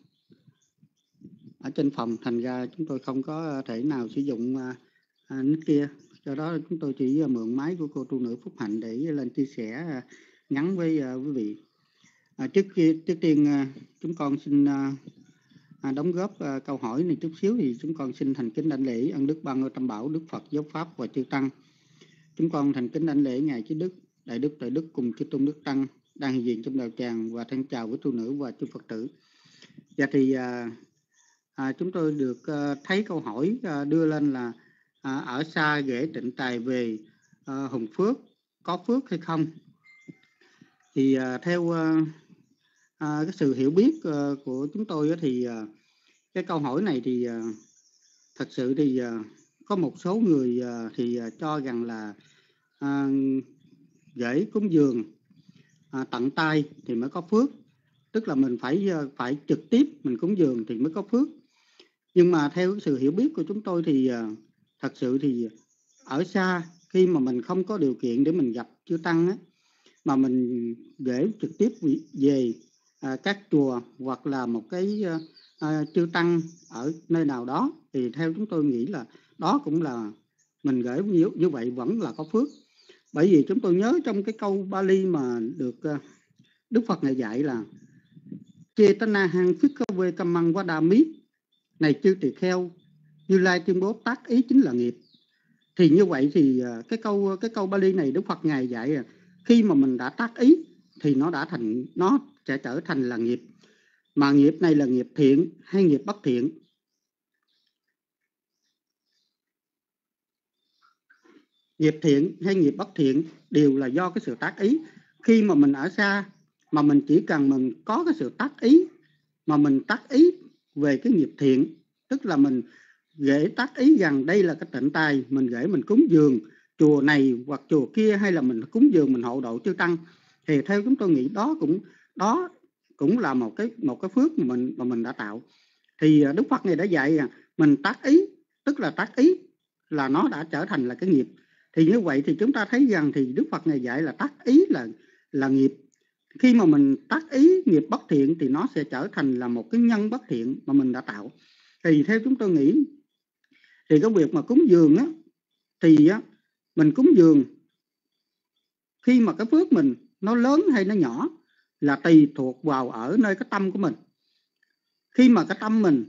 ở trên phòng, thành ra chúng tôi không có thể nào sử dụng uh, uh, nick kia. Do đó chúng tôi chỉ uh, mượn máy của cô tu nữ Phúc Hạnh để lên chia sẻ uh, ngắn với uh, quý vị. À, trước khi trước tiên uh, chúng con xin uh, à, đóng góp uh, câu hỏi này chút xíu, thì chúng con xin thành kính đảnh lễ ân đức ban ngôi tam bảo, Đức Phật, Giáo pháp và chư tăng. Chúng con thành kính đảnh lễ ngài Chí Đức, Đại Đức, Đại Đức cùng chư tôn đức tăng đang hiện diện trong đạo tràng, và thân chào với tu nữ và chư Phật tử. Và thì uh, à, chúng tôi được uh, thấy câu hỏi uh, đưa lên là à, ở xa ghé Tịnh Tài về uh, Hồng Phước có phước hay không? Thì uh, theo uh, À, cái sự hiểu biết uh, của chúng tôi uh, thì uh, cái câu hỏi này thì uh, thật sự thì uh, có một số người uh, thì uh, cho rằng là uh, gửi cúng dường uh, tận tay thì mới có phước, tức là mình phải uh, phải trực tiếp mình cúng dường thì mới có phước. Nhưng mà theo cái sự hiểu biết của chúng tôi thì uh, thật sự thì ở xa, khi mà mình không có điều kiện để mình gặp chư tăng á, mà mình gửi trực tiếp về À, các chùa hoặc là một cái à, chư tăng ở nơi nào đó, thì theo chúng tôi nghĩ là đó cũng là mình gửi như, như vậy vẫn là có phước. Bởi vì chúng tôi nhớ trong cái câu Bali mà được uh, Đức Phật ngài dạy là Chetana hang phikkhave kammang vadami, này chư tỳ kheo, Như Lai tuyên bố tác ý chính là nghiệp. Thì như vậy thì uh, cái câu cái câu Bali này Đức Phật ngài dạy là khi mà mình đã tác ý thì nó đã thành nó sẽ trở thành là nghiệp. Mà nghiệp này là nghiệp thiện hay nghiệp bất thiện? Nghiệp thiện hay nghiệp bất thiện đều là do cái sự tác ý. Khi mà mình ở xa mà mình chỉ cần mình có cái sự tác ý, mà mình tác ý về cái nghiệp thiện, tức là mình gửi tác ý rằng đây là cái tịnh tài mình gửi mình cúng dường chùa này hoặc chùa kia, hay là mình cúng dường mình hộ độ chư tăng, thì theo chúng tôi nghĩ đó cũng đó cũng là một cái một cái phước mà mình mà mình đã tạo. Thì Đức Phật này đã dạy rằng mình tác ý, tức là tác ý là nó đã trở thành là cái nghiệp. Thì như vậy thì chúng ta thấy rằng thì Đức Phật này dạy là tác ý là là nghiệp. Khi mà mình tác ý nghiệp bất thiện thì nó sẽ trở thành là một cái nhân bất thiện mà mình đã tạo. Thì theo chúng tôi nghĩ thì cái việc mà cúng dường á, thì á, mình cúng dường khi mà cái phước mình nó lớn hay nó nhỏ là tùy thuộc vào ở nơi cái tâm của mình. Khi mà cái tâm mình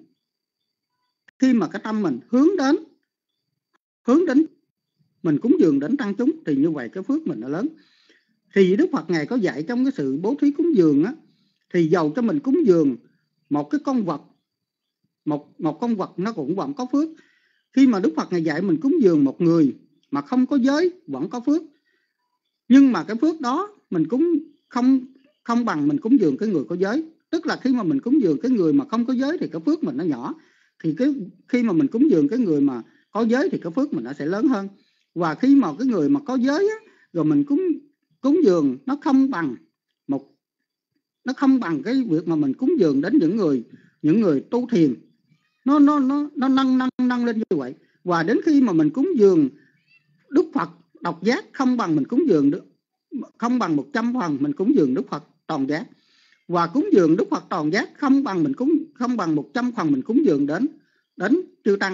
khi mà cái tâm mình hướng đến hướng đến mình cúng dường đến tăng chúng thì như vậy cái phước mình nó lớn. Thì Đức Phật Ngài có dạy trong cái sự bố thí cúng dường á, thì dầu cho mình cúng dường một cái con vật, một một con vật nó cũng vẫn có phước. Khi mà Đức Phật Ngài dạy mình cúng dường một người mà không có giới vẫn có phước, nhưng mà cái phước đó mình cúng không không bằng mình cúng dường cái người có giới. Tức là khi mà mình cúng dường cái người mà không có giới thì cái phước mình nó nhỏ, thì cái khi mà mình cúng dường cái người mà có giới thì cái phước mình nó sẽ lớn hơn. Và khi mà cái người mà có giới á, rồi mình cúng cúng dường nó không bằng một nó không bằng cái việc mà mình cúng dường đến những người những người tu thiền, nó nó nó nó nâng nâng nâng lên như vậy. Và đến khi mà mình cúng dường Đức Phật độc giác không bằng mình cúng dường được không bằng một trăm phần mình cúng dường Đức Phật toàn giác, và cúng dường Đức Phật toàn giác không bằng mình cúng không bằng một trăm phần mình cúng dường đến đến chư tăng.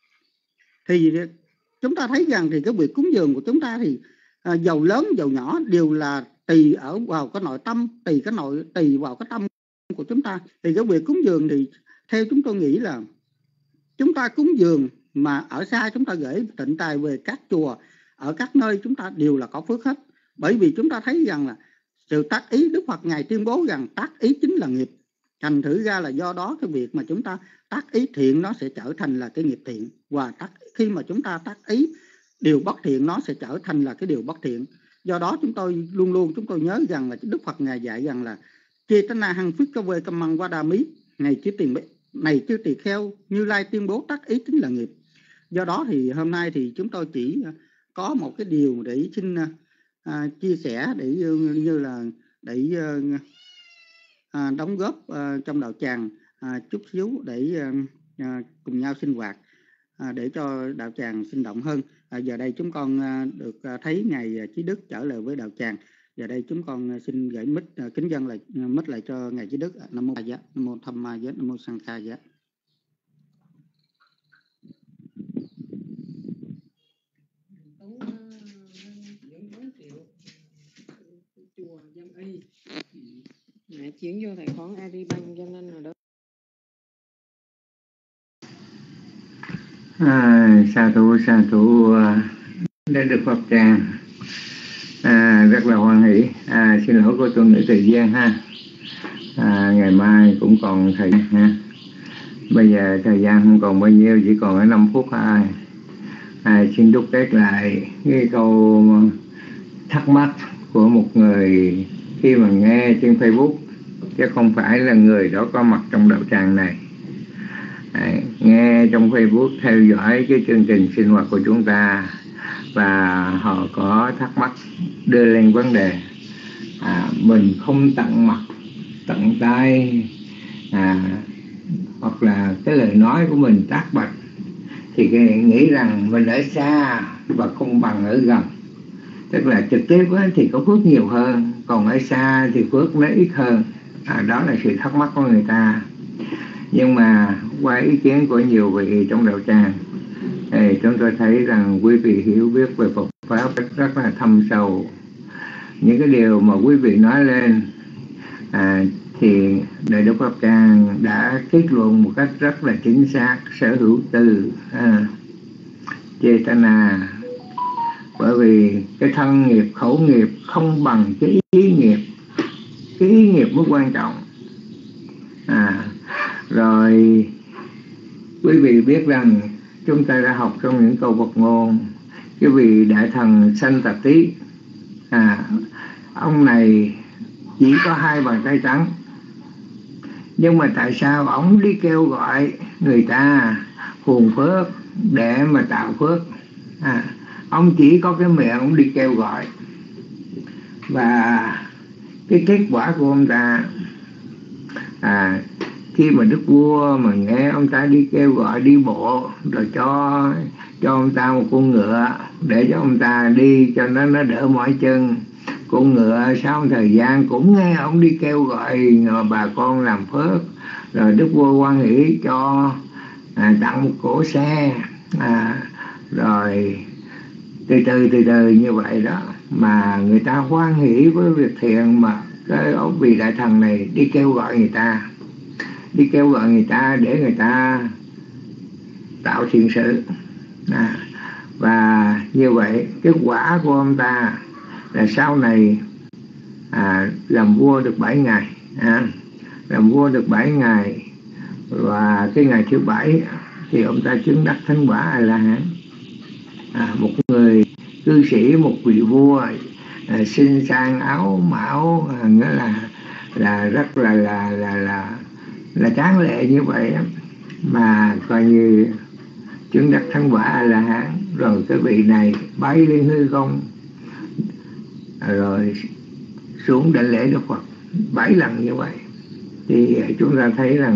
Thì chúng ta thấy rằng thì cái việc cúng dường của chúng ta thì à, giàu lớn giàu nhỏ đều là tùy ở vào cái nội tâm, tùy cái nội tùy vào cái tâm của chúng ta. Thì cái việc cúng dường thì theo chúng tôi nghĩ là chúng ta cúng dường mà ở xa chúng ta gửi tịnh tài về các chùa, ở các nơi chúng ta đều là có phước hết. Bởi vì chúng ta thấy rằng là sự tác ý, Đức Phật Ngài tuyên bố rằng tác ý chính là nghiệp. Thành thử ra là do đó cái việc mà chúng ta tác ý thiện nó sẽ trở thành là cái nghiệp thiện, và tác, khi mà chúng ta tác ý điều bất thiện nó sẽ trở thành là cái điều bất thiện. Do đó chúng tôi luôn luôn chúng tôi nhớ rằng là Đức Phật Ngài dạy rằng là Chetana hằng phước cơ về cầm măng qua đà mí, này chứ tiền này chứ tỳ kheo, Như Lai tuyên bố tác ý chính là nghiệp. Do đó thì hôm nay thì chúng tôi chỉ có một cái điều để xin à, chia sẻ để như là để à, đóng góp à, trong đạo tràng à, chút xíu để à, cùng nhau sinh hoạt à, để cho đạo tràng sinh động hơn. À, giờ đây chúng con à, được à, thấy ngài Chí Đức trở lại với đạo tràng. Giờ đây chúng con xin gửi mic à, kính dân lại mic lại cho ngài Chí Đức. Nam mô Giá, Nam mô Tham Ma Giá, Nam mô Sang Kha Giá. Chùa Dân Y mẹ chuyển vô tài khoản Agribank cho nên là đó. À, sa thú sa thú đã được Phật tràng à, rất là hoan hỷ. À, xin lỗi cô tuần nữ thời gian ha. À, ngày mai cũng còn thời gian ha. Bây giờ thời gian không còn bao nhiêu, chỉ còn ở năm phút thôi. À, xin đúc kết lại cái câu thắc mắc của một người khi mà nghe trên Facebook, chứ không phải là người đó có mặt trong đạo tràng này. À, nghe trong Facebook theo dõi cái chương trình sinh hoạt của chúng ta và họ có thắc mắc đưa lên vấn đề à, mình không tận mặt tận tay à, hoặc là cái lời nói của mình tác bạch thì nghĩ rằng mình ở xa và không bằng ở gần. Tức là trực tiếp thì có phước nhiều hơn, còn ở xa thì phước nó ít hơn. À, đó là sự thắc mắc của người ta. Nhưng mà qua ý kiến của nhiều vị trong đạo tràng thì chúng tôi thấy rằng quý vị hiểu biết về Phật Pháp rất, rất là thâm sâu. Những cái điều mà quý vị nói lên à, thì Đại Đức Pháp Tràng đã kết luận một cách rất là chính xác. Sở hữu từ à, Chetana. Bởi vì cái thân nghiệp, khẩu nghiệp không bằng cái ý nghiệp. Cái ý nghiệp mới quan trọng. À, rồi quý vị biết rằng chúng ta đã học trong những câu Phật ngôn, cái vị đại thần Sanh Tạp Tí, à, ông này chỉ có hai bàn tay trắng, nhưng mà tại sao ông đi kêu gọi người ta hùn phước để mà tạo phước. À, ông chỉ có cái miệng ông đi kêu gọi, và cái kết quả của ông ta à, khi mà đức vua mà nghe ông ta đi kêu gọi đi bộ, rồi cho cho ông ta một con ngựa để cho ông ta đi cho nó nó đỡ mỏi chân. Con ngựa sau một thời gian cũng nghe ông đi kêu gọi bà con làm phước, rồi đức vua hoan hỷ cho à, tặng một cỗ xe. À, rồi từ từ từ từ như vậy đó mà người ta hoan hỷ với việc thiện mà cái vị đại thần này đi kêu gọi người ta, đi kêu gọi người ta để người ta tạo thiện sự. À, và như vậy cái quả của ông ta là sau này à, làm vua được bảy ngày, à, làm vua được bảy ngày, và cái ngày thứ bảy thì ông ta chứng đắc thánh quả A La Hán. À, một người cư sĩ, một vị vua à, xinh sang áo mão, à, nghĩa là là rất là là là là là tráng lệ như vậy mà coi như chứng đắc thánh quả A La Hán. Rồi cái vị này bay lên hư không, rồi xuống đảnh lễ Đức Phật bảy lần như vậy. Thì chúng ta thấy rằng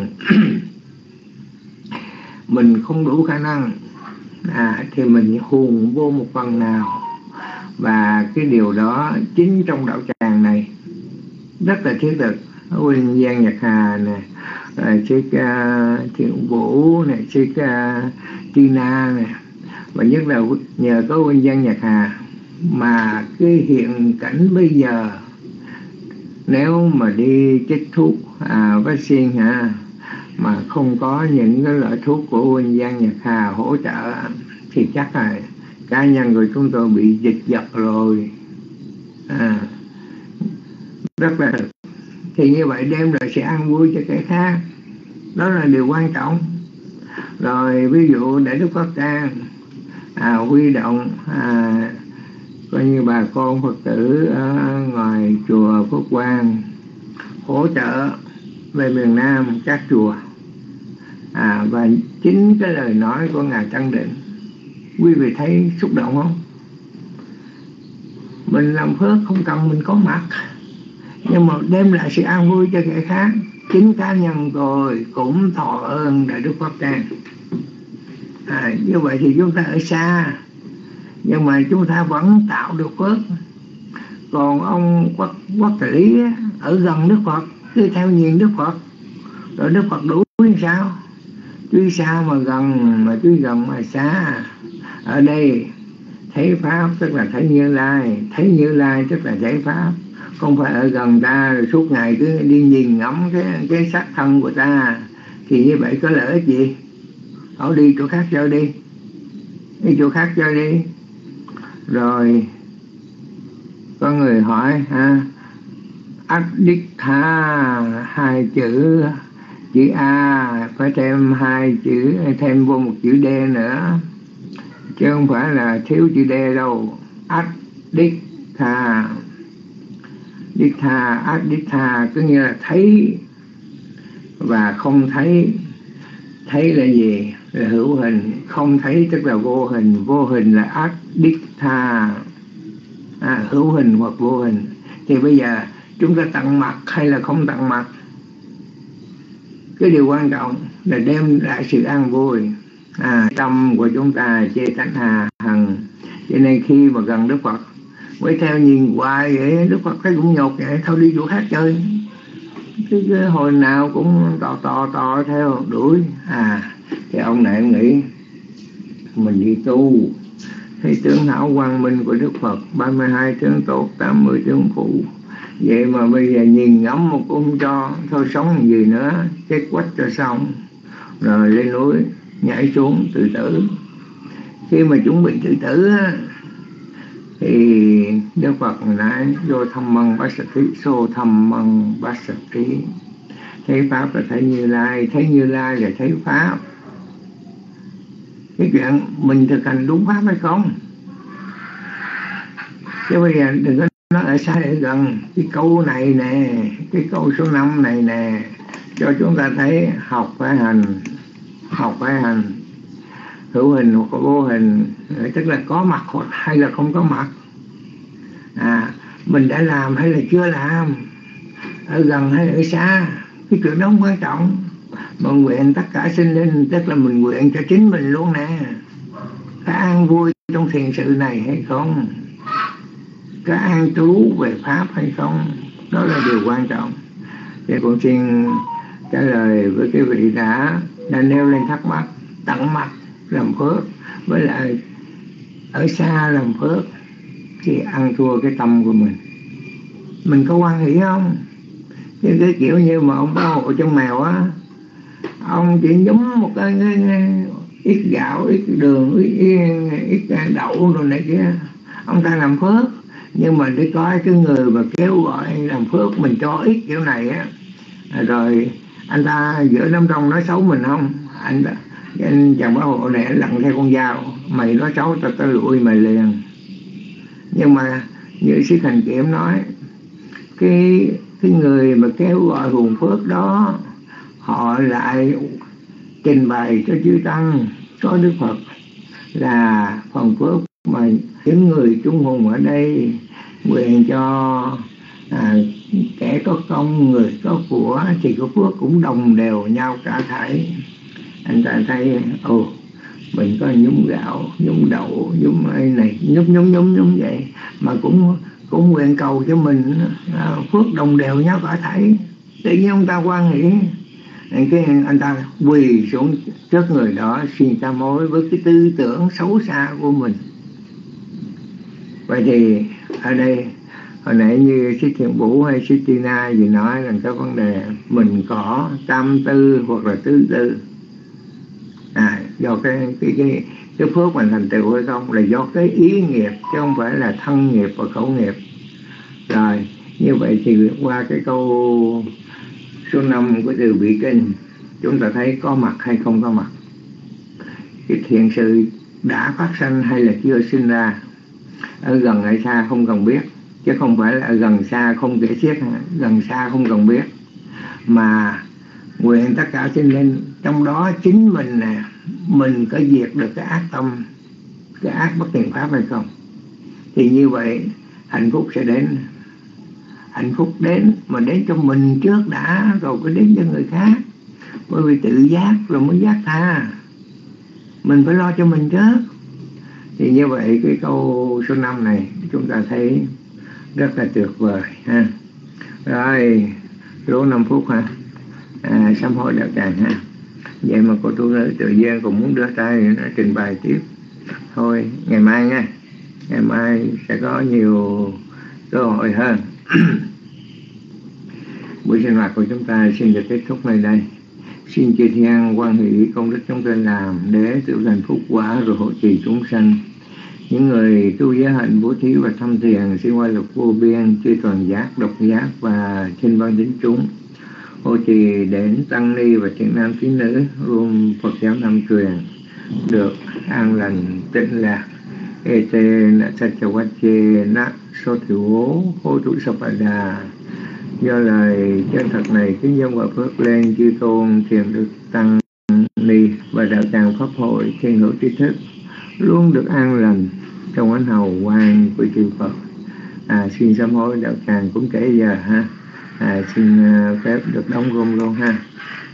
mình không đủ khả năng à, thì mình hùn vô một phần nào. Và cái điều đó chính trong đạo tràng này rất là thiết thực. Huynh Giang Nhật Hà nè, sư ca Thiện Vũ nè, sư ca Tina nè, và nhất là nhờ có Huynh Giang Nhật Hà mà cái hiện cảnh bây giờ nếu mà đi chích thuốc à, vaccine ha, mà không có những cái loại thuốc của Huynh Giang Nhật Hà hỗ trợ thì chắc là cá nhân của chúng tôi bị dịch giật rồi. À, rất là thực. Thì như vậy đem lại sự an vui cho kẻ khác, đó là điều quan trọng. Rồi ví dụ để Đức Pháp Trang à, huy động à, coi như bà con Phật tử ở ngoài chùa Phước Quang hỗ trợ về miền Nam các chùa. À, và chính cái lời nói của Ngài Tăng Định, quý vị thấy xúc động không? Mình làm phước không cần mình có mặt, nhưng mà đem lại sự an vui cho kẻ khác. Chính cá nhân tôi cũng thọ ơn Đại Đức Pháp Trang. À, như vậy thì chúng ta ở xa, nhưng mà chúng ta vẫn tạo được phước. Còn ông Quốc, Quốc Lý ở gần Đức Phật, cứ theo nhìn Đức Phật, rồi Đức Phật đủ hay sao? Chứ sao mà gần, mà chứ gần mà xa. Ở đây thấy Pháp tức là thấy Như Lai, thấy Như Lai tức là thấy Pháp. Không phải ở gần ta rồi suốt ngày cứ đi nhìn ngắm cái, cái xác thân của ta. Thì như vậy có lợi ích gì? Họ đi chỗ khác chơi đi, đi chỗ khác chơi đi. Rồi có người hỏi ha, Aditha hai chữ, chữ A phải thêm hai chữ, thêm vô một chữ D nữa, chứ không phải là thiếu chữ D đâu. Aditha, Ditha, Aditha có nghĩa là thấy và không thấy. Thấy là gì? Là hữu hình. Không thấy tức là vô hình. Vô hình là Aditha, à, hữu hình hoặc vô hình. Thì bây giờ chúng ta tận mặt hay là không tận mặt? Cái điều quan trọng là đem lại sự an vui. À, tâm của chúng ta chê tánh hà hằng, cho nên khi mà gần Đức Phật mới theo nhìn hoài vậy, Đức Phật thấy cũng nhột vậy, thôi đi chỗ khác chơi. Cái, cái hồi nào cũng tò tò tò theo đuổi. À, thì ông này ông nghĩ mình đi tu thấy tướng hảo quang minh của Đức Phật, ba mươi hai tướng tốt, tám mươi tướng phụ, vậy mà bây giờ nhìn ngắm một cũng cho, thôi sống gì nữa, chết quách cho xong, rồi lên núi nhảy xuống tự tử. Khi mà chuẩn bị tự tử á, thì Đức Phật nói vô thăm măng bát sạch tí, xô thăm măng bát sạch tí. Thấy Pháp là thấy Như Lai, thấy Như Lai là thấy Pháp. Cái chuyện mình thực hành đúng Pháp hay không? Chứ bây giờ đừng có nói ở xa để gần. Cái câu này nè, cái câu số năm này nè, cho chúng ta thấy học phải hành, học phải hành. hữu hình hoặc là vô hình, tức là có mặt hoặc hay là không có mặt. À, mình đã làm hay là chưa làm, ở gần hay là ở xa, cái chuyện đó không quan trọng. Mà nguyện tất cả sinh linh, tức là mình nguyện cho chính mình luôn nè, có an vui trong thiền sự này hay không, có an trú về pháp hay không, đó là điều quan trọng. Thì con xin trả lời với cái vị đã đã nêu lên thắc mắc. Tận mặt làm phước với lại ở xa làm phước thì ăn thua cái tâm của mình. Mình có quan hệ không? Chứ cái kiểu như mà ông bảo hộ trong mèo á, ông chỉ nhúng một cái, cái, cái ít gạo, ít đường, ít, ít, ít đậu rồi này kia, ông ta làm phước. Nhưng mà để coi cái người mà kêu gọi làm phước mình cho ít kiểu này á, rồi anh ta giữa đám đông nói xấu mình không? Anh ta, anh chàng bảo hộ này lặn theo con dao, mày nói xấu tao tao lụi mày liền. Nhưng mà như sư Thành Kiểm nói, cái cái người mà kêu gọi hồn phước đó, họ lại trình bày cho chư tăng, cho Đức Phật là phần phước mà những người chung hùng ở đây nguyện cho à, kẻ có công, người có của thì có phước cũng đồng đều nhau cả thảy. Anh ta thấy ồ, mình có nhúng gạo, nhúng đậu, nhúng này, nhúng nhúng nhúng nhúng vậy mà cũng cũng nguyện cầu cho mình à, phước đồng đều nhau cả thảy. Tự nhiên ông ta quan nghĩ, cái anh ta quỳ xuống trước người đó xin sám hối với cái tư tưởng xấu xa của mình. Vậy thì ở đây hồi nãy như Sư Thiện Vũ hay Sư Tina gì nói là cái vấn đề mình có tam tư hoặc là tứ tư, à, do cái cái cái cái phước mình thành tựu hay không là do cái ý nghiệp chứ không phải là thân nghiệp và khẩu nghiệp. Rồi như vậy thì qua cái câu số năm của từ Bị Kinh chúng ta thấy có mặt hay không có mặt, cái thiện sự đã phát sinh hay là chưa sinh ra, ở gần hay xa không cần biết, chứ không phải là ở gần xa không kể xiết, gần xa không cần biết, mà nguyện tất cả sinh linh, trong đó chính mình nè, mình có diệt được cái ác tâm, cái ác bất thiện pháp hay không, thì như vậy hạnh phúc sẽ đến. Hạnh phúc đến mà đến cho mình trước đã, rồi mới đến cho người khác. Bởi vì tự giác rồi mới giác tha, mình phải lo cho mình trước. Thì như vậy cái câu số năm này chúng ta thấy rất là tuyệt vời ha. Rồi số năm phút ha, à, sám hối đạo tràng ha. Vậy mà cô tu nữ tự nhiên cũng muốn đưa tay nó trình bày tiếp. Thôi ngày mai nha, ngày mai sẽ có nhiều cơ hội hơn. Buổi sinh hoạt của chúng ta xin được kết thúc nơi đây. Xin chư thiên quan hỷ công đức chúng tôi làm để tự thành phúc quả rồi hộ trì chúng sanh. Những người tu giới hạnh bố thí và thâm thiền xin qua lục vô biên, chư toàn giác, độc giác và thiên văn tín chúng. Hộ trì đến tăng ni và thiện nam tín nữ gồm Phật giáo Nam truyền được an lành tịnh lạc. Ete na sachawache na so thiểu hô tụ sapada. Do lời chân thật này kính dân và phước lên chư tôn thiền đức tăng ni và đạo tràng pháp hội thiên hữu trí thức luôn được an lành trong ánh hào quang của chư Phật. À, xin sám hối đạo tràng cũng kể giờ ha. À, xin phép được đóng gom luôn ha.